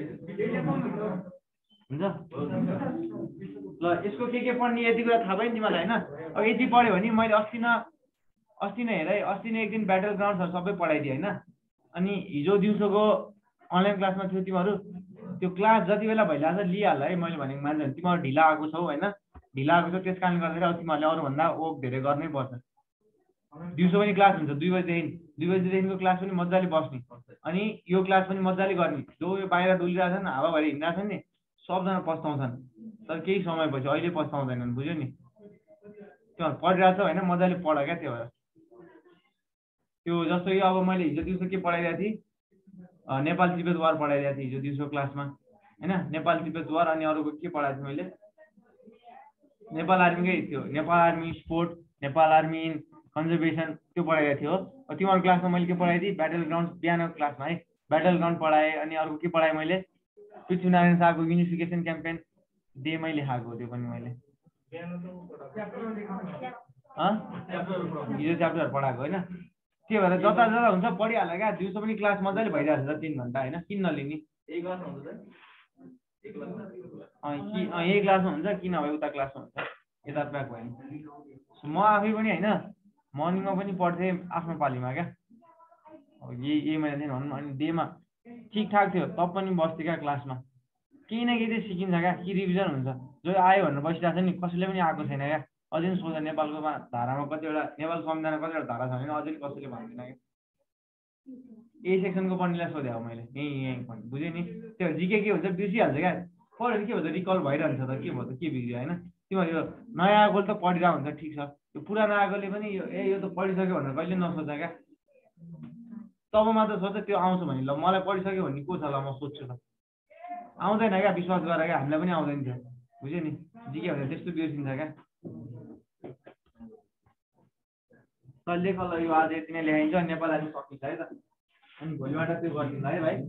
हुन्छ। ल यसको के पढ्ने यति कुरा थाहा भयो नि तिमीलाई होइन? अब यति पढ्यो भने मैले अस्ति नै हेर है, अस्ति नै एक दिन ब्याटल ग्राउन्ड्सहरू सबै पढाइदिएँ होइन। अनि हिजो दिउँसोको अनलाइन क्लासमा थियो तिमीहरू, त्यो क्लास जति बेला भइरहेको छ लिइहाल है। मैले भनेको मान्छ भने तिमीहरू ढिला आएको छौ होइन, ढिला आएको छ त्यस कारणले गर्दाखेरि अब तिमीहरूले अरूभन्दा ओक धेरै गर्नै पर्छ। दिउँसो पनि क्लास हुन्छ 2 बजीदेखिको क्लास पनि मजाले बस्ने, अनि यो क्लास पनि मजाले गर्ने। जो यो बाहिर डुलिरहेको छ नि हावाभरि हिँडिरहेको छ नि सबजना पस्ताउँछन्, तर केही समयपछि अहिले पस्ताउँदैनन्, बुझ्यो नि? तिमीहरू पढिरहेको छौ होइन, मजाले पढ क्या। त्यो भएर त्यो जस्तो कि अब मैले हिजो दिउँसो के पढाइदिएको थिएँ, नेपाल तिब्बत वार पढाइदिएको थिएँ हिजो दिउँसो क्लासमा होइन। नेपाल तिब्बत वार अनि अरूको के पढाएको थिएँ मैले? नेपाल आर्मीकै थियो, Nepal army sport, Nepal army conservation त्यो पढाइदिएको थियो। तिमीहरू क्लासमा मैले के पढाइदिएँ? ब्याटल ग्राउन्ड बिहानको क्लासमा है ब्याटल ग्राउन्ड पढाएँ। अनि अर्को के पढाएँ मैले? पृथ्वीनारायण शाहको युनिफिकेसन क्याम्पेन डेमै लेखाएको त्यो पनि मैले हिजो च्याप्टर पढाएको होइन त्यही भएर जता जता हुन्छ पढिहाल्छ क्या दिउँसो पनि क्लास मजाले भइरहेको छ 3 घन्टा होइन किन नलिने यही क्लासमा हुन्छ कि नभए उता क्लासमा हुन्छ यता प्याक भएन म आफै पनि होइन मर्निङमा पनि पढ्थेँ आफ्नो पालीमा क्या यही महिना थिएँ भनौँ अनि डेमा ठिकठाक थियो तब पनि बस्थेँ क्या क्लासमा केही न केही चाहिँ सिकिन्छ क्या कि रिभिजन हुन्छ जो आयो भनेर बसिरहेको छ नि कसैले पनि आएको छैन क्या अझै पनि सोध्छ नेपालको धारामा कतिवटा नेपाल संविधानमा कतिवटा धारा छ भने अझै कसैले भन्दैन क्या ए सेक्सनको पढ्नेलाई सोधेँ अब मैले यहीँ बुझेँ नि त्यो जिके के हुन्छ बिर्सिहाल्छ क्या पढ्यो के भन्छ रिकल भइरहन्छ त के भयो त के बिग्रियो होइन तिमीहरू यो नयाँ आएकोले त पढिरहेको हुन्छ ठिक छ यो पुरानो आएकोले पनि यो त पढिसक्यो भनेर कहिले नसोच क्या तब मात्र सोच त्यो आउँछ भने ल मलाई पढिसक्यो भन्ने को छ ल म सोध्छु त आउँदैन क्या विश्वास गरेर क्या हामीलाई पनि आउँदैन थियो बुझ्यो नि जिके भनेर त्यस्तो बिर्सिन्छ क्या त लेख ल यो आज यति नै लेखाइन्छ नेपाल आज सकिन्छ है त अनि भोलिबाट त्यो गरिदिनु है भाइ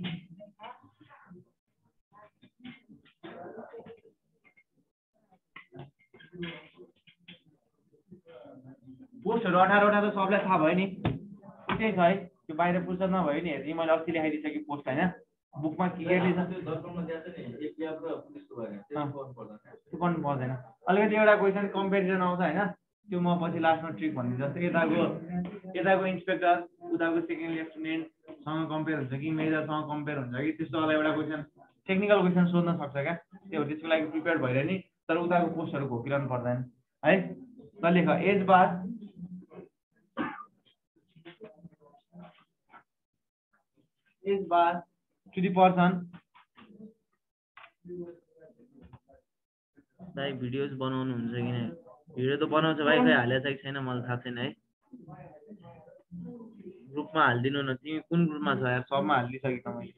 पोस्टहरू 18 त सबलाई थाहा भयो नि त्यही छ है त्यो बाहिर फुर्सद नभयो नि हेर्दै मैले अस्ति लेखाइदिइसकेँ पोस्ट होइन बुकमा क्लियरली छ त्यो पढ्नु पर्दैन अलिकति एउटा क्वेसन कम्पेरिजन आउँछ होइन त्यो म पछि लास्टमा ट्रिक भनिदिन्छु जस्तै यताको इन्सपेक्टर उताको सेकेन्ड लेफ्टिनेन्टसँग कम्पेयर हुन्छ कि मेजरसँग कम्पेयर हुन्छ कि त्यस्तो वाला एउटा क्वेसन टेक्निकल क्वेसन सोध्न सक्छ क्या त्यो त्यसको लागि प्रिपेयर भइरह नि तर उताको पोस्टहरू घोकिरहनु पर्दैन है ल लेख age bar to the person भाइ भिडियोज बनाउनु हुन्छ कि नै भिडियो त बनाउँछ भाइ खै हालेछ कि छैन मलाई थाहा छैन है ग्रुपमा हालिदिनु न तिमी कुन ग्रुपमा छ यार सबमा हालिदिइसकेँ त मैले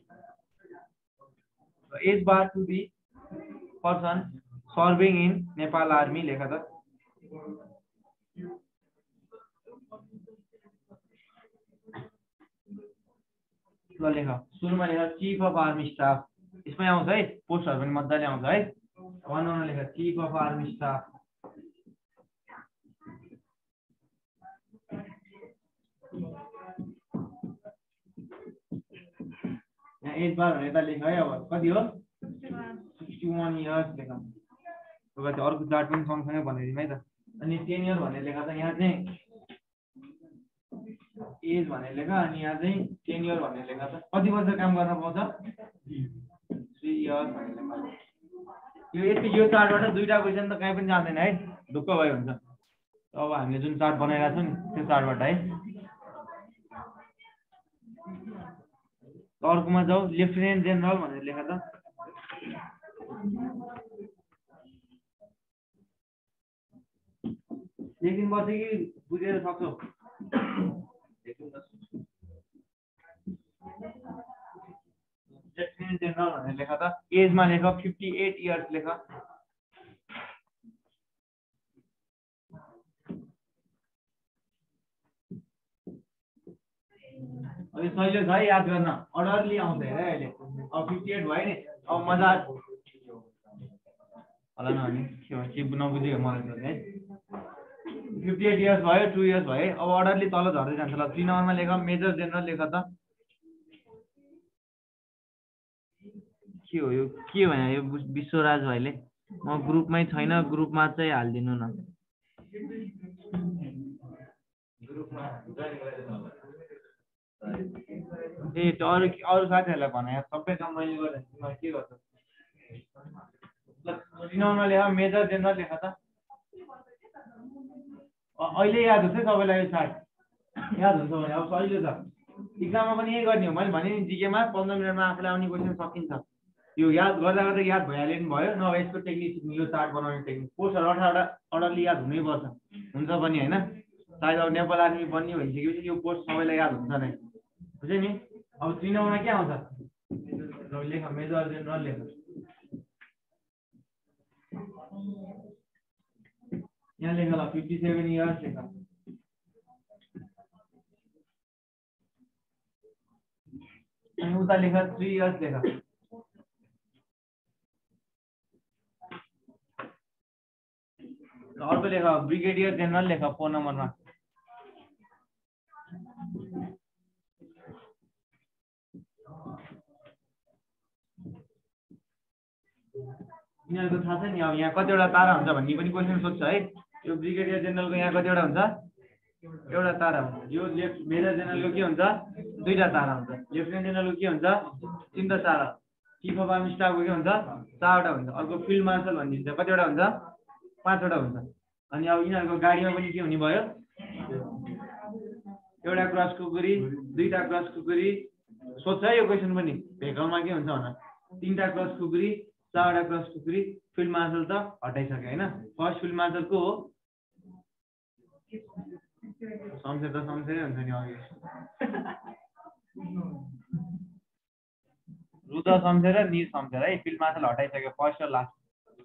age bar to the person serving in Nepal army लेखा त ल लेख सुरुमा लेख चिफ अफ आर्मी स्टाफ यसमै आउँछ है पोस्टहरू पनि मजाले आउँछ है 1 मा लेख चिफ अफ आर्मी स्टाफ यहाँ एज बार भनेर लेख है अब कति हो 61 इयर्स लेख अर्को चार्ट पनि सँगसँगै बनाइदिउँ है त अनि 10 इयर भनेर लेखा त यहाँ चाहिँ एज भनेर लेखा अनि यहाँ चाहिँ 10 इयर भनेर लेखा त कति वर्ष काम गर्न पाउँछ 3 इयर्स भनेर लेखा यो चार्टबाट दुईटा क्वेसन त कहीँ पनि जाँदैन है ढुक्क भयो हुन्छ अब हामीले जुन चार्ट बनाइरहेको छौँ नि त्यो चार्टबाट है अर्कोमा जाऊ लेफ्टिनेन्ट जेनरल भनेर लेखा त एकदिन बस्छ कि बुझेर सक्छौ लेफ्टिनेन्ट जेनरल भनेर लेखा त एजमा लेख 58 इयर्स लेख अहिले सहिलो छ है याद गर्न अर्डरली आउँछ हेर अहिले अब 58 भयो नि अब मजा होला न भने के नबुझ्यो मलाई त है 58 इयर्स भयो 2 इयर्स भयो अब अर्डरली तल झर्दै जान्छ ल 3 नम्बरमा लेख मेजर जेनरल लेख त के हो यो के भने यो विश्वराज भाइले म ग्रुपमै छैन ग्रुपमा चाहिँ हालिदिनु न ए अरू साथीहरूलाई भने सबै काम मैले गरेँ के गर्छ ल 3 नम्बरमा लेख मेजर जेनरल लेख त अहिले याद हुन्छ है सबैलाई यो चार्ट याद हुन्छ भने अब सहिलो छ इक्जाममा पनि यही गर्ने हो मैले भने नि जिकेमा 15 मिनटमा आफूलाई आउने क्वेसन सकिन्छ यो याद गर्दा गर्दा याद भइहाल्यो नि भयो नभए यसको टेक्निक सिक्नु यो चार्ट बनाउने टेक्निक पोस्टहरू 18 अर्डरली याद हुनैपर्छ हुन्छ पनि होइन सायद अब नेपाल आर्मी बन्ने भइसकेपछि यो पोस्ट सबैलाई याद हुन्छ नै बुझ्यो नि अब 3 नम्बरमा के आउँछ लेख मेजर जेनरल लेख यहाँ लेख ल 57 इयर्स लेख अनि उता लेख 3 इयर्स लेख अर्को लेख ब्रिगेडियर जेनरल लेख 4 नम्बरमा। यिनीहरूको थाहा छ नि अब यहाँ कतिवटा तारा हुन्छ भन्ने पनि क्वेसन सोध्छ है। यो ब्रिगेडियर जेनरलको यहाँ कतिवटा हुन्छ? एउटा तारा हुन्छ। यो मेजर जेनरलको के हुन्छ? 2टा तारा हुन्छ। लेफ्टिनेन्ट जेनरलको के हुन्छ? 3टा तारा। चिफ अफ आर्मी स्टाफको के हुन्छ? 4वटा हुन्छ। अर्को फिल्ड मार्शल भन्ने हुन्छ कतिवटा हुन्छ? 5वटा हुन्छ। अनि अब यिनीहरूको गाडीमा पनि के हुने भयो? एउटा क्रस कुकुरी, 2टा क्रस कुकुरी सोध्छ है यो क्वेसन पनि। भेकलमा के हुन्छ भनेर 3टा क्रस कुकुरी, 4वटा क्रस कुकुरी। फिल्ड मार्शल त हटाइसक्यो होइन। फर्स्ट फिल्ड मार्शल को हो? सम्झेर त सम्झेरै हुन्छ नि अघि। रुद्र सम्झेर निर सम्झेर है। फिल्ड मार्शल हटाइसक्यो फर्स्ट र लास्ट।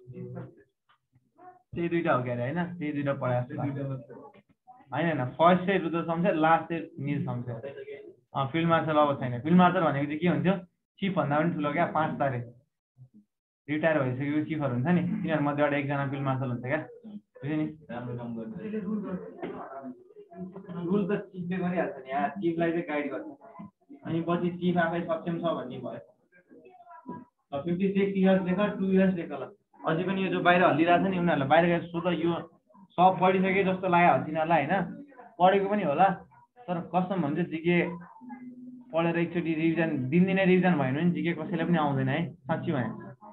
त्यही 2टा हो क्यारे होइन। त्यही 2टा पढाएको होइन। फर्स्ट चाहिँ रुद्र सम्झेर, लास्ट चाहिँ निर सम्झेर। फिल्ड मार्शल अब छैन। फिल्ड मार्शल भनेको चाहिँ के हुन्थ्यो? चिफ भन्दा पनि ठुलो क्या। 5 तारे रिटायर भइसकेको चिफहरू हुन्छ नि, तिनीहरू मध्येबाट एकजना फिल्ड मार्शल हुन्छ क्या। बुझ्यो नि? रुल त चिफले गरिहाल्छ नि यार। चिफलाई चाहिँ गाइड गर्छ। अनि पछि चिफ आफै सक्षम छ भन्ने भयो। 56 इयर्स लेख, 2 इयर्स लेख ल। अझै पनि यो जो बाहिर हल्लिरहेको छ नि उनीहरूलाई बाहिर गएर सोध। यो सब पढिसके जस्तो लाग्यो तिनीहरूलाई होइन। पढेको पनि होला तर कसम भन्छ जिके पढेर एकचोटि रिभिजन दिनदिनै रिभिजन भयो भने जिके कसैलाई पनि आउँदैन है। साँच्ची भने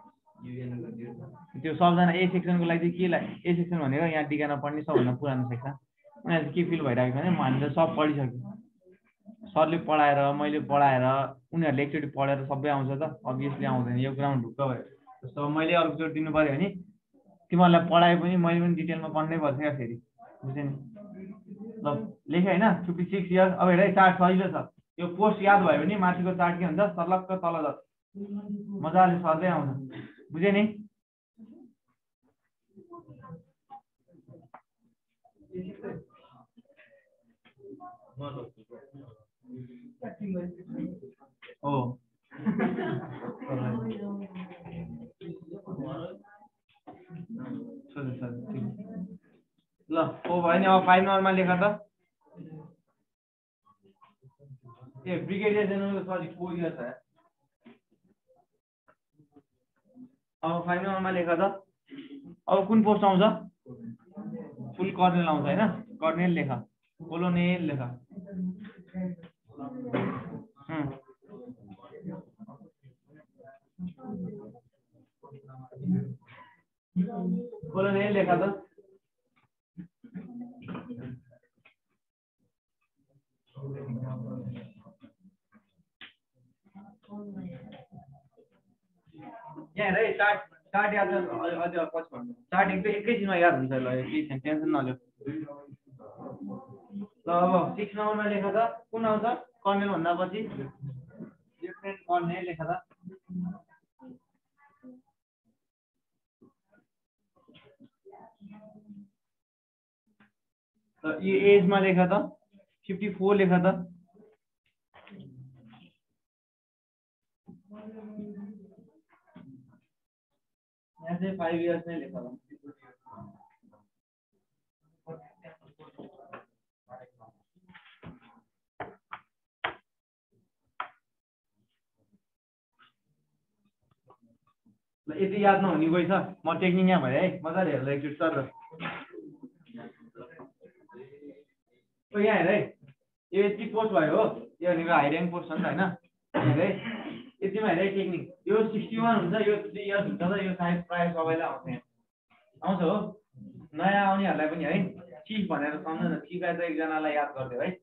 त्यो सबजना ए सेक्सनको लागि चाहिँ के लाग्यो? ए सेक्सन भनेको यहाँ डिगाना पढ्ने सबभन्दा पुरानो सेक्सन। उनीहरू के फिल भइरहेको छ भने हामीले सब पढिसक्यो। सरले पढाएर मैले पढाएर उनीहरूले एकचोटि पढेर सबै आउँछ त? अभियसली आउँदैन। यो ग्राउन्ड ढुक्क भयो। जस्तो मैले अर्कोचोटि दिनु पऱ्यो भने तिमीहरूलाई पढाए पनि मैले पनि डिटेलमा पढ्नै पर्छ क्या फेरि। बुझ्यो नि? ल लेखेँ होइन। 56 इयर्स। अब हेर चार्ट सजिलो छ। यो पोस्ट याद भयो भने माथिको चार्ट के हुन्छ? सर्लक्क तल जान्छ। मजाले सर्दै आउँछ। बुझ्यो नि? हो ल हो भयो नि। अब 5 नम्बरमा लेख त। ए ब्रिगेडियर जेनरल सरी 4 इयर्स है। अब 5 नम्बरमा लेख त। अब कुन पोस्ट आउँछ? फुल कर्नेल आउँछ होइन। कर्नेल लेख, कोलोनेल लेख। कोलोनेल लेख त। यहाँ हेर चार्ट चार्ट याद अझै पछि भन्नु। चार्ट एकैछिनमा याद हुन्छ। ल टेन्सन नलियो। ल अब 6 नम्बरमा लेख त। कुन आउँछ? कर्नेल भन्दा पछि लेफ्टिनेन्ट कर्नेल लेख त। एजमा लेख त। 54 लेख त। यहाँ चाहिँ 5 इयर्स नै लेख। ल यति याद नहुने कोही छ? म टेक्निक यहाँ भएँ है। मजाले हेर्दा एकचोटि सर। यहाँ हेर है। यो यति पोस्ट भयो हो। यो भनेको हाई ऱ्याङ्क पोस्ट छ नि त होइन। हेर है यतिमा हेर है टेक्निक। यो 61 हुन्छ। यो 3 इयर्स हुन्छ त। यो सायद प्रायः सबैलाई आउँछ। आउँछ हो। नयाँ आउनेहरूलाई पनि है चिफ भनेर सम्झ न। चिफलाई त एकजनालाई याद गरिदियो है।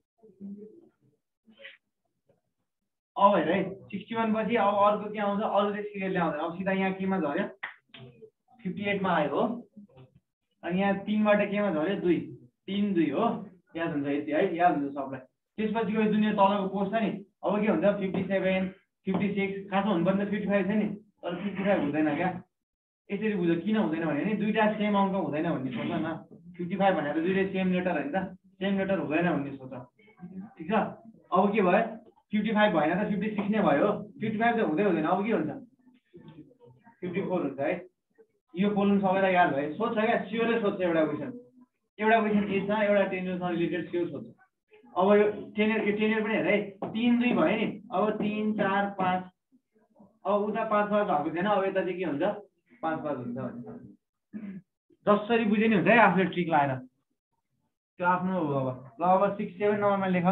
अब हेर है 61 पछि अब अर्को के आउँछ? अरू चाहिँ सिरियलले आउँदैन। अब सिधा यहाँ केमा झऱ्यो? 58 मा आयो हो। अनि यहाँ 3 बाट केमा झऱ्यो? 2 3 2 हो। याद हुन्छ यति है। याद हुन्छ सबलाई। त्यसपछि यो जुन यो तलको पोस्ट छ नि अब के हुन्छ? 57 56 खासमा हुनुपर्ने 55 छ नि तर 55 हुँदैन क्या। यसरी बुझ्यो। किन हुँदैन भने नि 2टा सेम अङ्क हुँदैन भन्ने सोच न। 55 भनेर 2टै सेम लेटर होइन त। सेम लेटर हुँदैन भन्ने सोच। ठिक छ? अब के भयो? 55 भएन त 56 नै भयो। 55 त हुँदै हुँदैन। अब के हुन्छ? 54 हुन्छ है। यो बोल्नु सबैलाई याद भयो सोध्छ क्या स्योरै सोध्छ एउटा क्वेसन एजमा एउटा टेन्युरसँग रिलेटेड स्योर सोध्छ अब यो टेन्युर पनि हेर है 3 2 भयो नि अब 3 4 5 अब उता 5 5 भएको थिएन अब यता चाहिँ के हुन्छ 5 5 हुन्छ जसरी बुझे नि हुन्छ है आफूले ट्रिक लाएर त्यो आफ्नो हो अब 6 7 नम्बरमा लेख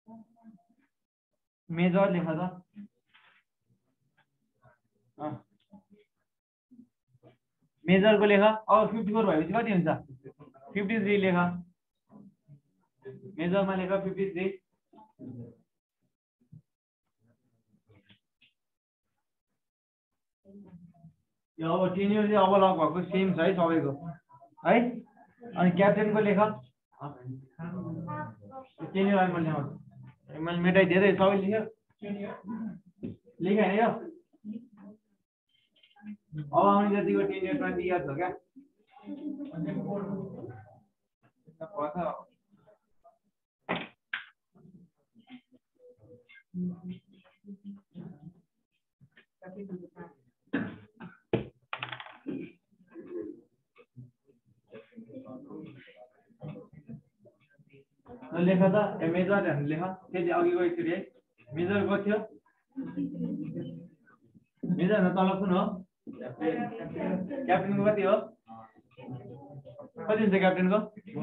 मेजर लेख त मेजरको लेख अब 54 भएपछि कति हुन्छ 53 लेख मेजरमा लेख 53 यो अब टेन्युर चाहिँ अब लगभग सेम छ है सबैको है अनि क्याप्टेनको लेख टेन्युर मैले ल्याउँछु मैले मेटाइदिएर सबै लेख्यो लेखेँ होइन यो अब आउने जतिको टेन्युर 20 इयर्स हो क्या लेख त मेजर लेख त्यति अघिको एकचोटि है मेजर कति थियो मेजर तल कुन हो क्याप्टेनको कति हो कति हुन्छ क्याप्टेनको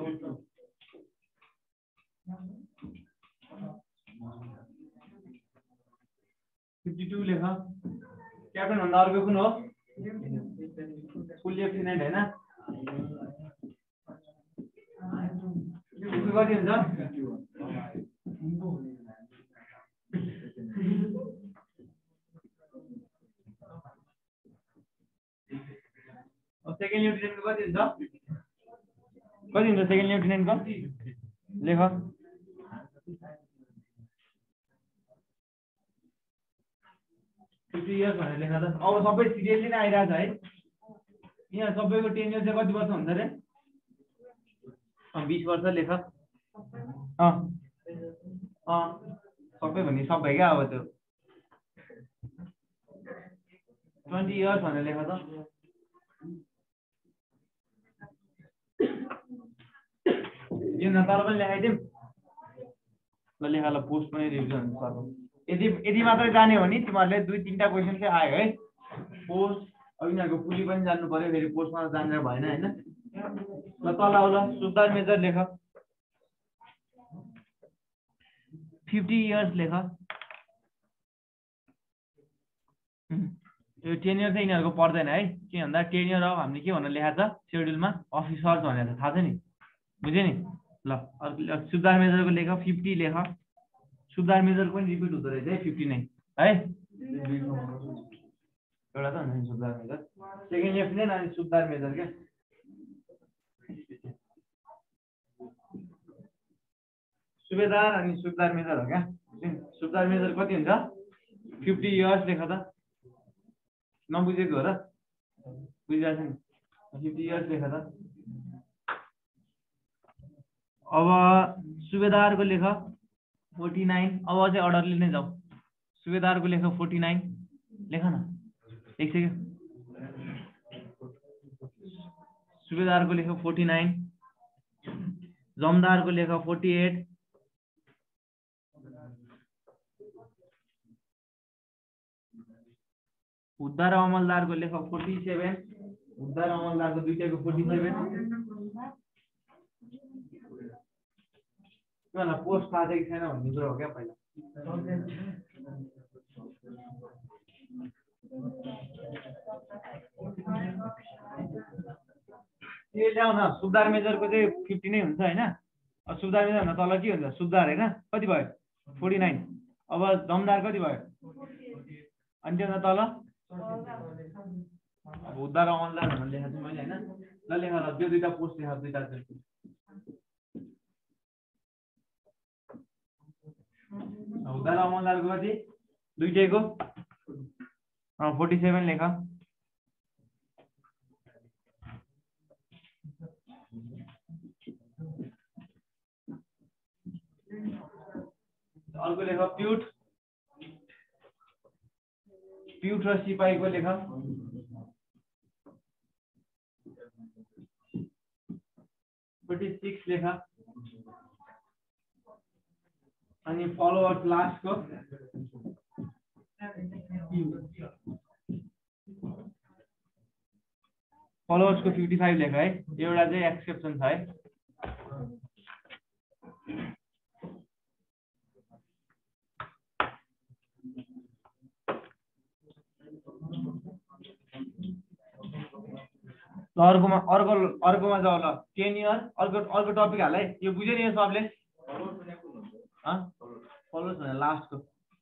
52 लेख क्याप्टेन भन्दा अर्को कुन हो फुल लेफ्टिनेन्ट हैन कति हुन्छ सेकेन्ड लेफ्टिनेन्टको कति हुन्छ सेकेन्ड लेफ्टिनेन्टको लेख 50 इयर्स भनेर लेखा त अब सबै सिरियसली नै आइरहेछ है यहाँ सबैको टेन्युर चाहिँ कति वर्ष हुन्छ रे 20 वर्ष लेख सबै भन्ने सबै क्या अब त्यो 20 इयर्स भनेर लेख त यो नतर पनि लेखाइदिउँ ल लेखा ल पोस्ट पनि रिभिजन गर्नु यदि मात्रै जाने हो नि तिमीहरूले 2-3टा क्वेसन चाहिँ आयो है पोस्ट अब यिनीहरूको पुली पनि जान्नु पर्यो फेरि पोस्टमा जानेर भएन होइन ल तल आउ ल सुधार मेजर लेख 50 इयर्स लेख यो टेन्युर चाहिँ यिनीहरूको पर्दैन है के भन्दा टेन्युर अब हामीले के भनेर लेखाएको छ सेड्युलमा अफिसर्स भनेर थाहा छ नि बुझ्यो नि ल सुधार मेजरको लेख 50 लेख सुधार मेजर पनि रिपिट हुँदो रहेछ है 59 है एउटा त हुन्छ सुधार मेजर सेकेन्ड लेफ्टिनेन्ट अनि सुधार मेजर क्या सुबेदार अनि सुधार मेजर हो क्या सुधार मेजर कति हुन्छ 50 इयर्स लेख त नबुझेको हो र बुझिरहेको छ नि 50 इयर्स लेख त अब सुबेदारको लेख 49 अब अझै अर्डरली नै जाऊ सुबेदारको लेख 49 लेख न एक सेकेन्ड सुबेदारको लेख 49 जमदारको लेख 48 उद्धार अमलदारको लेख 47 उद्धार अमलदारको दुईटैको 47 पोस्ट थाहा छ कि छैन भन्ने कुरो हो क्या पहिला यो ल्याउ न सुधार मेजरको चाहिँ 50 नै हुन्छ होइन सुधार मेजर भन्दा तल के हुन्छ सुधार होइन कति भयो 49 अब जमदार कति भयो अनि त्योभन्दा तल अब उद्धार अमलदार भनेर लेखाएको छु मैले होइन ल लेखा ल त्यो दुईटा पोस्ट लेखा दुईटा उद्धार अमलदारको कति दुईटैको 47 लेख अर्को लेख प्युट र सिपाहीको लेख 46 लेखा अनि फलोअर्स लास्टको फलोअर्सको 55 लेखा है। एउटा चाहिँ एक्सेप्सन छ है। अर्कोमा जाऊ ल। टेन्युर अर्को टपिक हाल है। यो बुझ्यो नि यो सबले? फलोअर्स भने लास्टको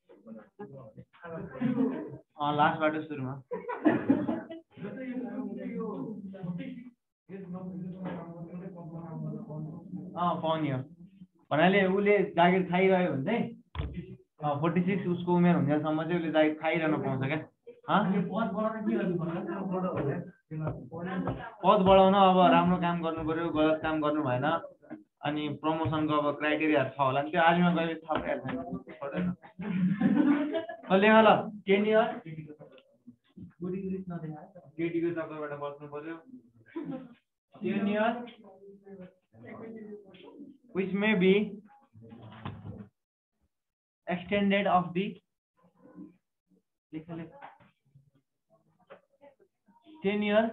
लास्टबाट सुरुमा पाउने हो भन्नाले उसले जागिर खाइरह्यो भने चाहिँ 46 उसको उमेर हुनेसम्म चाहिँ उसले जागिर खाइरहन पाउँछ क्या। पद बढाउन अब राम्रो काम गर्नु पर्यो, गलत काम गर्नु भएन, अनि प्रमोसनको अब क्राइटेरिया छ होला नि, त्यो आर्मीमा गएर थाहा पाइहाल्छ। लेख ल टेन्युर केटीको चक्करबाट बस्नु पर्यो। Tenure which may be extended of the tenure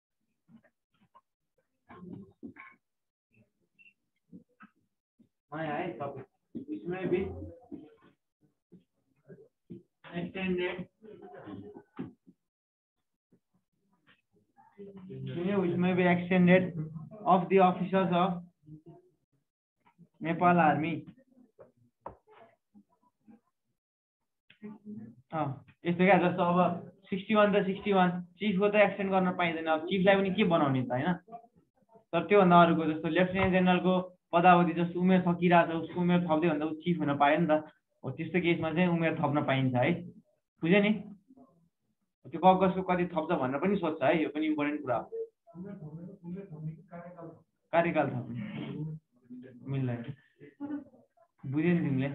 which may be extended which may be extended of the officers of Nepal Army. यस्तो क्या, जस्तो अब 61 त 61 चिफको त एक्सटेन्ड गर्न पाइँदैन। अब चिफलाई पनि के बनाउने त होइन। तर त्योभन्दा अरूको जस्तो लेफ्टिनेन्ट जेनरलको पदावधि जस्तो उमेर सकिरहेको छ, उसको उमेर थप्दै भन्दा ऊ चिफ हुन पायो नि त। हो त्यस्तो केसमा चाहिँ उमेर थप्न पाइन्छ है। बुझ्यो नि? त्यो कगजको कति थप्छ भनेर पनि सोध्छ है। यो पनि इम्पोर्टेन्ट कुरा हो। कार्यकाल थप्ने मिल्दैन। बुझ्यो नि तिमीले?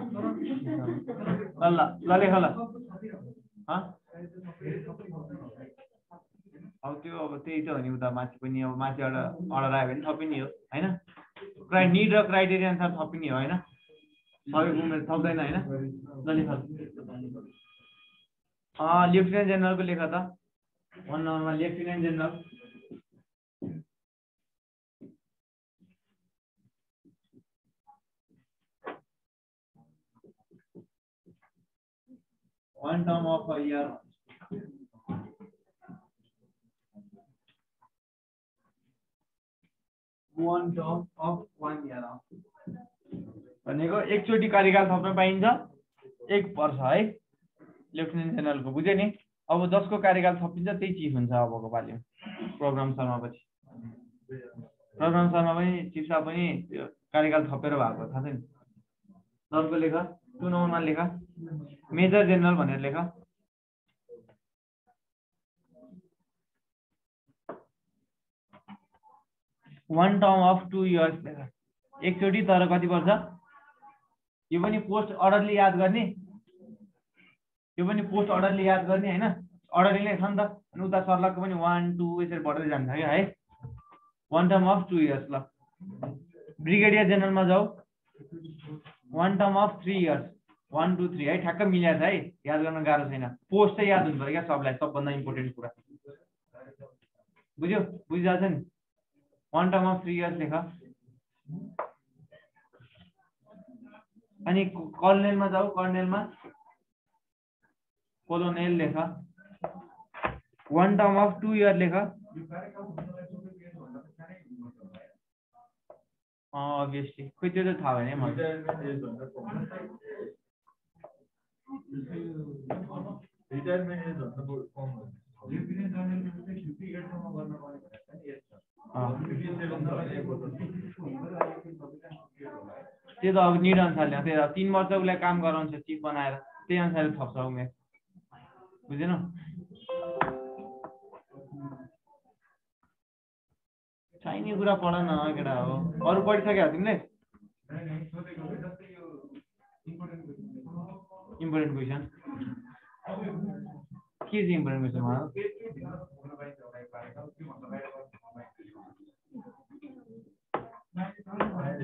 ल लेख ल। अब त्यो अब त्यही त हो नि। उता माथि पनि अब माथिबाट अर्डर आयो भने थपिने हो होइन। निड र क्राइटेरिया अनुसार थपिने हो होइन। सबैको उमेर थप्दैन होइन। ल लेख। लेफ्टिनेन्ट जेनरलको लेख त 1 नम्बरमा lieutenant general. One term of a year. One term of 1 year. भनेको एकचोटि कार्यकाल थप्न पाइन्छ 1 वर्ष है लेफ्टिनेन्ट जेनरलको। बुझ्यो नि? अब जसको कार्यकाल थपिन्छ त्यही चिफ हुन्छ अबको पालिमा। प्रोग्राम शर्मा पछि प्रोग्राम शर्मा पनि चिफ साहब पनि कार्यकाल थपेर भएको थाहा छ नि। अर्को लेख 2 नम्बरमा लेख मेजर जेनरल भनेर लेख। वन टर्म अफ 2 इयर्स लेख। एकचोटि तर कति वर्ष? यो पनि पोस्ट अर्डरले याद गर्ने। यो पनि पोस्ट अर्डरले याद गर्ने होइन। अर्डरले नै छ नि त। अनि उता सर्लकको पनि 1 2 यसरी बढ्दै जान्छ क्या है। वन टर्म अफ 2 इयर्स ल। ब्रिगेडियर जेनरलमा जाऊ। 1 टर्म अफ 3 इयर्स 1 2 3 है। ठ्याक्क मिलाएको छ है। याद गर्न गाह्रो छैन। पोस्ट चाहिँ याद हुनु पर्यो क्या सबलाई। सबभन्दा इम्पोर्टेन्ट कुरा बुझ्यो? बुझिरहेछ नि? 1 टर्म अफ 3 इयर्स लेख। अनि कर्नेलमा जाऊ। कर्नेलमा कोलोनेल लेख। 1 टर्म अफ 2 इयर लेख। अभियसली खोइ त्यो त थाहा भएन मलाई। त्यो त अब निड अनुसारले त्यो 3 वर्ष उसलाई काम गराउँछ चिफ बनाएर, त्यही अनुसारले थप्छ उमेर। बुझेन? चाहिने कुरा पढ न केटा हो। अरू पढिसक्यो तिमीले? इम्पोर्टेन्ट क्वेसन के चाहिँ इम्पोर्टेन्ट क्वेसन हो?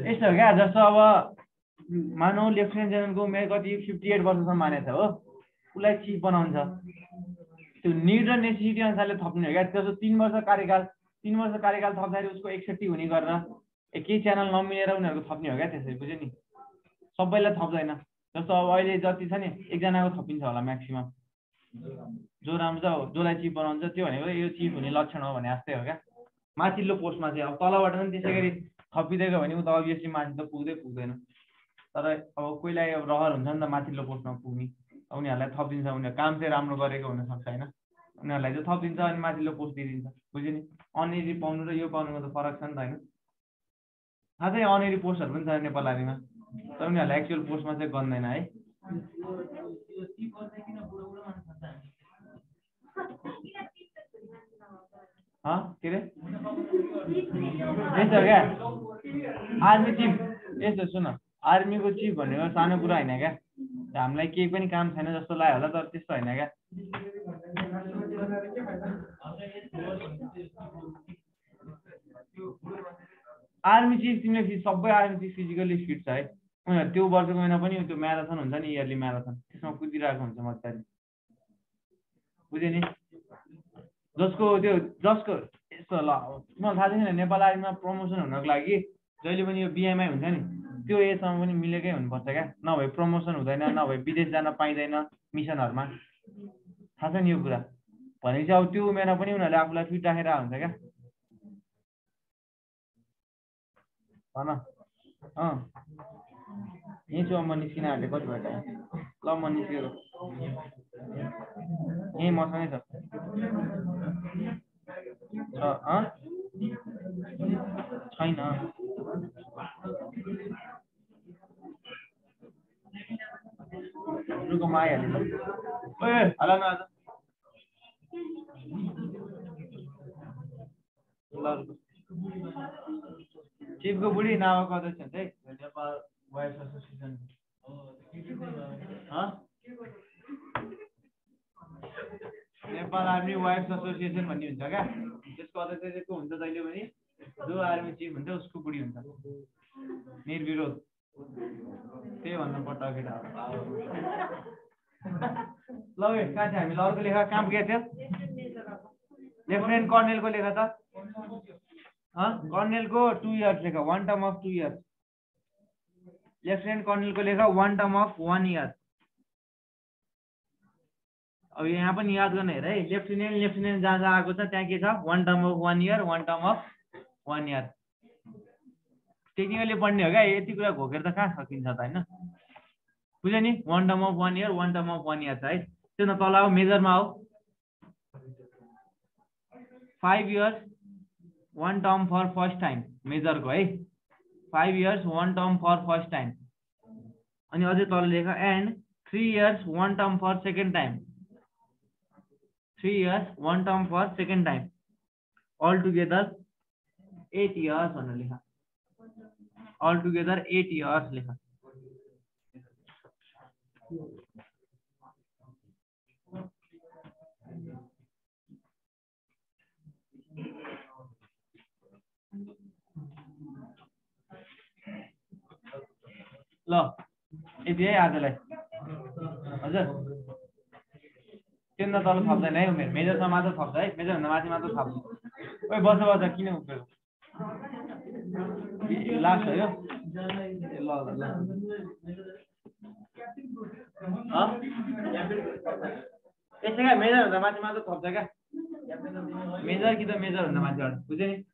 यस्तो हो क्या, जस्तो अब मानौ लेफ्टिनेन्ट जेनरलको उमेर कति 58 वर्षसम्म मानेको छ हो, उसलाई चिफ बनाउँछ। त्यो निड र नेसेसिटी अनुसारले थप्ने हो क्या। जस्तो 3 वर्ष कार्यकाल थप्दाखेरि उसको 61 हुने गरेर केही च्यानल नमिलेर उनीहरूको थप्ने हो क्या। त्यसरी बुझ्यो नि, सबैलाई थप्दैन। जस्तो अब अहिले जति छ नि एकजनाको थपिन्छ होला म्याक्सिमम, जो राम्रो छ जसलाई चिफ बनाउँछ, त्यो भनेको यो चिफ हुने लक्षण हो भने जस्तै हो क्या। माथिल्लो पोस्टमा चाहिँ अब तलबाट पनि त्यसै गरी थपिदिएको भने ऊ त अभियसली माथि त पुग्दैन। तर अब कोहीलाई अब रहर हुन्छ नि त माथिल्लो पोस्टमा पुग्ने, उनीहरूलाई थपिदिन्छ। उनीहरू काम चाहिँ राम्रो गरेको हुनसक्छ होइन, उनीहरूलाई चाहिँ थपिदिन्छ अनि माथिल्लो पोस्ट दिइदिन्छ। बुझ्यो नि, अनएरी पाउनु र यो पाउनुको त फरक छ नि त होइन। खासै अनएरी पोस्टहरू पनि छ नेपाल आर्मीमा, तर उनीहरूलाई एक्चुअल पोस्टमा चाहिँ गर्दैन है। के अरे यस्तो क्या आर्मी चिफ, यस्तो सुन, आर्मीको चिफ भनेको सानो कुरा होइन क्या। हामीलाई केही पनि काम छैन जस्तो लाग्यो होला, तर त्यस्तो होइन क्या। आर्मी चिफ तिमीले सबै आर्मी चिफ फिजिकली फिट छ है। उनीहरू त्यो वर्षको महिना पनि त्यो म्याराथन हुन्छ नि, इयरली म्याराथन, त्यसमा कुदिरहेको हुन्छ मजाले। बुझ्यो नि, जसको यस्तो ल मलाई थाहा छैन, नेपाल आर्मीमा प्रमोसन हुनको लागि जहिले पनि यो बिएमआई हुन्छ नि त्यो एजसम्म पनि मिलेकै हुनुपर्छ क्या, नभए प्रमोसन हुँदैन, नभए विदेश जान पाइँदैन मिसनहरूमा। थाहा छ नि यो कुरा। भनेपछि अब त्यो उमेरमा पनि उनीहरूले आफूलाई फिट राखेर हुन्छ क्या भन। यहीँ छु म निस्किन आँटे, कति भएर ल म निस्केको यहीँ मसँगै छ। छैन रुखमा आइहाल्यो ल। हाला न आज चिफको बुढी नावाको अध्यक्ष हुन्छ है Nepal wife association. Nepal army wife association भन्ने हुन्छ क्या, त्यसको अध्यक्ष चाहिँ को हुन्छ जहिले पनि जो आर्मी चिफ हुन्छ उसको बुढी हुन्छ, निर्विरोध। त्यही भन्नुपर्छ केटा। ल कहाँ थियो हामीले अर्को लेखा काम के थियो? लेफ्टिनेन्ट कर्नेलको लेखा त कर्नेलको 2 इयर्स लेखा, 1 टर्म अफ 2 इयर्स। लेफ्टिनेन्ट कर्नेलको लेखा 1 टर्म अफ 1 इयर। अब यहाँ पनि याद गर्ने हेर है, लेफ्टिनेन्ट जहाँ जहाँ आएको छ त्यहाँ के छ? 1 term of 1 year, 1 term of 1 year. Technically पढ्ने हो क्या, यति कुरा घोकेर त कहाँ सकिन्छ त होइन। बुझ्यो नि, 1 term of 1 year, 1 term of 1 year छ है। त्यो न तल आऊ, मेजरमा आऊ। 5 years 1 term for first time, मेजरको है। 5 years 1 term for first time. अनि अझै तल लेख and 3 years 1 term for second time. 3 years 1 term for second time. All together 8 years भनेर लेख। अल टुगेदर 8 इयर्स लेख। ल यति है आजलाई। हजुर त्यो तल थप्दैन है, उमेर मेजरमा मात्र थप्छ है, मेजरभन्दा माथि मात्र थप्छ। ओइ बस किन उभिएको? लास्ट हो यो। ल ल ल यसै क्या, मेजरभन्दा माथि मात्र थप्छ क्या, मेजर कि त मेजरभन्दा माथिबाट। बुझ्यो नि?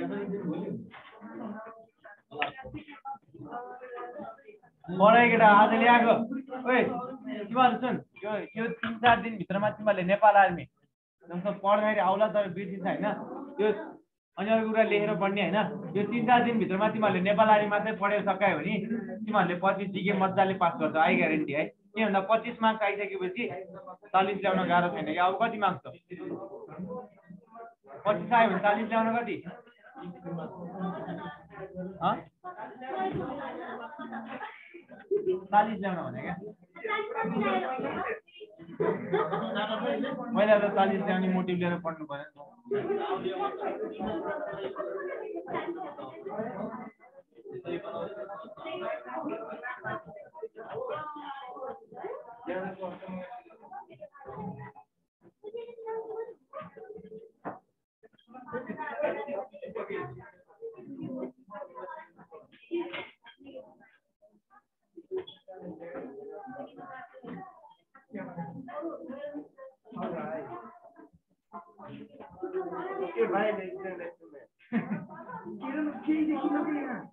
पढाइ केटा आज ल्याएको। ओइ तिमीहरू सुन, यो 3-4 दिनभित्रमा तिमीहरूले नेपाल आर्मी जस्तो पढ्दाखेरि आउला तर बिर्सिन्छ होइन यो। अनि अर्को कुरा लेखेर पढ्ने होइन। यो 3-4 दिनभित्रमा तिमीहरूले नेपाल आर्मी मात्रै पढेर सकायो भने तिमीहरूले 25 जिके मजाले पास गर्छ, आई ग्यारेन्टी है। के भन्दा 25 मार्क्स आइसकेपछि 40 ल्याउन गाह्रो छैन कि। अब कति मार्क्स छ? 25 आयो भने 40 ल्याउन कति? 40 ल्याउन भने क्या पहिला त 40 ल्याउने मोटिभ लिएर पढ्नु पर्यो। के भाइ लेख्दैन किरण केही देखिन के यहाँ